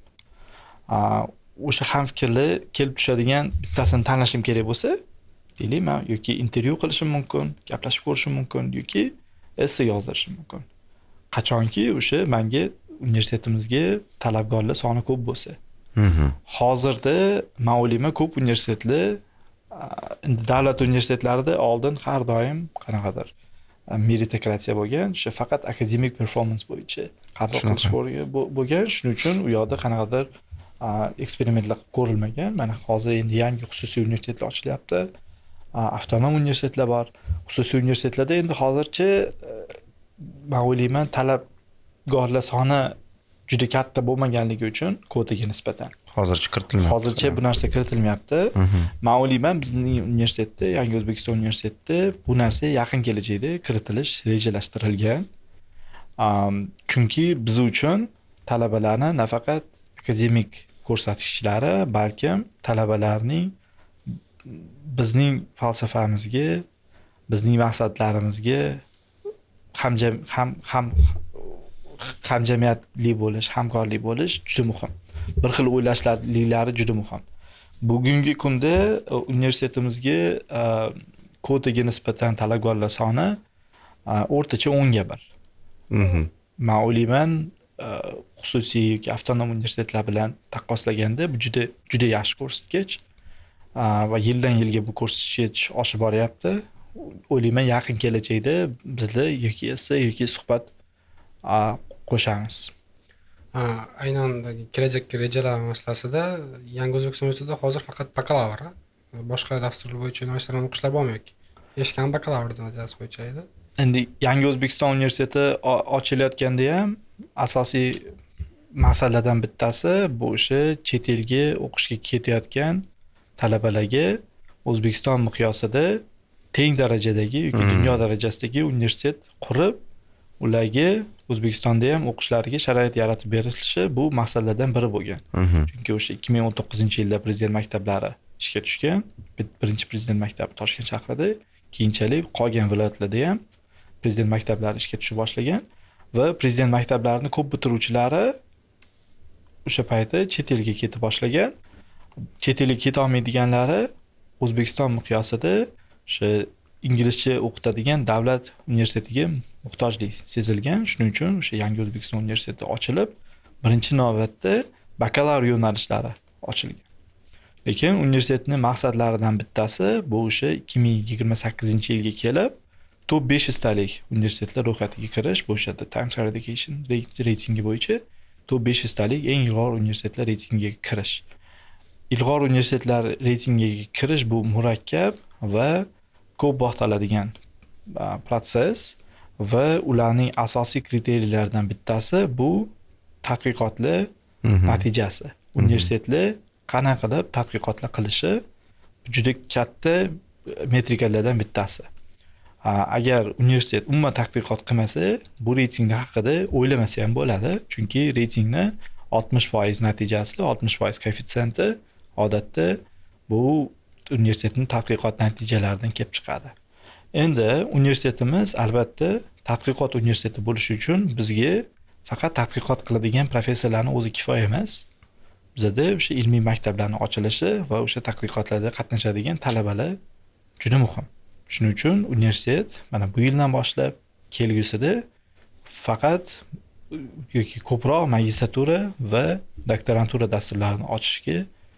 O'sha hamfikrlar kelib tushadigan bittasini tanlashim kerak bo'lsa, deylik, men yoki intervyu qilishim mumkin, gaplashib ko'rishim mumkin yoki esse yozdirishim mumkin. Qachonki o'sha menga universitetimizga talabgorlar soni ko'p bo'lsa. Hozirda men o'ylayman, ko'p universitetlar davlat universitetlarida oldin har doim qanaqadir meritokratiya bo'lgan, o'sha faqat akademik performance bo'yicha qabul qilish bo'lgan. Shuning uchun u yoqda qanaqadir eksperimentlar ko'rilmagan. Mana hozir endi yangi xususiy universitetlar ochilyapti. Avtonom universitetlar bor. Xususiy universitetlarda endi hozircha men o'ylayman, talabgorlar soni juda katta bo'lmaganligi uchun kvotaga nisbatan hozircha kiritilmayapti. Hozircha bu narsa kiritilmayapti. Men o'ylayman, bizning universitetda, Yangi O'zbekiston universitetida bu narsa yaqin kelajakda kiritilish rejalashtirilgan. Chunki biz uchun talabalarni nafaqat akademik ko'rsatkichlari, balkim talabalarning bizning falsafamizga, bizning maqsadlarimizga ham ham ham hamjamiyatli bo'lish, hamkorlik bo'lish juda muhim. Bir xil o'ylashlarliklari juda muhim. Bugungi kunda universitetimizga kvotaga nisbatan talabgorlar soni o'rtacha o'n ga bir. Mhm. Men o'ylayman, xususiy yoki avtonom universitetlar bilan taqqoslaganda bu juda juda yaxshi ko'rsatkich va yildan yilga bu ko'rsatkich oshib boryapti. O'ylayman, yaqin kelajakda bizlar yoki esse yoki suhbat qo'shamiz. Aynan kelajakka rejalar masalasida Yangi O'zbekiston universitetida hozir faqat bakalavr, boshqa dasturlar bo'yicha yo'nalishlarni o'qishlar bormaydi. Eshitgan bakalavr darajasi bo'yicha edi. Endi Yangi O'zbekiston universiteti ochilayotganda ham asosiy masalalardan bittasi bu o'sha chet elga o'qishga ketayotgan talabalarga O'zbekiston miqyosida teng darajadagi yoki dunyo darajasidagi universitet qurib, ularga O'zbekistonda ham o'qishlariga sharoit yaratib berilishi bu maqsadlardan biri bo'lgan. Chunki o'sha ikki ming o'n to'qqizinchi yilda prezident maktablari ishga tushgan. Birinchi prezident maktabi Toshkent shahrida, keyinchalik qolgan viloyatlarda ham prezident maktablari ishga tusha boshlagan va prezident maktablarini ko'p bitiruvchilari o'sha payti chet elga ketib boshlagan. Chet elga keta olmaydiganlari O'zbekiston miqyosida o'sha inglizcha o'qitadigan davlat universitetiga muhtojlik sezilgan. Shuning uchun o'sha Yangi O'zbekiston universiteti ochilib, birinchi navbatda bakalavr yo'nalishlari ochilgan. Lekin universitetning maqsadlaridan bittasi bu o'sha ikki ming yigirma sakkizinchi yilga kelib top besh yuz talik universitetlar ro'yxatiga kirish, bu o'sha Times Higher Education reytingi bo'yicha top besh yuz talik eng ilg'or universitetlar reytingiga kirish. Ilg'or universitetlar reytingiga kirish bu murakkab va ko'p vaqt oladigan proses va ularning asosiy kriteriylaridan bittasi bu tadqiqotlar natijasi. Universitetlar qanday qilib tadqiqotlar qilishi juda katta metrikalardan bittasi. Agar universitet umuman tadqiqot qilmasa, bu reytinglar haqida o'ylamasa ham bo'ladi, chunki reytingni oltmish foiz natijasi, oltmish foiz koeffitsiyenti odatda bu universitetning tadqiqot natijalaridan kelib chiqadi. Endi universitetimiz albatta tadqiqot universiteti bo'lishi uchun bizga faqat tadqiqot qiladigan professorlarning o'zi kifoya emas. Bizda o'sha ilmiy maktablarning ochilishi va o'sha tadqiqotlarda qatnashadigan talabalar juda muhim. Shuning uchun universitet mana bu yildan boshlab kelgusida faqat yoki ko'proq magistratura va doktorantura dasturlarini ochishga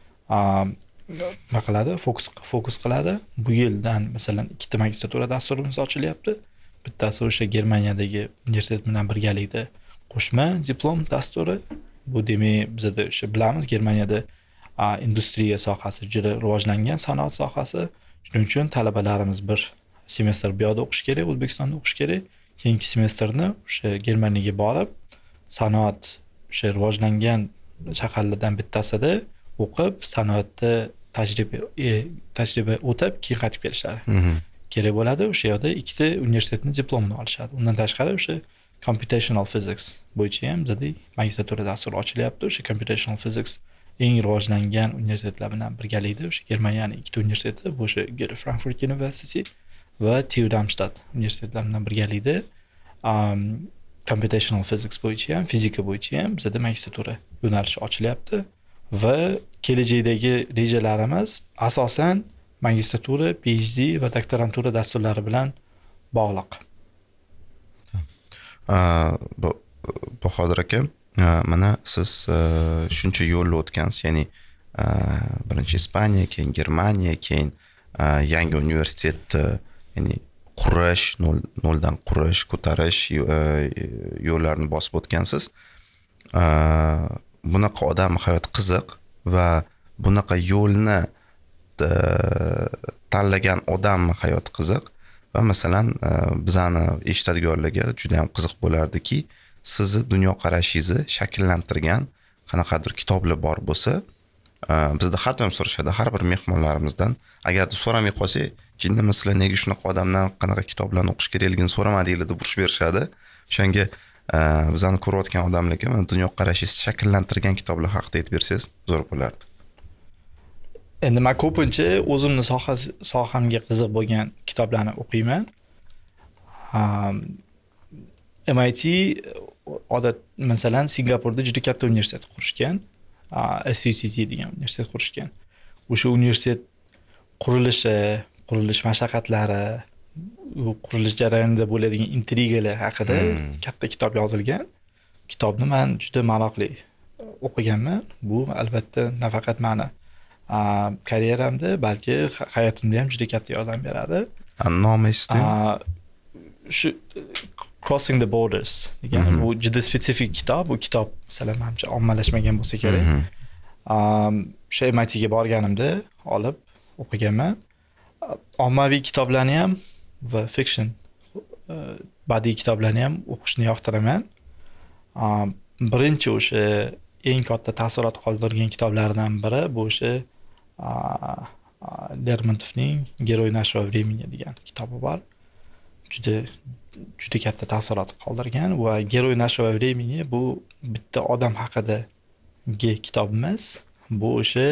nima qiladi, fokus fokus qiladi. Bu yildan masalan ikkita magistratura dasturimiz ochilyapti. Bittasi o'sha Germaniyadagi universitet bilan birgalikda qo'shma diplom dasturi. Bu demak bizda o'sha bilamiz, Germaniyada industriya sohasi juda rivojlangan, sanoat sohasi. Shuning uchun talabalarimiz bir semestr bu yerda o'qish kerak, O'zbekistonda o'qish kerak. Keyingi semestrni o'sha Germaniyaga borib, sanoat o'sha rivojlangan shaharlardan bittasida o'qib, sanoatda tajriba e, tajriba o'tab keyin qaytib kelishlari kerak bo'ladi. O'sha yerda ikkita universitetning diplomini olishadi. Undan tashqari o'sha computational physics bo'yicha ham bizda magistratura dasturi ochilyapti. O'sha computational physics eng rivojlangan universitetlar bilan birgalikda o'sha Germaniyaning ikkita universiteti, bu o'sha Goethe Frankfurt University va T U Darmstadt universitetlari bilan birgalikda um, computational physics bo'yicha ham, fizika bo'yicha ham bizda magistratura yo'nalishi ochilyapti va kelajakdagi rejalarimiz asosan magistratura, PhD va doktorantura dasturlari bilan bog'liq. Bahodir aka, mana siz shuncha yo'lni o'tgansiz, ya'ni birinchi Ispaniya, keyin Germaniya, keyin yangi universitetni, ya'ni qurish, noldan qurish, ko'tarish yo'llarini bosib o'tgansiz. Bunaqa odam hayot qiziq va bunaqa yo'lni tanlagan odam hayot qiziq va masalan bizani eshitadiganlarga juda ham qiziq bo'lardiki, sizni dunyoqarashingizni shakllantirgan qanaqadir kitoblar bor bo'lsa, bizda har doim so'rashadi, har bir mehmonlarimizdan, agarda so'ramay qolsak, jinnimi sizlar nega shunaqa odamdan qanaqa kitoblarni o'qish kerakligini so'ramadinglar deb urish berishadi. O'shanga bizani ko'rayotgan odamlarga mana dunyoqarashingizni shakllantirgan kitoblar haqida aytib bersangiz zo'r bo'lardi. Endi men ko'pincha o'zimni sohasi sohamga qiziq bo'lgan kitoblarni o'qiyman. M I T odat masalan Singapurda juda katta universitet qurishgan. S U T T degan universitet qurishgan. O'sha universitet qurilishi, qurilish mashaqqatlari, qurilish jarayonida bo'ladigan intrigalar haqida hmm. katta kitob yozilgan. Kitobni men juda maroqli o'qiganman. Bu albatta nafaqat meni karyeramda, balki hayotimda ham juda katta yordam beradi. Nomi esti? Shu Crossing the Borders degan bu juda spesifik kitob. Bu kitob masalan menimcha ommalashmagan bo'lsa kerak. O'sha M I T ga borganimda olib o'qiganman. Ommaviy kitoblarni ham va fiction badiiy kitoblarni ham o'qishni yoqtiraman. Birinchi o'sha eng katta taassurot qoldirgan kitoblardan biri bu o'sha Lermontovning Geroy нашего времени degan kitobi bor. Juda juda katta taassurot qoldirgan va Geroy нашего времени bu bitta odam haqidagi kitob emas. Bu o'sha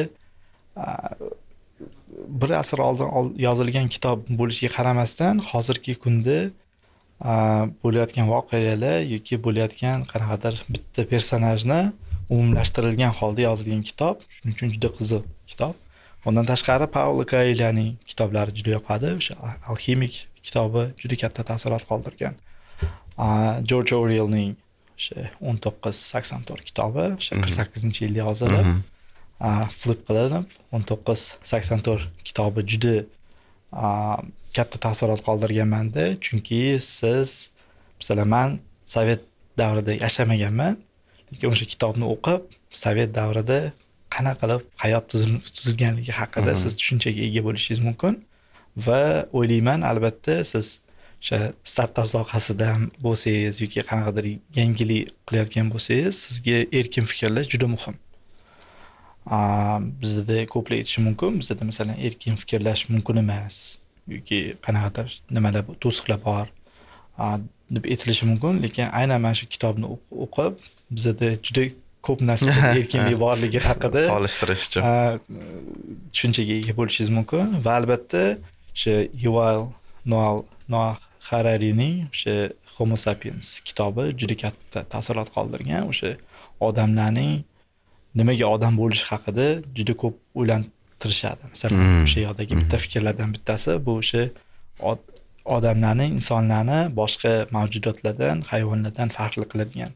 bir asr oldin yozilgan kitob bo'lishiga qaramasdan hozirgi kunda bo'layotgan voqealar yoki bo'layotgan qanaqadir bitta personajni umumlashtirilgan holda yozilgan kitob. Shuning uchun juda qiziq kitob. Ondan tashqari Paulo Coelhoning kitoblari juda yoqadi. O'sha Alximik kitobi juda katta taassurot qoldirgan. George Orwellning o'sha o'n to'qqiz sakson to'rt kitobi o'sha qirq sakkizinchi yilda yozilib, flip qilinib, o'n to'qqiz sakson to'rt kitobi juda katta taassurot qoldirgan menda, chunki siz masalan men Sovet davrida yashamaganman, lekin o'sha kitobni o'qib, Sovet davrida qanaqa qilib hayot tuzilganligi haqida siz tushunchaga ega bo'lishingiz mumkin va o'ylayman, albatta siz o'sha startap sohasida bo'lsangiz yoki qanaqadir yangilik qilayotgan bo'lsangiz, sizga erkin fikrlash juda muhim. Bizda ko'plar aytishi mumkin, bizda masalan erkin fikrlash mumkin emas yoki qanaqadir nimalar to'siqlar bor deb aytilishi mumkin, lekin aynan mana shu kitobni o'qib, bizda juda ko'p narsada erkinlik borligi haqida solishtirish uchun tushunchaga ega bo'lishingiz mumkin va albatta o'sha Yuval Noah Hararining o'sha Homo sapiens kitobi juda katta taassurot qoldirgan. O'sha odamlarning nimaga odam bo'lishi haqida juda ko'p o'ylantirishadi. Masalan, o'sha yoqdagi bitta fikrlardan bittasi bu o'sha odamlarning, insonlarni boshqa mavjudotlardan, hayvonlardan farqli qiladigan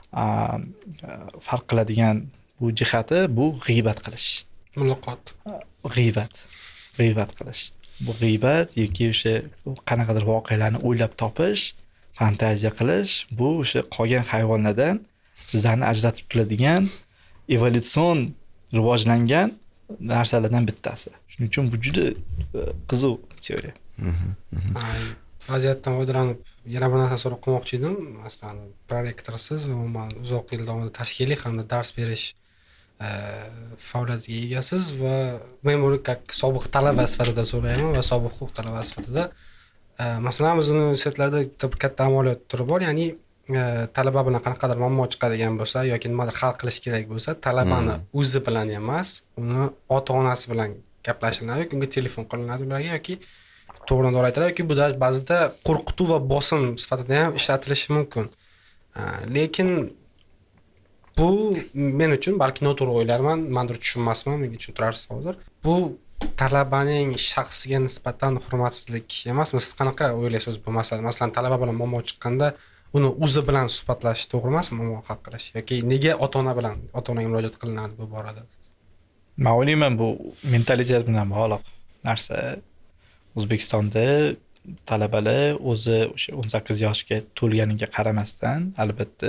farq qiladigan bu jihati bu g'iybat qilish. Muloqot. G'iybat. G'iybat qilish. Bu g'iybat yoki o'sha qanaqadir voqealarni o'ylab topish, fantaziya qilish, bu o'sha qolgan hayvonlardan bizlarni ajratib turadigan evolyutsion rivojlangan narsalardan bittasi. Shuning uchun bu juda qiziq teoriya. Vaziyatdan foydalanib yana bir narsa so'rab qolmoqchi edim. Masalan, prorektorsiz va umuman uzoq yil davomida tashkiliy hamda dars berish faoliyatiga egasiz va men buni sobiq talaba sifatida so'rayman va sobiq huquq talabasi sifatida masalan biz universitetlarda katta amaliyot turi bor, ya'ni talaba bilan qanaqadir muammo chiqadigan bo'lsa yoki nimadir hal qilish kerak bo'lsa, talabani o'zi bilan emas, uni ota-onasi bilan gaplashiladi yoki unga telefon qilinadi ularga yoki to'g'rini to'g'ri aytadi yoki bu ba'zida qo'rqituv va bosim sifatida ham ishlatilishi mumkin. Lekin bu men uchun balki noto'g'ri o'ylarman, mandir tushunmasman, menga tushuntirasiz hozir. Bu talabaning shaxsiga nisbatan hurmatsizlik emasmi? Siz qanaqa o'ylaysiz bu masala? Masalan, talaba bilan muammo chiqqanda uni o'zi bilan suhbatlashish to'g'ri emasmi, muammo hal qilish yoki nega ota-ona bilan ota-onaga murojaat qilinadi bu borada? Men o'ylayman, bu mentalitet bilan bog'liq narsa. O'zbekistonda talabalar o'zi o'sha o'n sakkiz yoshga to'lganiga qaramasdan, albatta,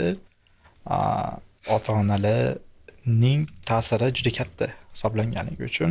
ota-onalarning ta'siri juda katta hisoblanganligi uchun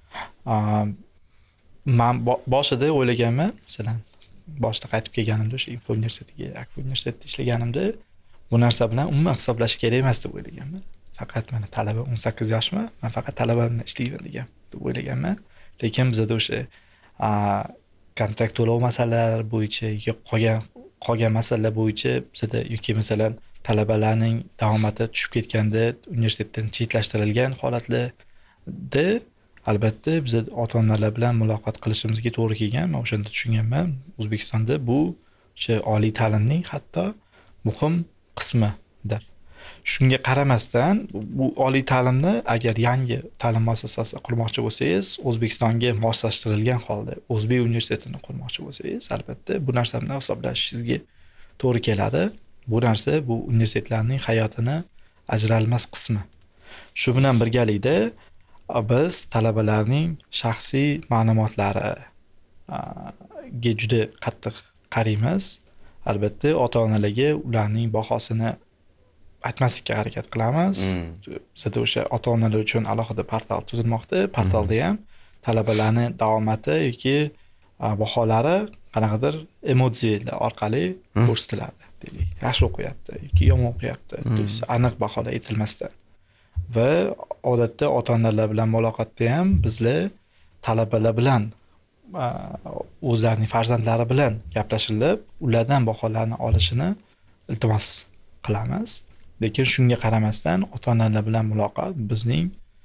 men boshida o'ylaganman, masalan, boshida qaytib kelganimda o'sha Info universitetiga, Akfa universitetida ishlaganimda bu narsa bilan umuman hisoblash kerak emas deb o'ylaganman. Faqat mana talaba o'n sakkiz yoshmi, men faqat talaba bilan ishlayman degan deb o'ylaganman. Lekin bizda o'sha kontrakt to'lov masalalari bo'yicha yoki qolgan qolgan masalalar bo'yicha bizda yoki masalan talabalarning daromadi tushib ketganda universitetdan chetlashtirilgan holatlarda albatta biz ota-onalar bilan muloqot qilishimizga to'g'ri kelgan. Men o'shanda tushunganman, O'zbekistonda bu o'sha oliy ta'limning hatto muhim qismidir. Shunga qaramasdan, bu oliy ta'limni agar yangi ta'lim muassasasi qurmoqchi bo'lsangiz, O'zbekistonga moslashtirilgan holda O'zbek universitetini qurmoqchi bo'lsangiz, albatta bu narsa bilan hisoblashingizga to'g'ri keladi. Bu narsa bu universitetlarning hayotini ajralmas qismi. Shu bilan birgalikda biz talabalarning shaxsiy ma'lumotlariga juda qattiq qaraymiz. Albatta ota-onalarga ularning bahosini aytmaslikka harakat qilamiz. Bizda o'sha ota-onalar uchun alohida portal tuzilmoqda. Portalda ham talabalarning daromadi yoki baholari qanaqadir emojilar orqali ko'rsatiladi. Deylik, yaxshi o'qiyapti yoki yomon o'qiyapti, aniq baholar aytilmasdan. Va odatda ota-onalar bilan muloqotda ham bizlar talabalar bilan o'zlarining farzandlari bilan gaplashilib, ulardan baholarni olishini iltimos qilamiz. Lekin shunga qaramasdan ota-onalar bilan muloqot bizning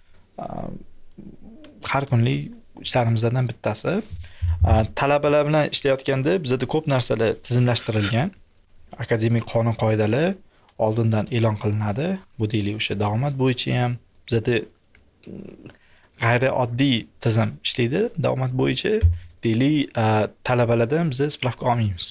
har kunlik ishlarimizdan bittasi. Talabalar bilan ishlayotganda bizda ko'p narsalar tizimlashtirilgan. Akademik qonun qoidalar oldindan e'lon qilinadi. Bu deylik o'sha daromad bo'yicha ham bizda g'ayrioddiy tizim ishlaydi. Daromad bo'yicha deylik talabalardan biz spravka olmaymiz.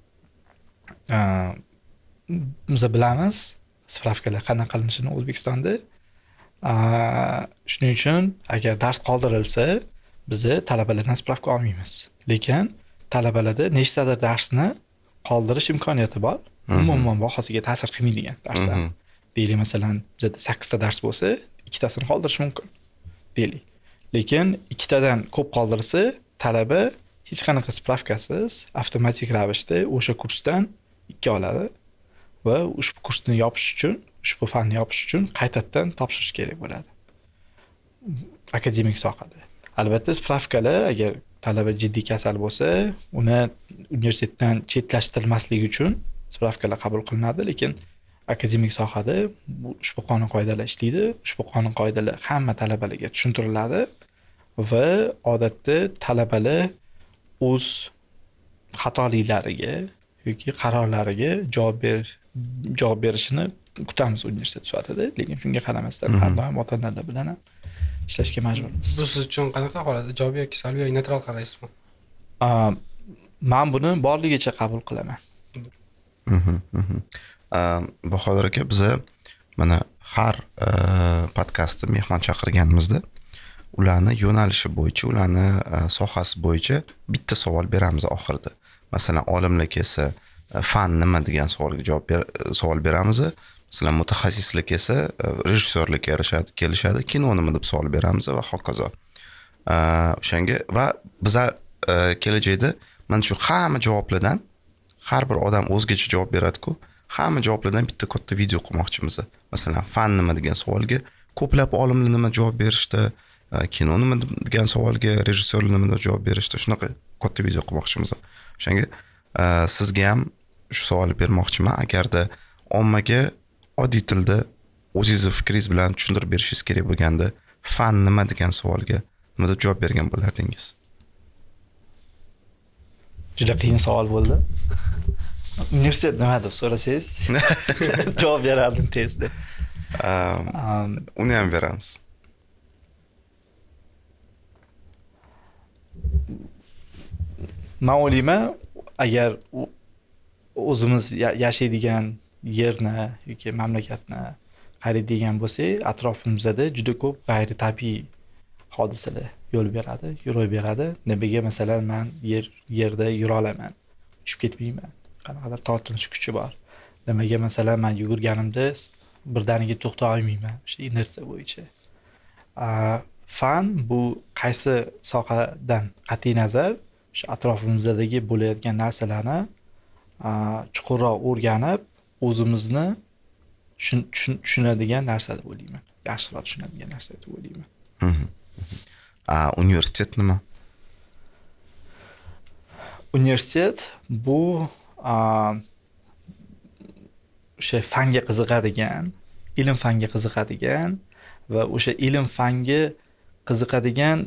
Biz bilamiz spravkalar qanday qilinishini O'zbekistonda. Shuning uchun agar dars qoldirilsa, biz talabalardan spravka olmaymiz. Lekin talabalarda nechtadir darsni qoldirish imkoniyati bor. Umuman bahosiga ta'sir qilmaydigan darslar. Deylik masalan, bizda sakkiz ta dars bo'lsa, ikkitasini qoldirish mumkin. Deylik. Lekin ikkitadan ko'p qoldirsa, talaba hech qanaqa spravkasiz avtomatik ravishda o'sha kursdan ikki oladi va ushbu kursni yopish uchun, ushbu fanni yopish uchun qaytadan topshirish kerak bo'ladi. Akademik sohada. Albatta spravkalar agar talaba jiddiy kasal bo'lsa, uni universitetdan chetlashtirilmasligi uchun spravkalar qabul qilinadi, lekin akademik sohada bu ushbu qonun qoidalar ishlaydi. Ushbu qonun qoidalar hamma talabalarga tushuntiriladi va odatda talabalar o'z xatoliklariga yoki qarorlariga javob ber javob berishini kutamiz universitet sifatida, lekin shunga qaramasdan har doim ota-onalar bilan ishlashga majburmiz. Bu siz uchun qanaqa holat? Ijobiy yoki salbiy yoki neytral qaraysizmi? Men buni borligicha qabul qilaman. Bahodir aka, biz mana har podkastda mehmon chaqirganimizda ularni yo'nalishi bo'yicha, ularni sohasi bo'yicha bitta savol beramiz oxirida. Masalan, olimlar kelsa, fan nima degan savolga javob ber savol beramiz. Masalan, mutaxassislar kelsa, rejissyorlikka erishadi, kelishadi, kino nima deb savol beramiz va hokazo. O'shanga va biz kelajakda mana shu hamma javoblardan har bir odam o'zgacha javob beradi-ku, hamma javoblardan bitta katta video qilmoqchimiz. Masalan, fan nima degan savolga ko'plab olimlar nima javob berishdi, kino nima degan savolga rejissyorlar nima javob berishdi, shunaqa katta video qilmoqchimiz. O'shanga sizga ham shu savolni bermoqchiman. Agarda ommaga oddiy tilda o'zingizni fikringiz bilan tushuntirib berishingiz kerak bo'lganda, fan nima degan savolga nima deb javob bergan bo'lardingiz? Juda qiyin savol bo'ldi. Universitet nima deb so'rasangiz, javob berardim tezda. Um, uni ham beramiz. Men o'ylayman, agar o'zimiz yashaydigan yerni yoki mamlakatni qaraydigan bo'lsak, atrofimizda juda ko'p g'ayritabiiy hodisalar yo'l beradi, ro'y beradi. Nimaga masalan men yer yerda yura olaman, uchib ketmayman. Qanaqadir tortinish kuchi bor. Nimaga masalan men yugurganimda birdaniga to'xta olmayman, o'sha inersiya bo'yicha. Fan bu qaysi sohadan qat'iy nazar shu atrofimizdagi bo'layotgan narsalarni chuqurroq o'rganib, o'zimizni tushunadigan narsa deb o'ylayman. Yaxshiroq tushunadigan narsa deb o'ylayman. A universitet nima? Universitet bu o'sha fanga qiziqadigan, ilm fanga qiziqadigan va o'sha ilm fanga qiziqadigan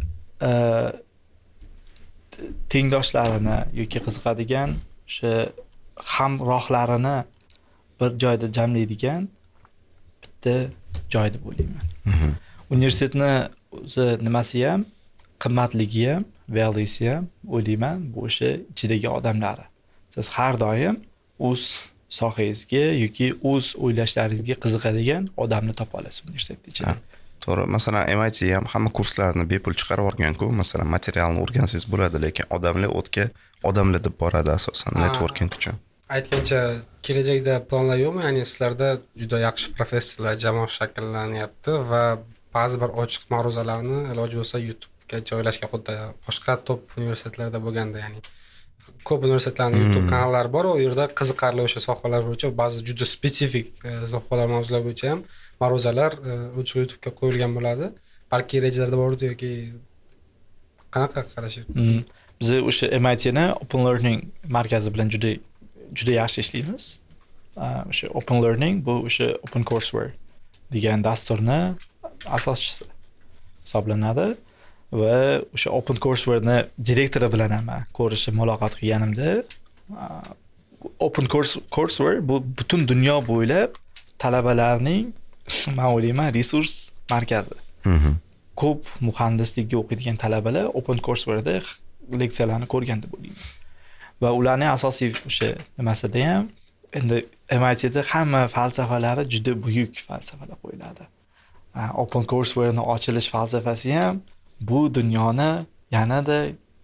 tengdoshlarini yoki qiziqadigan o'sha hamrohlarini bir joyda jamlaydigan bitta joy deb o'ylayman. Universitetni o'zi nimasi ham, qimmatligi ham, valyusi ham o'ylayman, bu o'sha ichidagi odamlari. Siz har doim o'z sohangizga yoki o'z o'ylashlaringizga qiziqadigan odamni topa olasiz universitet ichida. To'g'ri. Masalan, M I T ham hamma kurslarni bepul chiqarib yuborgan-ku. Masalan, materialni o'rgansangiz bo'ladi, lekin odamlar o'tga odamlar deb boradi asosan networking uchun. Aytgancha, kelajakda planlar yo'qmi? Ya'ni sizlarda juda yaxshi professorlar jamoa shakllanyapti va ba'zi bir ochiq ma'ruzalarni iloji bo'lsa YouTube'ga joylashga xuddi boshqa top universitetlarda bo'lganda, ya'ni ko'p universitetlarning YouTube kanallari bor, u yerda qiziqarli o'sha sohalar bo'yicha ba'zi juda spesifik sohalar mavzular bo'yicha ham ma'ruzalar o'sha YouTube'ga qo'yilgan bo'ladi. Balki rejalarda bordi yoki qanaqa qarashyapsiz? Biz o'sha M I T ni Open Learning markazi bilan juda juda yaxshi ishlaymiz. O'sha Open Learning bu o'sha Open Courseware degan dasturni asoschisi hisoblanadi va o'sha Open Courseware-ni direktori bilan ham ko'rishib muloqot qilganimda, Open Courseware bu butun dunyo bo'ylab talabalarning men o'ylayman resurs markazi. Ko'p muhandislikka o'qiydigan talabalar Open Courseware-da leksiyalarni ko'rgan deb o'ylayman. Va ularning asosiy o'sha nimasida ham endi M I T da hamma falsafalari juda buyuk falsafalar qo'yiladi. Open Courseware-ning ochilish falsafasi ham bu dunyoni yanada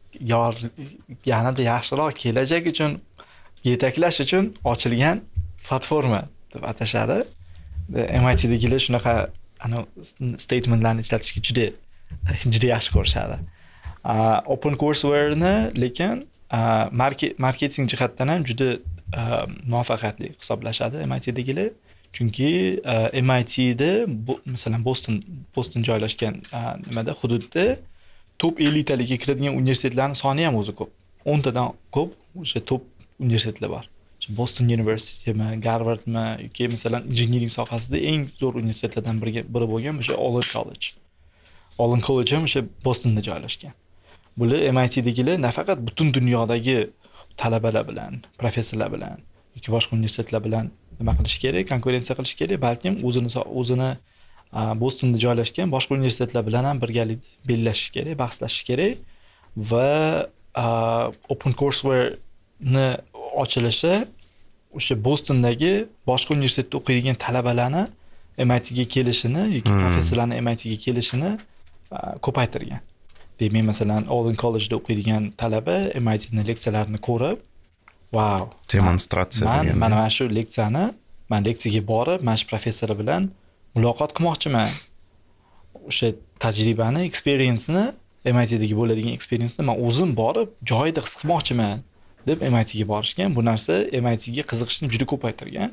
yanada yaxshiroq kelajak uchun yetaklash uchun ochilgan platforma deb atashadi. M I T dagilar shunaqa ana statementlarni ishlatishga juda juda yaxshi ko'rishadi. Open Courseware-ni lekin marketing jihatdan ham juda muvaffaqiyatli hisoblashadi M I T dagilar. Chunki M I T da masalan Boston Boston joylashgan nimada hududda top ellik talikka kiradigan universitetlarning soni ham o'zi ko'p. o'n tadan ko'p o'sha top universitetlar bor. Boston University'mi, Harvardmi yoki masalan injiniring sohasida eng zo'r universitetlardan biri biri bo'lgan o'sha Olin College. Olin College ham o'sha Bostonda joylashgan. Bular M I T dagilar nafaqat butun dunyodagi talabalar bilan, professorlar bilan yoki boshqa universitetlar bilan nima qilish kerak, konkurensiya qilish kerak, balki o'zini o'zini Bostonda joylashgan boshqa universitetlar bilan ham birgalikda bellashish kerak, bahslashish kerak va Open Courseware ni ochilishi o'sha Bostondagi boshqa universitetda o'qiydigan talabalarni M I T ga kelishini yoki professorlarni M I T ga kelishini ko'paytirgan. Demak, masalan, Olin College'da o'qiydigan talaba M I T ning leksiyalarini ko'rib, wow, demonstratsiya degan. Men mana shu leksiyani, men leksiyaga borib, mana shu professor bilan muloqot qilmoqchiman. O'sha tajribani, experience-ni, M I T dagi bo'ladigan experience-ni men o'zim borib joyida his qilmoqchiman deb M I T ga borishgan. Bu narsa M I T ga qiziqishni juda ko'paytirgan.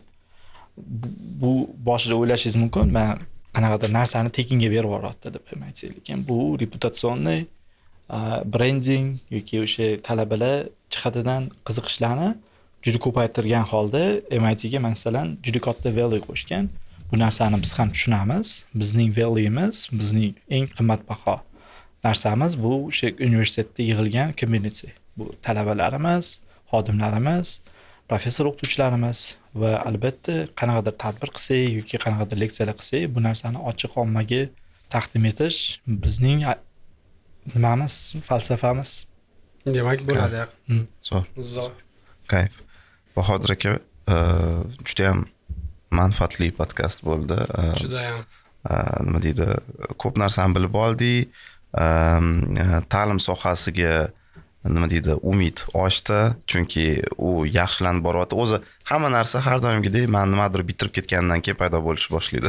Bu boshida o'ylashingiz mumkin, men qanaqadir narsani tekinga berib yuboradi deb M I T, lekin bu reputatsionni branding yoki o'sha talabalar jihatidan qiziqishlarni juda ko'paytirgan holda M I T ga masalan juda katta value qo'shgan. Bu narsani biz ham tushunamiz. Bizning value'imiz, bizning eng qimmatbaho narsamiz bu o'sha universitetda yig'ilgan community. Bu talabalarimiz, xodimlarimiz, professor o'qituvchilarimiz va albatta qanaqadir tadbir qilsak yoki qanaqadir leksiyalar qilsak, bu narsani ochiq ommaga taqdim etish bizning nimamiz, falsafamiz. Demak bo'ladi. Zo'r. Zo'r. Kayf. Bahodir aka, juda ham manfaatli podkast bo'ldi. Juda ham. Nima deydi, ko'p narsani bilib oldik. Ta'lim sohasiga nima deydi, umid oshdi, chunki u yaxshilanib boryapti. O'zi hamma narsa har doimgidek men nimadir bitirib ketgandan keyin paydo bo'lish boshlaydi.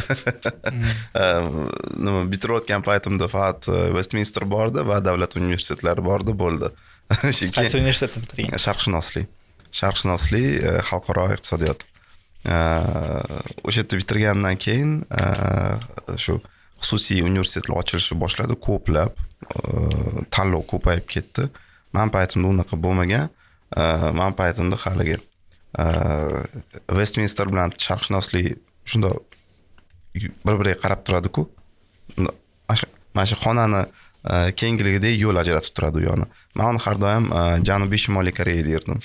Nima bitirayotgan paytimda faqat Westminster bordi va davlat universitetlari bordi, bo'ldi. Qaysi universitetni bitirgan? Sharqshunoslik. Sharqshunoslik, xalqaro iqtisodiyot. O'sha yerda bitirgandan keyin shu xususiy universitetlar ochilishi boshladi, ko'plab tanlov ko'payib ketdi. Men paytimda unaqa bo'lmagan. Men paytimda haligi Westminster bilan sharqshunoslik shunda bir-biriga qarab turadi-ku. Mana shu xonani kengligiday yo'l ajratib turadi u yoni. Men uni har doim Janubiy Shimoliy Koreya derdim.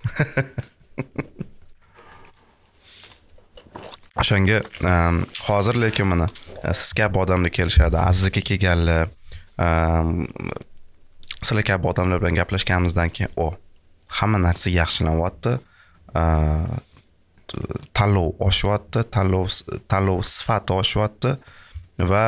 O'shanga hozir lekin mana siz kabi odamlar kelishadi, Aziz aka kelganlar, sizlar kabi odamlar bilan gaplashganimizdan keyin, o, hamma narsa yaxshilanyapti. Tanlov oshyapti, tanlov tanlov sifati oshyapti va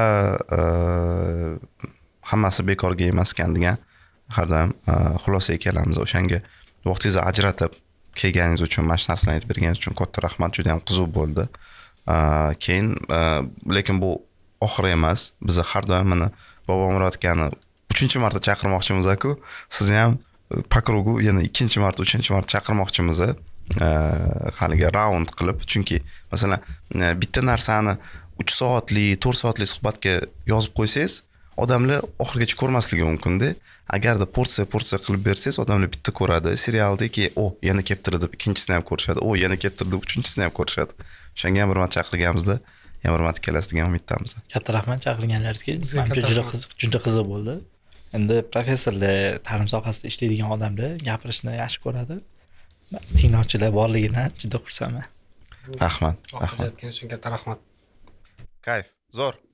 hammasi bekorga emas ekan degan har doim xulosaga kelamiz. O'shanga vaqtingizni ajratib kelganingiz uchun, mana shu narsalarni aytib berganingiz uchun katta rahmat, juda ham qiziq bo'ldi. Keyin lekin bu oxir emas. Biz har doim mana Bobomurod akani uchinchi marta chaqirmoqchimiz-ku. Sizni ham по кругу yana ikkinchi marta, uchinchi marta chaqirmoqchimiz. Haliga raund qilib, chunki masalan bitta narsani uch soatli, to'rt soatli suhbatga yozib qo'ysangiz, odamlar oxirigacha ko'rmasligi mumkin-da. Agarda porsiya porsiya qilib bersangiz, odamlar bitta ko'radi. Serialdagi, o, yana kelibdi deb ikkinchisini ham ko'rishadi. O, yana kelibdi deb uchinchisini ham ko'rishadi. O'shanga ham bir marta chaqirganimizda, yana bir marta kelasiz degan umiddamiz. Katta rahmat chaqirganlaringizga. Menimcha juda qiziq, juda qiziq bo'ldi. Endi professorlar, ta'lim sohasida ishlaydigan odamlar gapirishni yaxshi ko'radi. Tinglovchilar borligidan juda xursandman. Rahmat. Rahmat. Katta rahmat. Kayf, zo'r.